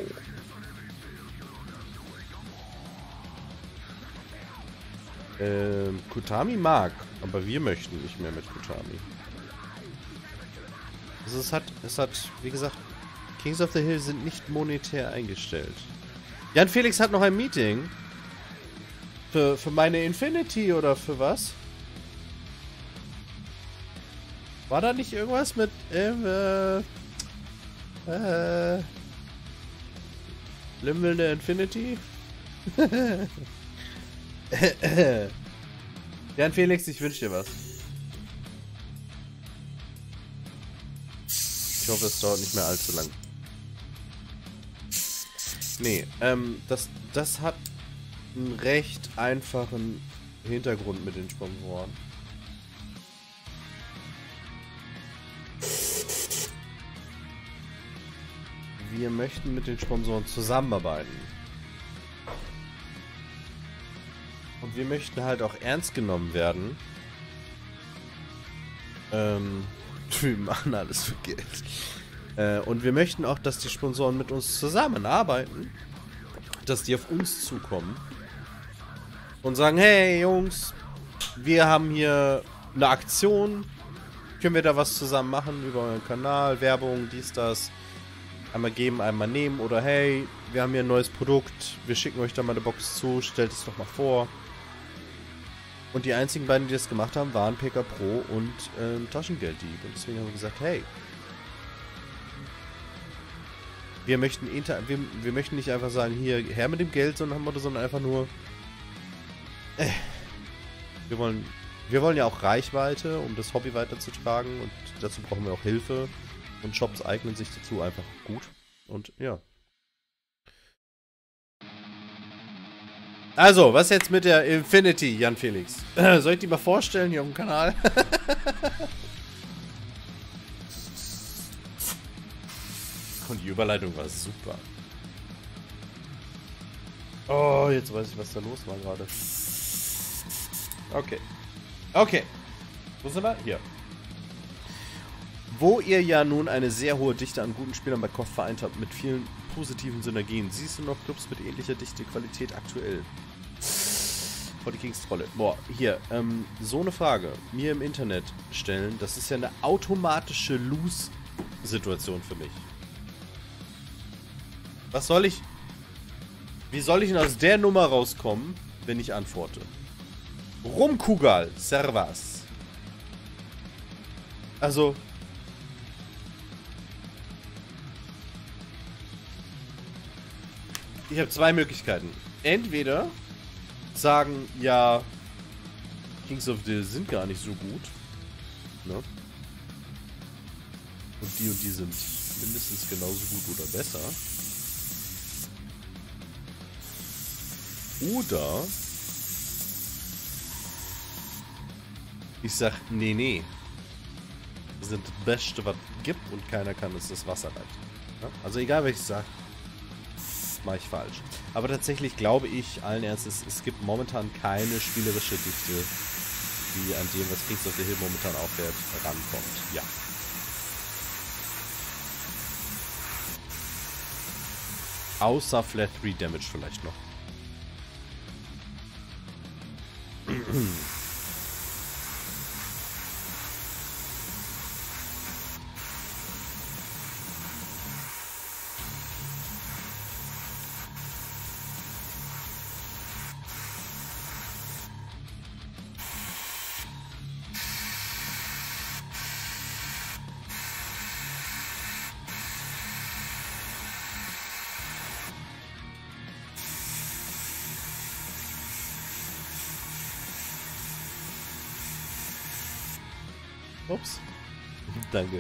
Ähm, Kutami mag, aber wir möchten nicht mehr mit Kutami. Also es hat, es hat, wie gesagt, Kings of the Hill sind nicht monetär eingestellt. Jan Felix hat noch ein Meeting. Für, für meine Infinity oder für was? War da nicht irgendwas mit, äh, äh, Limble der Infinity? Jan Felix, ich wünsche dir was. Ich hoffe, es dauert nicht mehr allzu lang. Nee, ähm, das, das hat einen recht einfachen Hintergrund mit den Sponsoren. Wir möchten mit den Sponsoren zusammenarbeiten. Und wir möchten halt auch ernst genommen werden. Ähm, wir machen alles für Geld. Äh, und wir möchten auch, dass die Sponsoren mit uns zusammenarbeiten. Dass die auf uns zukommen. Und sagen, hey Jungs, wir haben hier eine Aktion. Können wir da was zusammen machen über euren Kanal, Werbung, dies, das. Einmal geben, einmal nehmen. Oder hey, wir haben hier ein neues Produkt. Wir schicken euch da mal eine Box zu. Stellt es doch mal vor. Und die einzigen beiden, die das gemacht haben, waren P K Pro und ähm, Taschengelddieb. Und deswegen haben wir gesagt, hey, wir möchten inter wir, wir möchten nicht einfach sagen, hier, her mit dem Geld, sondern haben wir, sondern einfach nur, äh, wir wollen, wir wollen ja auch Reichweite, um das Hobby weiterzutragen, und dazu brauchen wir auch Hilfe. Und Shops eignen sich dazu einfach gut. Und ja. Also, was jetzt mit der Infinity, Jan Felix? Soll ich die mal vorstellen hier auf dem Kanal? Und die Überleitung war super. Oh, jetzt weiß ich, was da los war gerade. Okay. Okay. Wo sind wir? Hier. Wo ihr ja nun eine sehr hohe Dichte an guten Spielern bei K O F vereint habt, mit vielen positiven Synergien, siehst du noch Clubs mit ähnlicher Dichte Qualität aktuell? Vor die Kings-Trolle. Boah, hier, ähm, so eine Frage mir im Internet stellen, das ist ja eine automatische Lose-Situation für mich. Was soll ich... Wie soll ich denn aus der Nummer rauskommen, wenn ich antworte? Rumkugal, Servas. Also... Ich habe zwei Möglichkeiten. Entweder sagen, ja, Kings of the Hill sind gar nicht so gut. Ne? Und die und die sind mindestens genauso gut oder besser. Oder ich sag, nee, nee. Wir sind das Beste, was es gibt, und keiner kann uns das Wasser reichen. Ja? Also egal, was ich sage. Mache ich falsch. Aber tatsächlich glaube ich allen Ernstes, es gibt momentan keine spielerische Dichte, die an dem, was Kings of the Hill momentan aufwärts rankommt. Ja. Außer Flat drei Damage vielleicht noch. Ups. Danke.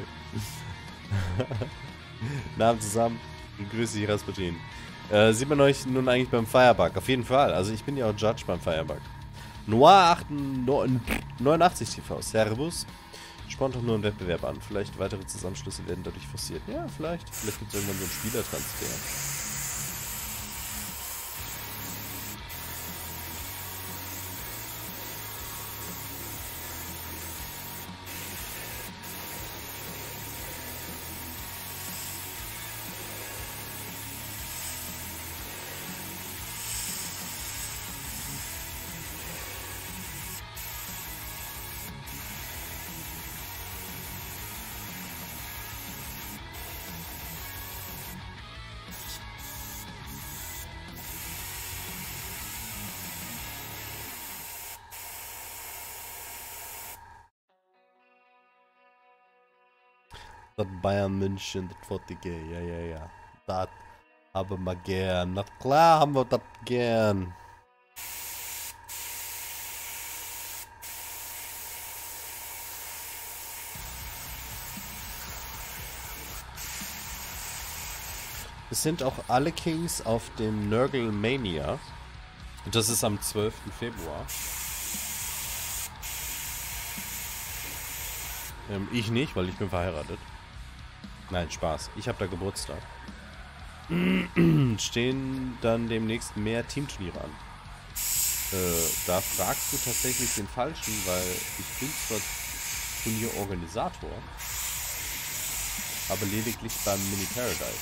Namen zusammen. Grüß dich, Rasputin. Äh, sieht man euch nun eigentlich beim Firebug? Auf jeden Fall. Also ich bin ja auch Judge beim Firebug. Noir neunundachtzig T V. Servus. Spornt doch nur einen Wettbewerb an. Vielleicht weitere Zusammenschlüsse werden dadurch forciert. Ja, vielleicht. Vielleicht gibt es irgendwann so einen Spielertransfer. Das Bayern München, das Fortige, ja, ja, ja. Das haben wir gern. Na klar haben wir das gern. Es sind auch alle Kings auf dem Nurgle Mania. Das ist am zwölften Februar. Ähm, ich nicht, weil ich bin verheiratet. Nein, Spaß. Ich habe da Geburtstag. Stehen dann demnächst mehr Teamturniere an. Äh, da fragst du tatsächlich den Falschen, weil ich bin zwar Turnierorganisator, aber lediglich beim Mini Paradise.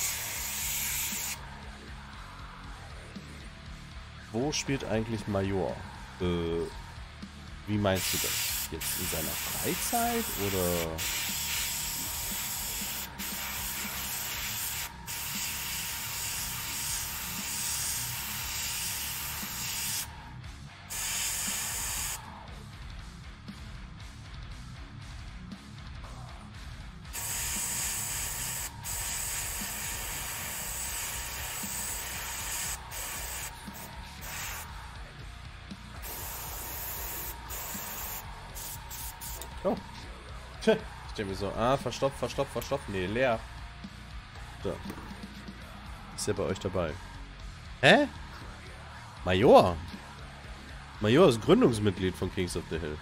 Wo spielt eigentlich Major? Äh, wie meinst du das? Jetzt in seiner Freizeit oder... Oh. Tja. Ich denke mir so, ah, verstopft, verstopft, verstopft. Nee, leer. So. Ist ja bei euch dabei. Hä? Major? Major ist Gründungsmitglied von Kings of the Hill.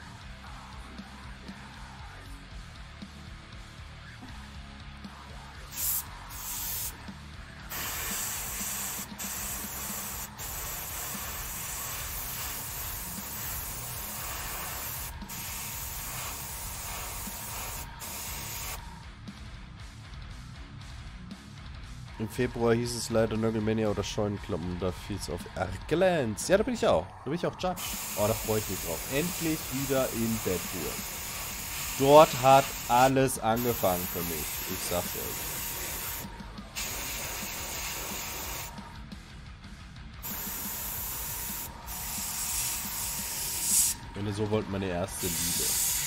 Im Februar hieß es leider Nurglemania oder Scheunenkloppen, da fiel es auf Erkelenz. Ja, da bin ich auch. Da bin ich auch Judge. Oh, da freue ich mich drauf. Endlich wieder in Bedford. Dort hat alles angefangen für mich. Ich sag's euch. Wenn ihr so wollt, meine erste Liebe.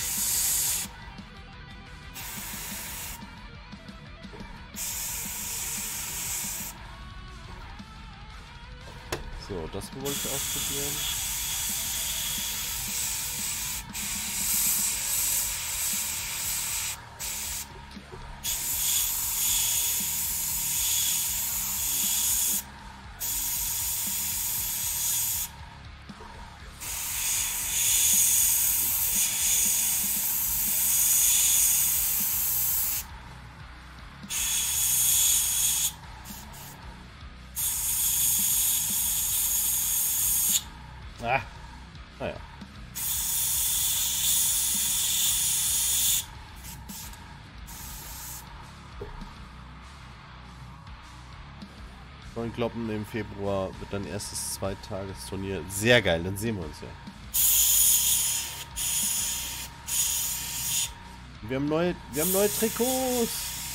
So, das wollte ich ausprobieren. Ah, naja. Scheunenkloppen im Februar wird dann erstes Zweitagesturnier. Sehr geil, dann sehen wir uns ja. Wir haben neue, wir haben neue Trikots.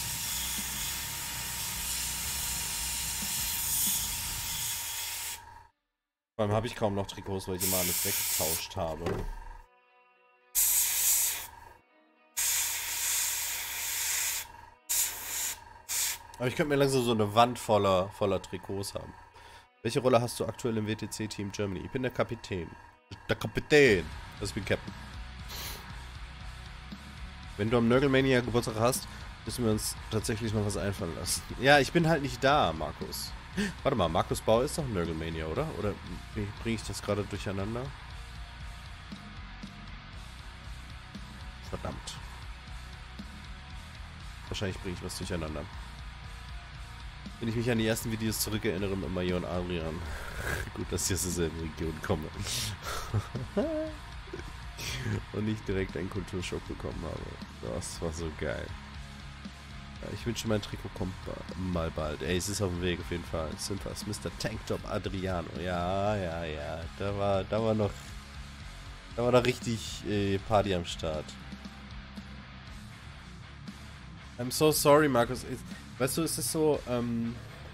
Vor allem habe ich kaum noch Trikots, weil ich immer alles weggetauscht habe. Aber ich könnte mir langsam so eine Wand voller, voller Trikots haben. Welche Rolle hast du aktuell im W T C Team Germany? Ich bin der Kapitän. Der Kapitän. Das ist wie Captain. Wenn du am Nörgelmania Geburtstag hast, müssen wir uns tatsächlich noch was einfallen lassen. Ja, ich bin halt nicht da, Markus. Warte mal, Markus Bau ist doch Nörgelmania, oder? Oder bringe ich das gerade durcheinander? Verdammt. Wahrscheinlich bringe ich was durcheinander. Wenn ich mich an die ersten Videos zurückerinnere mit Major und Adrian. Gut, dass ich aus derselben Region komme. Und nicht direkt einen Kulturschock bekommen habe. Das war so geil. Ja, ich wünsche, mein Trikot kommt mal bald. Ey, es ist auf dem Weg auf jeden Fall. Synthas, Mister Tanktop Adriano. Ja, ja, ja. Da war, da war noch, da war noch richtig äh, Party am Start. I'm so sorry, Markus. Weißt du, es ist so, ähm...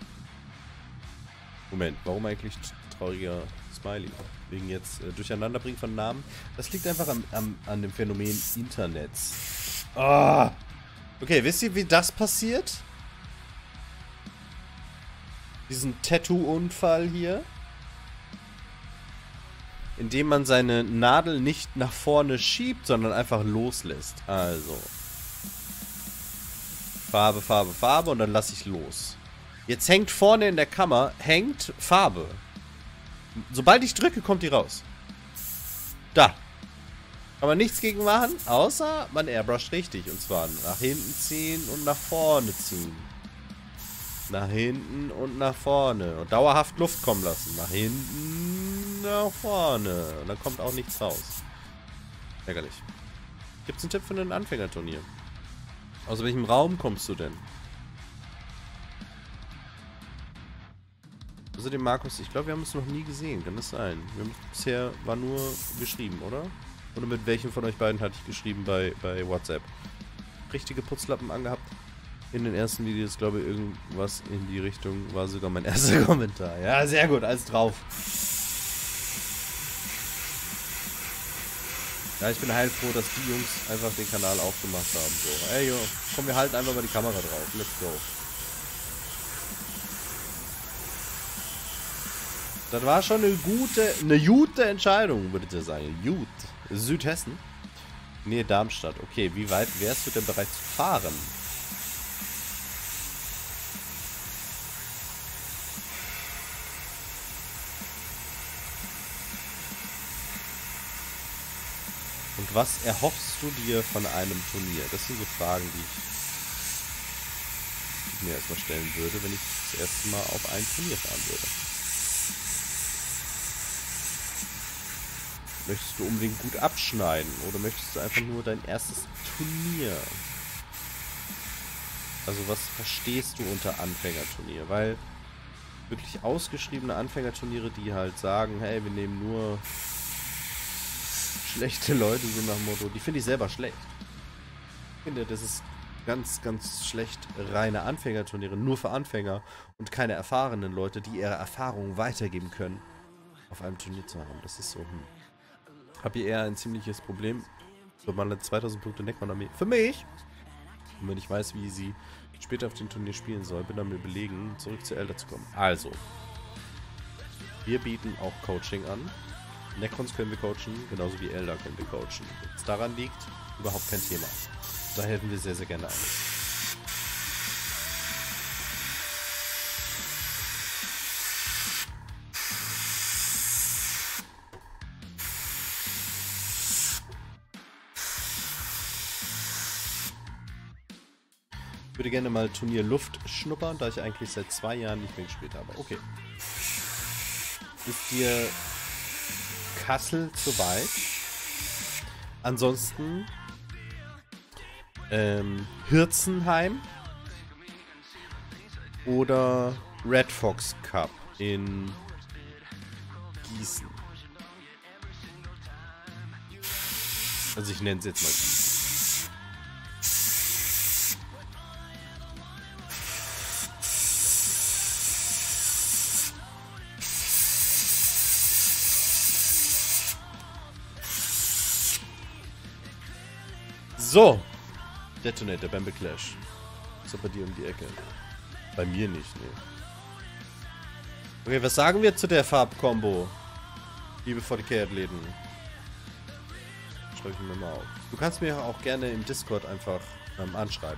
Moment, warum eigentlich trauriger Smiley? Wegen jetzt äh, Durcheinanderbringen von Namen? Das liegt einfach am, am, an dem Phänomen Internets. Ah! Okay, wisst ihr, wie das passiert? Diesen Tattoo-Unfall hier? Indem man seine Nadel nicht nach vorne schiebt, sondern einfach loslässt. Also... Farbe, Farbe, Farbe und dann lasse ich los. Jetzt hängt vorne in der Kammer, hängt Farbe. Sobald ich drücke, kommt die raus. Da. Kann man nichts gegen machen, außer man airbrusht richtig. Und zwar nach hinten ziehen und nach vorne ziehen. Nach hinten und nach vorne. Und dauerhaft Luft kommen lassen. Nach hinten, nach vorne. Und dann kommt auch nichts raus. Ärgerlich. Gibt's einen Tipp für ein Anfängerturnier? Aus welchem Raum kommst du denn? Außerdem, Markus, ich glaube, wir haben es noch nie gesehen. Kann das sein? Wir haben bisher war nur geschrieben, oder? Oder mit welchem von euch beiden hatte ich geschrieben bei, bei WhatsApp? Richtige Putzlappen angehabt. In den ersten Videos, glaube ich, irgendwas in die Richtung war sogar mein erster Kommentar. Ja, sehr gut, alles drauf. Ja, ich bin heilfroh, dass die Jungs einfach den Kanal aufgemacht haben. So, ey, jo, komm, wir halten einfach mal die Kamera drauf. Let's go. Das war schon eine gute, eine gute Entscheidung, würde ich sagen. Gut. Südhessen? Nähe Darmstadt. Okay, wie weit wärst du denn bereit zu fahren? Und was erhoffst du dir von einem Turnier? Das sind so Fragen, die ich, die ich mir erstmal stellen würde, wenn ich das erste Mal auf ein Turnier fahren würde. Möchtest du unbedingt gut abschneiden oder möchtest du einfach nur dein erstes Turnier? Also was verstehst du unter Anfängerturnier? Weil wirklich ausgeschriebene Anfängerturniere, die halt sagen, hey, wir nehmen nur schlechte Leute, so nach dem Motto, die finde ich selber schlecht. Ich finde, das ist ganz, ganz schlecht, reine Anfängerturniere, nur für Anfänger und keine erfahrenen Leute, die ihre Erfahrungen weitergeben können, auf einem Turnier zu haben. Das ist so, hm. Hab ihr eher ein ziemliches Problem, so meine zweitausend Punkte Necron-Armee. Für mich! Und wenn ich weiß, wie sie später auf dem Turnier spielen soll, bin dann mir belegen, zurück zu Elder zu kommen. Also, wir bieten auch Coaching an. Necrons können wir coachen, genauso wie Elder können wir coachen. Wenn es daran liegt, überhaupt kein Thema. Da helfen wir sehr, sehr gerne aus. Ich würde gerne mal Turnier Luft schnuppern, da ich eigentlich seit zwei Jahren nicht mehr gespielt habe. Okay. Ist dir Kassel zu weit? Ansonsten ähm, Hirzenheim oder Red Fox Cup in Gießen. Also ich nenne es jetzt mal Gießen. So, Detonator, Bamble Clash. Ist doch bei dir um die Ecke. Bei mir nicht, ne. Okay, was sagen wir zu der Farbkombo? Liebe V D K-Athleten. schreibe ich mir mal auf. Du kannst mir auch gerne im Discord einfach ähm, anschreiben.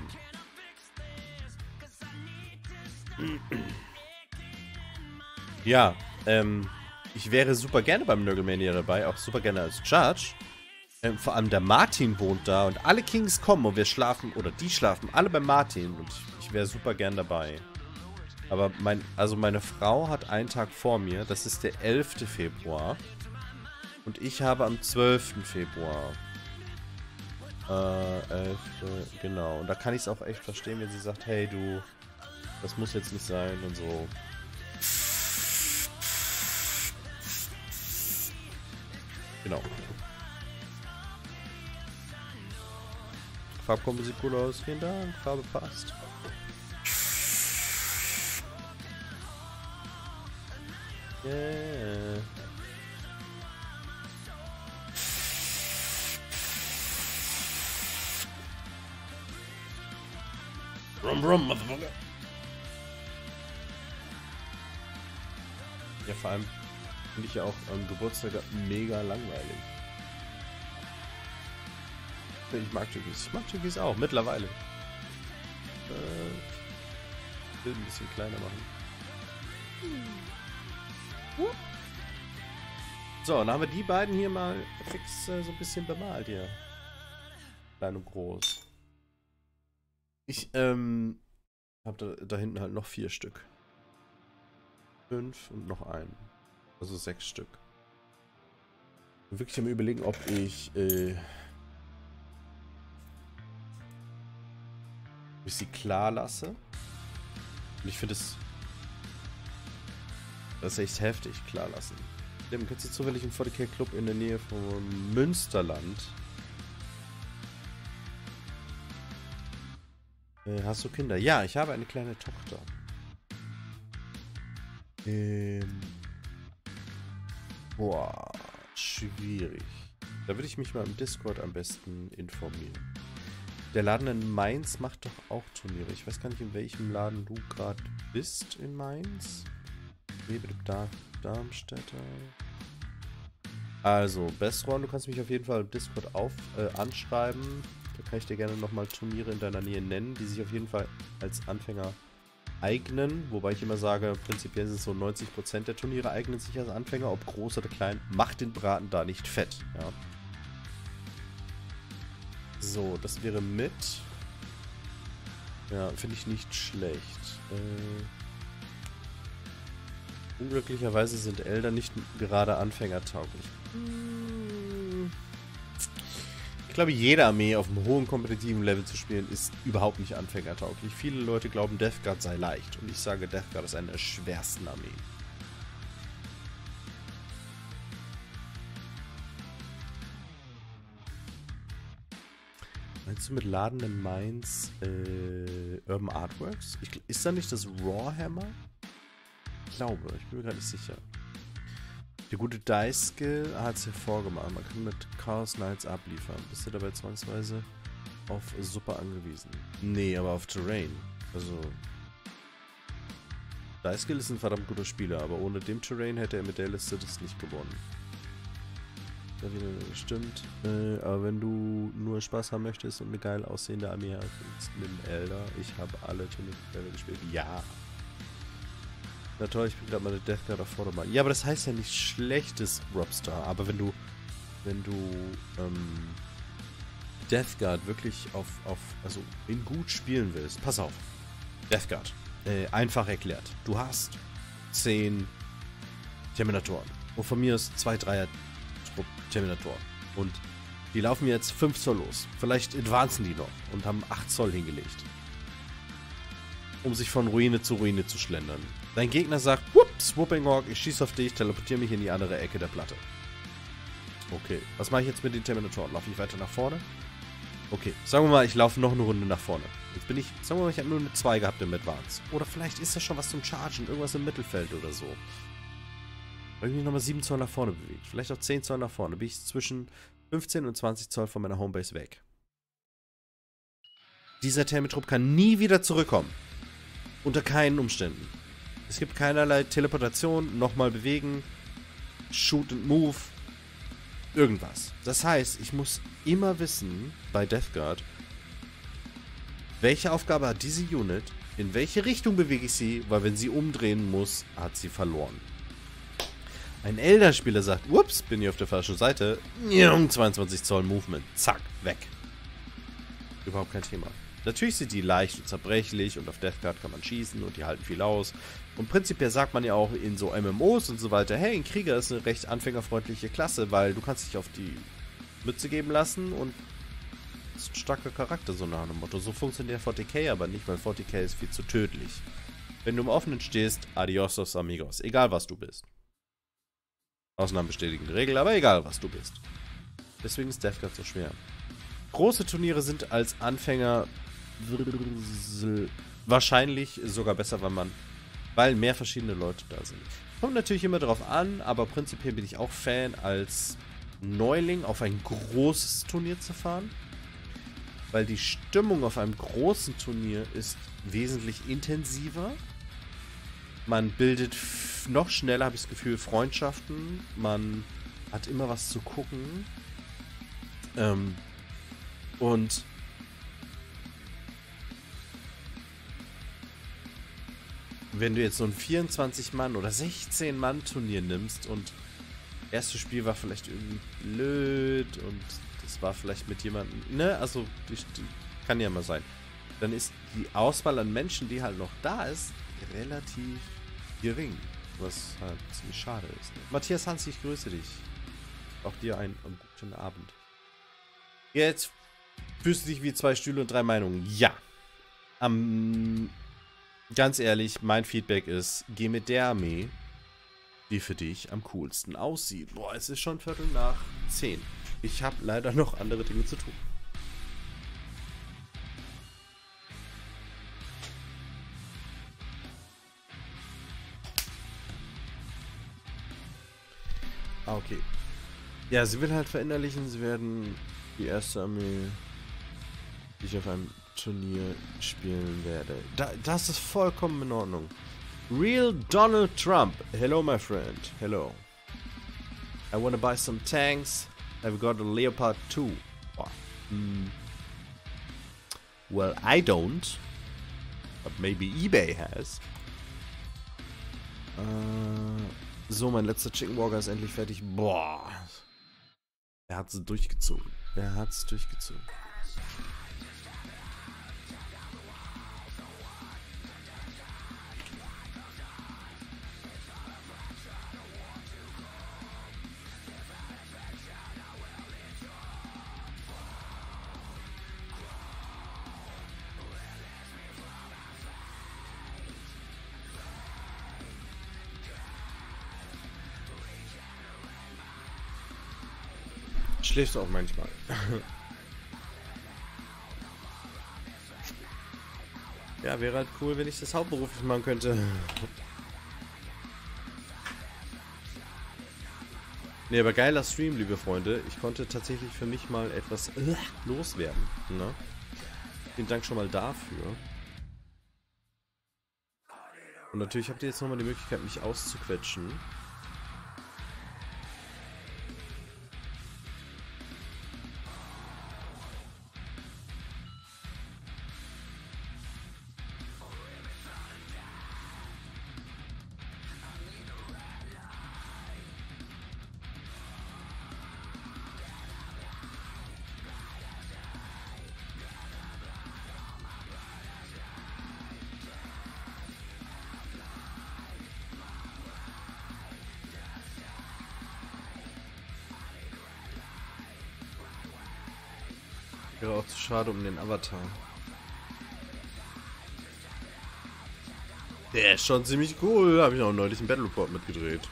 Ja, ähm, ich wäre super gerne beim Nörgelmania dabei, auch super gerne als Judge. Ähm, vor allem der Martin wohnt da und alle Kings kommen und wir schlafen, oder die schlafen alle bei Martin und ich, ich wäre super gern dabei. Aber mein, also meine Frau hat einen Tag vor mir, das ist der elfte Februar. Und ich habe am zwölften Februar. Äh, elfte genau. Und da kann ich es auch echt verstehen, wenn sie sagt, hey du, das muss jetzt nicht sein und so. Genau. Farbkombo sieht cool aus. Vielen Dank. Farbe passt. Yeah. Rum, rum, Motherfucker. Ja, vor allem finde ich ja auch am Geburtstag mega langweilig. Ich mag Türkis. Ich mag Türkis auch, mittlerweile. Äh, ich will ein bisschen kleiner machen. So, dann haben wir die beiden hier mal fix äh, so ein bisschen bemalt hier. Klein und groß. Ich, ähm, hab da, da hinten halt noch vier Stück. Fünf und noch einen. Also sechs Stück. Ich bin wirklich am Überlegen, ob ich, äh, ob ich sie klar lasse. Und ich finde es, das ist echt heftig, klar lassen. Dem kennst du zufällig im forty K Club in der Nähe von Münsterland? Äh, hast du Kinder? Ja, ich habe eine kleine Tochter. Ähm. Boah, schwierig. Da würde ich mich mal im Discord am besten informieren. Der Laden in Mainz macht doch auch Turniere. Ich weiß gar nicht, in welchem Laden du gerade bist in Mainz. Lebe da, Darmstädter. Also, Bestron, du kannst mich auf jeden Fall im Discord auf, äh, anschreiben. Da kann ich dir gerne nochmal Turniere in deiner Nähe nennen, die sich auf jeden Fall als Anfänger eignen. Wobei ich immer sage, prinzipiell sind es so neunzig Prozent der Turniere eignen sich als Anfänger, ob groß oder klein. Macht den Braten da nicht fett, ja. So, das wäre mit. Ja, finde ich nicht schlecht. Äh, unglücklicherweise sind Elder nicht gerade anfängertauglich. Ich glaube, jede Armee auf einem hohen kompetitiven Level zu spielen, ist überhaupt nicht anfängertauglich. Viele Leute glauben, Death Guard sei leicht. Und ich sage, Death Guard ist eine der schwersten Armeen. Meinst du mit Laden in Mainz äh, Urban Artworks? Ich, ist da nicht das Rawhammer? Ich glaube, ich bin mir gar nicht sicher. Der gute Dice Skill hat es hervorgemacht. Man kann mit Chaos Knights abliefern. Bist du dabei zwangsweise auf Super angewiesen? Nee, aber auf Terrain. Also. Dice Skill ist ein verdammt guter Spieler, aber ohne dem Terrain hätte er mit der Liste das nicht gewonnen. Da wieder gestimmt. Äh, aber wenn du nur Spaß haben möchtest und eine geil aussehende Armee hast, nimm Elder. Ich habe alle Turniere gespielt. Ja. Na toll, ich bin gerade mal eine Death Guard auf Vordermann. Ja, aber das heißt ja nicht schlechtes Robstar. Aber wenn du, wenn du, ähm, Death Guard wirklich auf, auf, also in gut spielen willst, pass auf. Death Guard. Äh, einfach erklärt. Du hast zehn Terminatoren. Und von mir ist zwei Dreier Terminatoren. Und die laufen jetzt fünf Zoll los. Vielleicht advancen die noch und haben acht Zoll hingelegt. Um sich von Ruine zu Ruine zu schlendern. Dein Gegner sagt, whoops, Whooping Hawk, ich schieße auf dich, teleportiere mich in die andere Ecke der Platte. Okay, was mache ich jetzt mit den Terminatoren? Laufe ich weiter nach vorne? Okay, sagen wir mal, ich laufe noch eine Runde nach vorne. Jetzt bin ich, sagen wir mal, ich habe nur eine zwei gehabt im Advance. Oder vielleicht ist da schon was zum Chargen, irgendwas im Mittelfeld oder so. Weil ich mich nochmal sieben Zoll nach vorne bewegt. Vielleicht auch zehn Zoll nach vorne. Bin ich zwischen fünfzehn und zwanzig Zoll von meiner Homebase weg. Dieser Termitrupp kann nie wieder zurückkommen. Unter keinen Umständen. Es gibt keinerlei Teleportation, nochmal bewegen, Shoot and Move. irgendwas. Das heißt, ich muss immer wissen, bei Death Guard, welche Aufgabe hat diese Unit, in welche Richtung bewege ich sie, weil wenn sie umdrehen muss, hat sie verloren. Ein Elder-Spieler sagt, ups, bin ich auf der falschen Seite, zweiundzwanzig Zoll Movement, zack, weg. Überhaupt kein Thema. Natürlich sind die leicht und zerbrechlich und auf Death Guard kann man schießen und die halten viel aus. Und prinzipiell sagt man ja auch in so M M Os und so weiter, hey, ein Krieger ist eine recht anfängerfreundliche Klasse, weil du kannst dich auf die Mütze geben lassen und ist ein starker Charakter, so nach dem Motto. So funktioniert vierzig K aber nicht, weil vierzig K ist viel zu tödlich. Wenn du im Offenen stehst, adios amigos. Egal was du bist. Ausnahmen bestätigen die Regel, aber egal was du bist. Deswegen ist Death Guard so schwer. Große Turniere sind als Anfänger wahrscheinlich sogar besser, weil man, weil mehr verschiedene Leute da sind. Kommt natürlich immer darauf an, aber prinzipiell bin ich auch Fan, als Neuling auf ein großes Turnier zu fahren. Weil die Stimmung auf einem großen Turnier ist wesentlich intensiver. Man bildet noch schneller, habe ich das Gefühl, Freundschaften. Man hat immer was zu gucken. Ähm, und wenn du jetzt so ein vierundzwanzig Mann oder sechzehn Mann Turnier nimmst und das erste Spiel war vielleicht irgendwie blöd und das war vielleicht mit jemandem, ne, also die, die, kann ja mal sein, dann ist die Auswahl an Menschen, die halt noch da ist, relativ gering, was halt ziemlich schade ist. Ne? Matthias Hans, ich grüße dich. Auch dir einen, einen guten Abend. Jetzt fühlst du dich wie zwei Stühle und drei Meinungen. Ja. Am Ganz ehrlich, mein Feedback ist, geh mit der Armee, die für dich am coolsten aussieht. Boah, es ist schon Viertel nach zehn. Ich habe leider noch andere Dinge zu tun. Ah, okay. Ja, sie will halt verinnerlichen, sie werden die erste Armee, die ich auf einem Turnier spielen werde. Da, das ist vollkommen in Ordnung. Real Donald Trump. Hello, my friend. Hello. I wanna buy some tanks. I've got a Leopard two. Oh. Mm. Well, I don't. But maybe eBay has. Uh, so, mein letzter Chicken Walker ist endlich fertig. Boah. Er hat's durchgezogen. Er hat's durchgezogen. Schläfst du auch manchmal. Ja, wäre halt cool, wenn ich das hauptberuflich machen könnte. Ne, aber geiler Stream, liebe Freunde. Ich konnte tatsächlich für mich mal etwas äh, loswerden. Ne? Vielen Dank schon mal dafür. Und natürlich habt ihr jetzt nochmal die Möglichkeit, mich auszuquetschen. Wäre auch zu schade um den Avatar. Der ist schon ziemlich cool. Habe ich auch neulich einen Battle Report mitgedreht.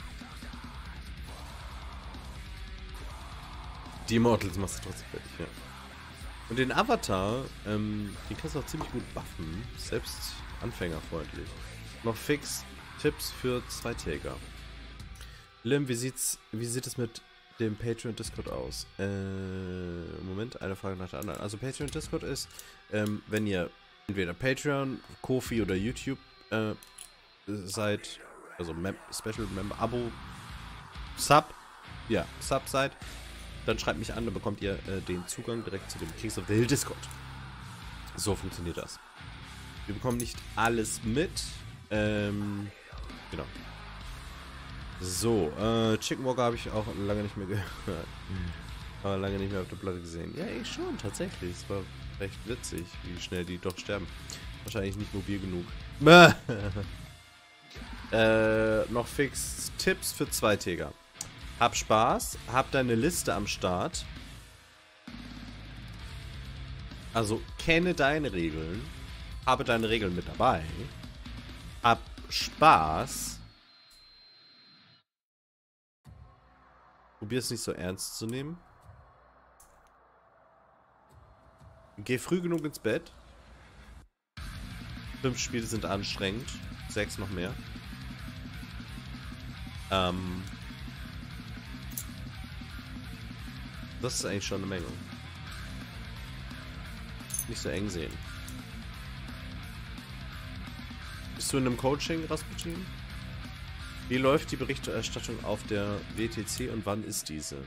Die Immortals machst du trotzdem fertig, ja. Und den Avatar, ähm, den kannst du auch ziemlich gut buffen. Selbst anfängerfreundlich. Noch fix Tipps für Zweitäger. Lim, wie sieht's, wie sieht es mit dem Patreon Discord aus? Äh, Moment, eine Frage nach der anderen. Also Patreon Discord ist, ähm, wenn ihr entweder Patreon, Ko-fi oder YouTube äh, seid, also Mem Special Member, Abo, Sub, ja, Sub seid, dann schreibt mich an, dann bekommt ihr äh, den Zugang direkt zu dem Kings of the Hill Discord. So funktioniert das. Wir bekommen nicht alles mit. Ähm, genau. So, äh, Chicken Walker habe ich auch lange nicht mehr gehört. Aber lange nicht mehr auf der Platte gesehen. Ja, ich schon, tatsächlich. Es war recht witzig, wie schnell die doch sterben. Wahrscheinlich nicht mobil genug. äh, noch fix Tipps für Zweitäger. Hab Spaß, hab deine Liste am Start. Also kenne deine Regeln. Habe deine Regeln mit dabei. Hab Spaß. Probier es nicht so ernst zu nehmen. Geh früh genug ins Bett. Fünf Spiele sind anstrengend. Sechs noch mehr. Ähm. Das ist eigentlich schon eine Menge. Nicht so eng sehen. Bist du in einem Coaching, Rasputin? Wie läuft die Berichterstattung auf der W T C und wann ist diese?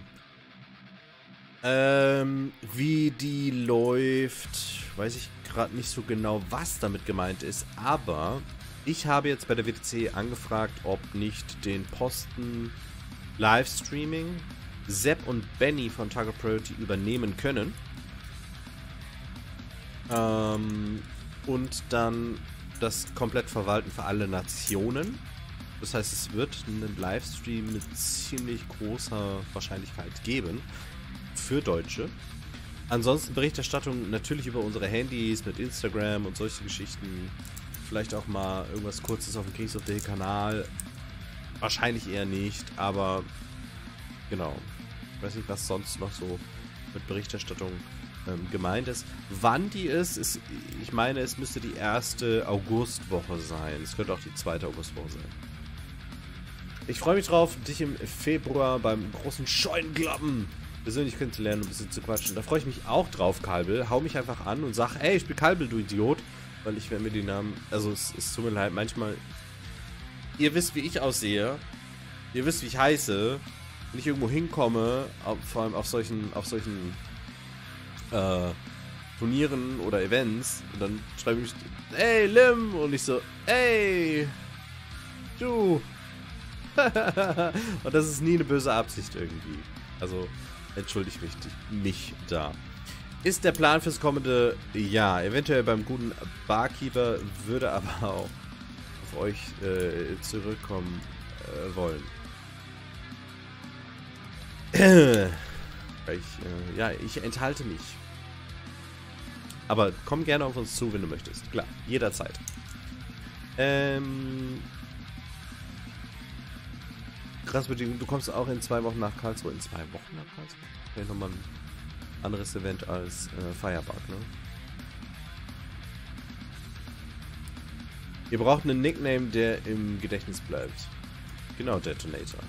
Ähm, wie die läuft, weiß ich gerade nicht so genau, was damit gemeint ist, aber ich habe jetzt bei der W T C angefragt, ob nicht den Posten Livestreaming Sepp und Benny von Target Priority übernehmen können. Ähm, und dann das komplett verwalten für alle Nationen. Das heißt, es wird einen Livestream mit ziemlich großer Wahrscheinlichkeit geben für Deutsche. Ansonsten Berichterstattung natürlich über unsere Handys mit Instagram und solche Geschichten. Vielleicht auch mal irgendwas Kurzes auf dem Kings of the Hill Kanal. Wahrscheinlich eher nicht, aber genau. Ich weiß nicht, was sonst noch so mit Berichterstattung ähm, gemeint ist. Wann die ist, ist, ich meine, es müsste die erste Augustwoche sein. Es könnte auch die zweite Augustwoche sein. Ich freue mich drauf, dich im Februar beim großen Scheunengloppen persönlich kennenzulernen und ein bisschen zu quatschen. Da freue ich mich auch drauf, Kalbel. Hau mich einfach an und sag, ey, ich bin Kalbel, du Idiot. Weil ich werde mir die Namen, also es, es tut mir leid, manchmal, ihr wisst, wie ich aussehe, ihr wisst, wie ich heiße, wenn ich irgendwo hinkomme, auf, vor allem auf solchen, auf solchen äh, Turnieren oder Events, und dann schreibe ich mich, ey, Lim, und ich so, ey, du. Und das ist nie eine böse Absicht irgendwie. Also, entschuldige mich, mich da. Ist der Plan fürs kommende Jahr. Eventuell beim guten Barkeeper, würde aber auch auf euch äh, zurückkommen äh, wollen. ich, äh, ja, ich enthalte mich. Aber komm gerne auf uns zu, wenn du möchtest. Klar, jederzeit. Ähm... Krass, du kommst auch in zwei Wochen nach Karlsruhe. In zwei Wochen nach Karlsruhe? Vielleicht nochmal ein anderes Event als äh, Firebug, ne? Ihr braucht einen Nickname, der im Gedächtnis bleibt. Genau, Detonator.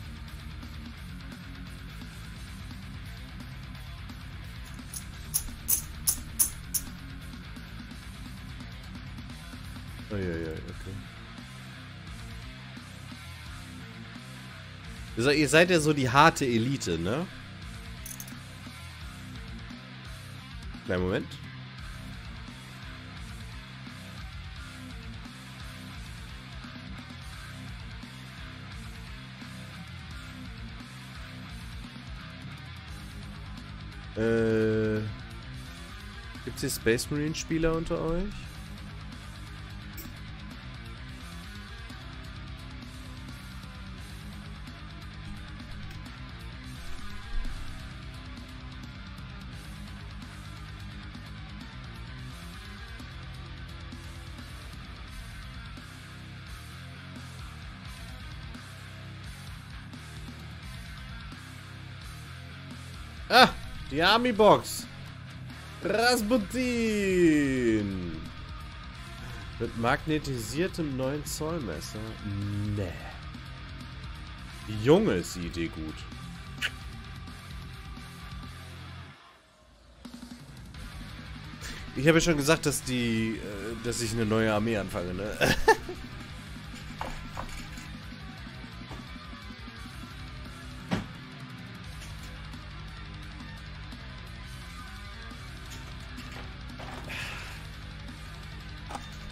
Oh, ja, ja, okay. Ihr seid ja so die harte Elite, ne? Kleinen Moment. Äh, gibt es hier Space Marine Spieler unter euch? Ah, die Army Box. Rasputin. Mit magnetisiertem neun Zoll Messer. Nee. Junge, ist die Idee gut. Ich habe ja schon gesagt, dass die, äh, dass ich eine neue Armee anfange, ne?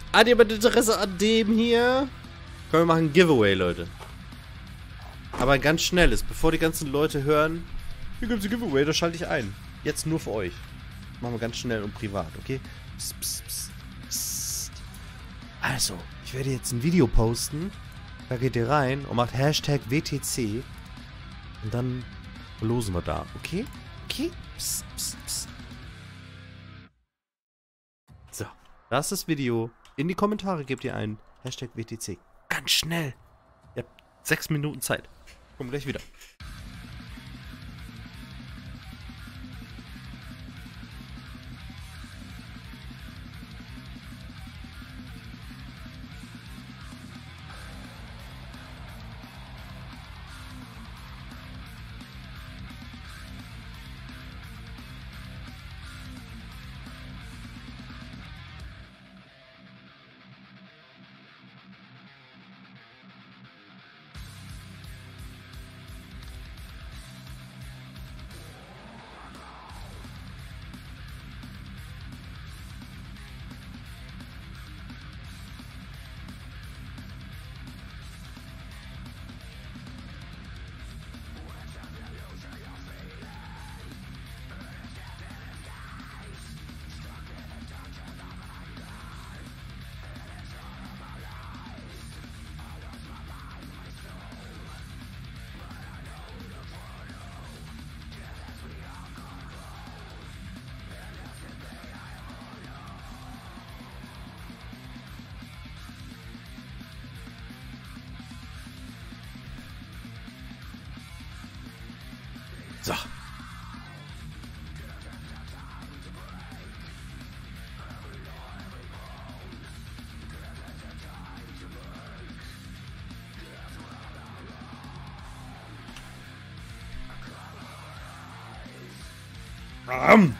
Hat jemand Interesse an dem hier? Können wir machen ein Giveaway, Leute. Aber ein ganz schnelles, bevor die ganzen Leute hören, hier gibt's ein Giveaway, da schalte ich ein. Jetzt nur für euch. Machen wir ganz schnell und privat, okay? Psst, psst, psst, psst. Also, ich werde jetzt ein Video posten. Da geht ihr rein und macht Hashtag W T C. Und dann losen wir da, okay? Okay? Psst, psst, psst. So, das ist das Video. In die Kommentare gebt ihr ein Hashtag W T C. Ganz schnell. Ihr habt sechs Minuten Zeit. Kommen gleich wieder. So. Um.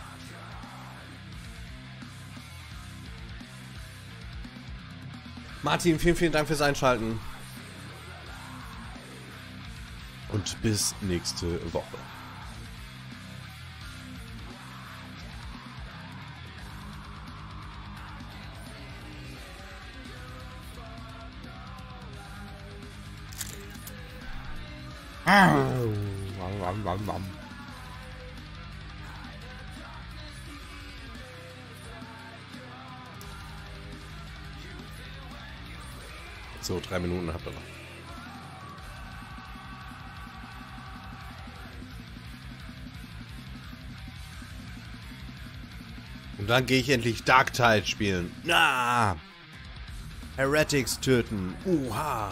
Martin, vielen, vielen Dank fürs Einschalten. Und bis nächste Woche. So, drei Minuten habt ihr noch. Und dann gehe ich endlich Darktide spielen. Na! Heretics töten. Uha!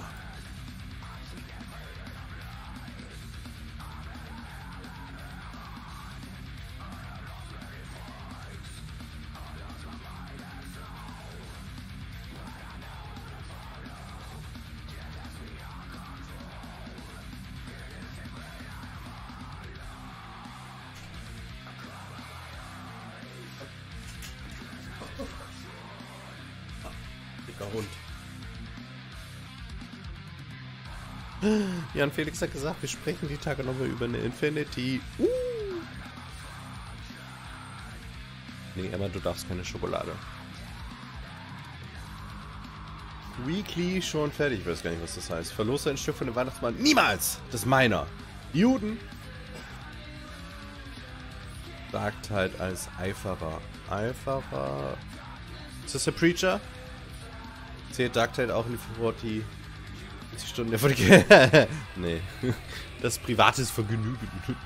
Hund. Jan Felix hat gesagt, wir sprechen die Tage nochmal über eine Infinity. Uh. Nee, Emma, du darfst keine Schokolade. Weekly schon fertig, ich weiß gar nicht, was das heißt. Verlose ein Stück von dem Weihnachtsmann. Niemals! Das ist meiner. Juden. Sagt halt als Eiferer. Eiferer. Ist das der Preacher? Zählt Darktide auch in die vierzig Stunden der vierzig Nee. Das privates Vergnügen.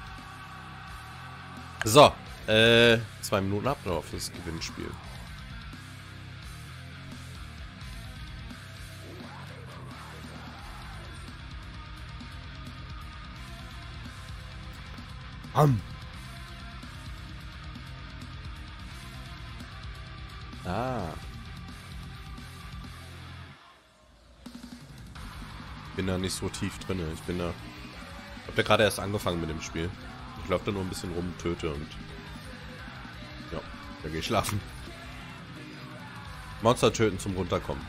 So. Äh, zwei Minuten habt ihr noch fürs Gewinnspiel. Am. Ah. Ich bin da nicht so tief drin. Ich bin da. Ich hab ja gerade erst angefangen mit dem Spiel. Ich laufe da nur ein bisschen rum, töte und. Ja, da gehe ich schlafen. Monster töten zum Runterkommen.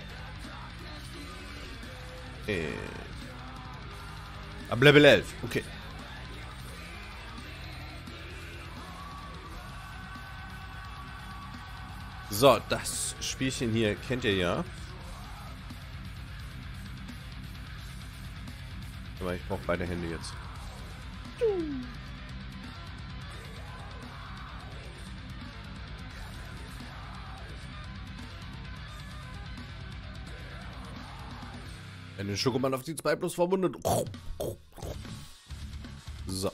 Äh. Ab Level elf, okay. So, das Spielchen hier kennt ihr ja. Aber ich brauche beide Hände jetzt. Wenn den Schokomann auf die zwei plus verwundet. So.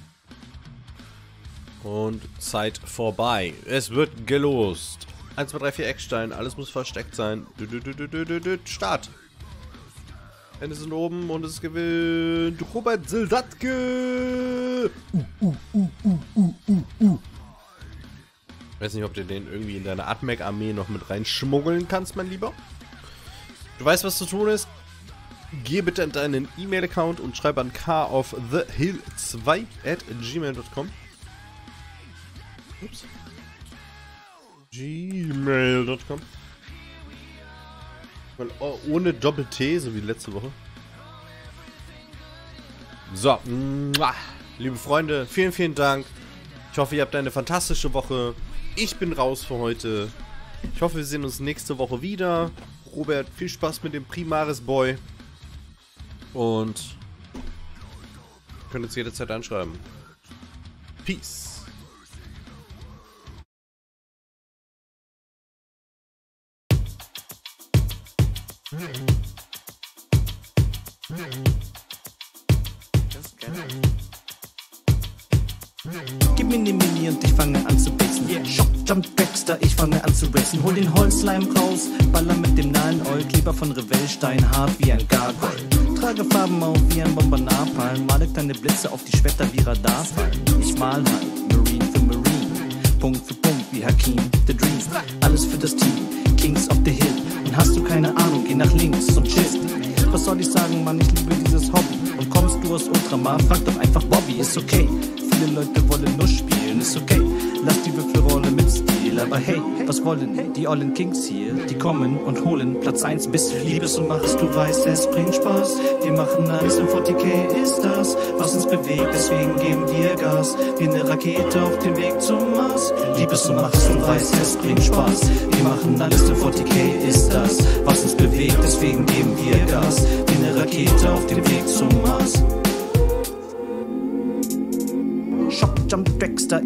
Und Zeit vorbei. Es wird gelost. eins, zwei, drei, vier Eckstein. Alles muss versteckt sein. Du, du, du, du, du, du, Start. Hände sind oben und es gewinnt Robert Sildatke. Uh, uh, uh, uh, uh, uh, uh. Ich weiß nicht, ob du den irgendwie in deine Admec-Armee noch mit reinschmuggeln kannst, mein Lieber. Du weißt, was zu tun ist. Geh bitte in deinen E-Mail-Account und schreib an k auf the hill zwei at gmail dot com. Ups. gmail dot com. Weil oh, ohne Doppel-T, so wie letzte Woche. So. Liebe Freunde, vielen, vielen Dank. Ich hoffe, ihr habt eine fantastische Woche. Ich bin raus für heute. Ich hoffe, wir sehen uns nächste Woche wieder. Robert, viel Spaß mit dem Primaris Boy. Und ihr könnt uns jederzeit anschreiben. Peace. Gib mir ne Mini und ich fange an zu basen. Yeah. Shock, Jump, Baxter, ich fange an zu racen. Hol den Holzleim raus, baller mit dem nahen Oil. Kleber von Revellstein, hart wie ein Gargoyle. Trage Farben auf wie ein Bomber Napalm. Male kleine Blitze auf die Schwerter wie Radarfallen. Ich mal halt, Marine für Marine. Punkt für Punkt wie Hakim, The Dream. Alles für das Team, Kings of the Hill. Und hast du keine Ahnung, geh nach links und chill. Was soll ich sagen, Mann, ich liebe dieses Hobby. Und kommst du aus Ultramar, frag doch einfach Bobby, ist okay. Viele Leute wollen nur spielen, ist okay. Lass die Würfelrolle mit Stil, aber hey, was wollen die ollen Kings hier? Die kommen und holen Platz eins bis vier. Liebes und machst, du weißt, es bringt Spaß. Wir machen alles im vierzig K ist das, was uns bewegt, deswegen geben wir Gas. Wie eine Rakete auf dem Weg zum Mars. Liebes und machst, du weißt, es bringt Spaß. Wir machen alles im vierzig K ist das, was uns bewegt, deswegen geben wir Gas. Wie eine Rakete auf dem Weg zum Mars. Shock, Jump, Baxter.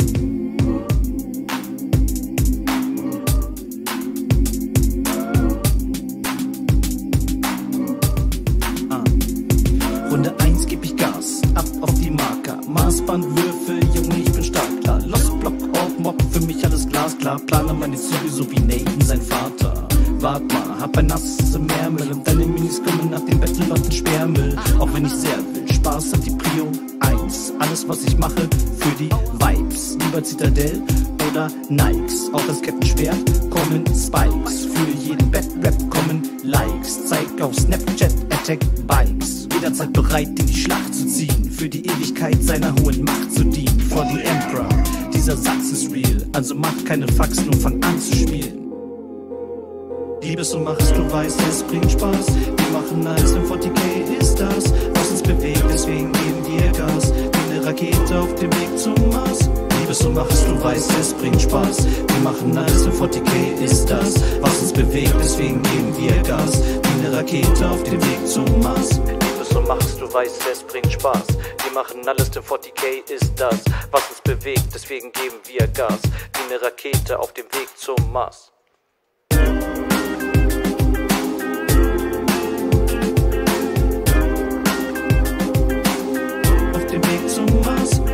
Ah. Runde eins geb ich Gas, ab auf die Marker. Maßbandwürfe, Junge, ich bin stark, klar. Lost Block, Orb, Mob, für mich alles glasklar. Plane meine Züge so wie Nathan, sein Vater. Wart mal, hab ein nasses Meermüll und deine Minis kommen nach dem Battle auf den Sperrmüll. Auch wenn ich sehr will, Spaß hat die Prio eins. Alles, was ich mache, für die Vibes. Lieber Zitadelle oder Nikes. Auch das Kettenschwert kommen Spikes. Für jeden Bad-Rap kommen Likes. Zeig auf Snapchat, Attack Bikes. Jederzeit bereit, in die Schlacht zu ziehen. Für die Ewigkeit seiner hohen Macht zu dienen. For the Emperor, dieser Satz ist real. Also mach keine Faxen und fang an zu spielen. Liebes und machst, du weißt, es bringt Spaß. Wir machen alles im vierzig K ist das, was uns bewegt, deswegen geben wir Gas. Wie eine Rakete auf dem Weg zum Mars. Liebes und machst, du weißt, es bringt Spaß. Wir machen alles im vierzig K ist das, was uns bewegt, deswegen geben wir Gas. Wie eine Rakete auf dem Weg zum Mars. Liebes und machst, du weißt, es bringt Spaß. Wir machen alles im vierzig K ist das, was uns bewegt, deswegen geben wir Gas. Wie eine Rakete auf dem Weg zum Mars. Auf dem Weg zum Mars.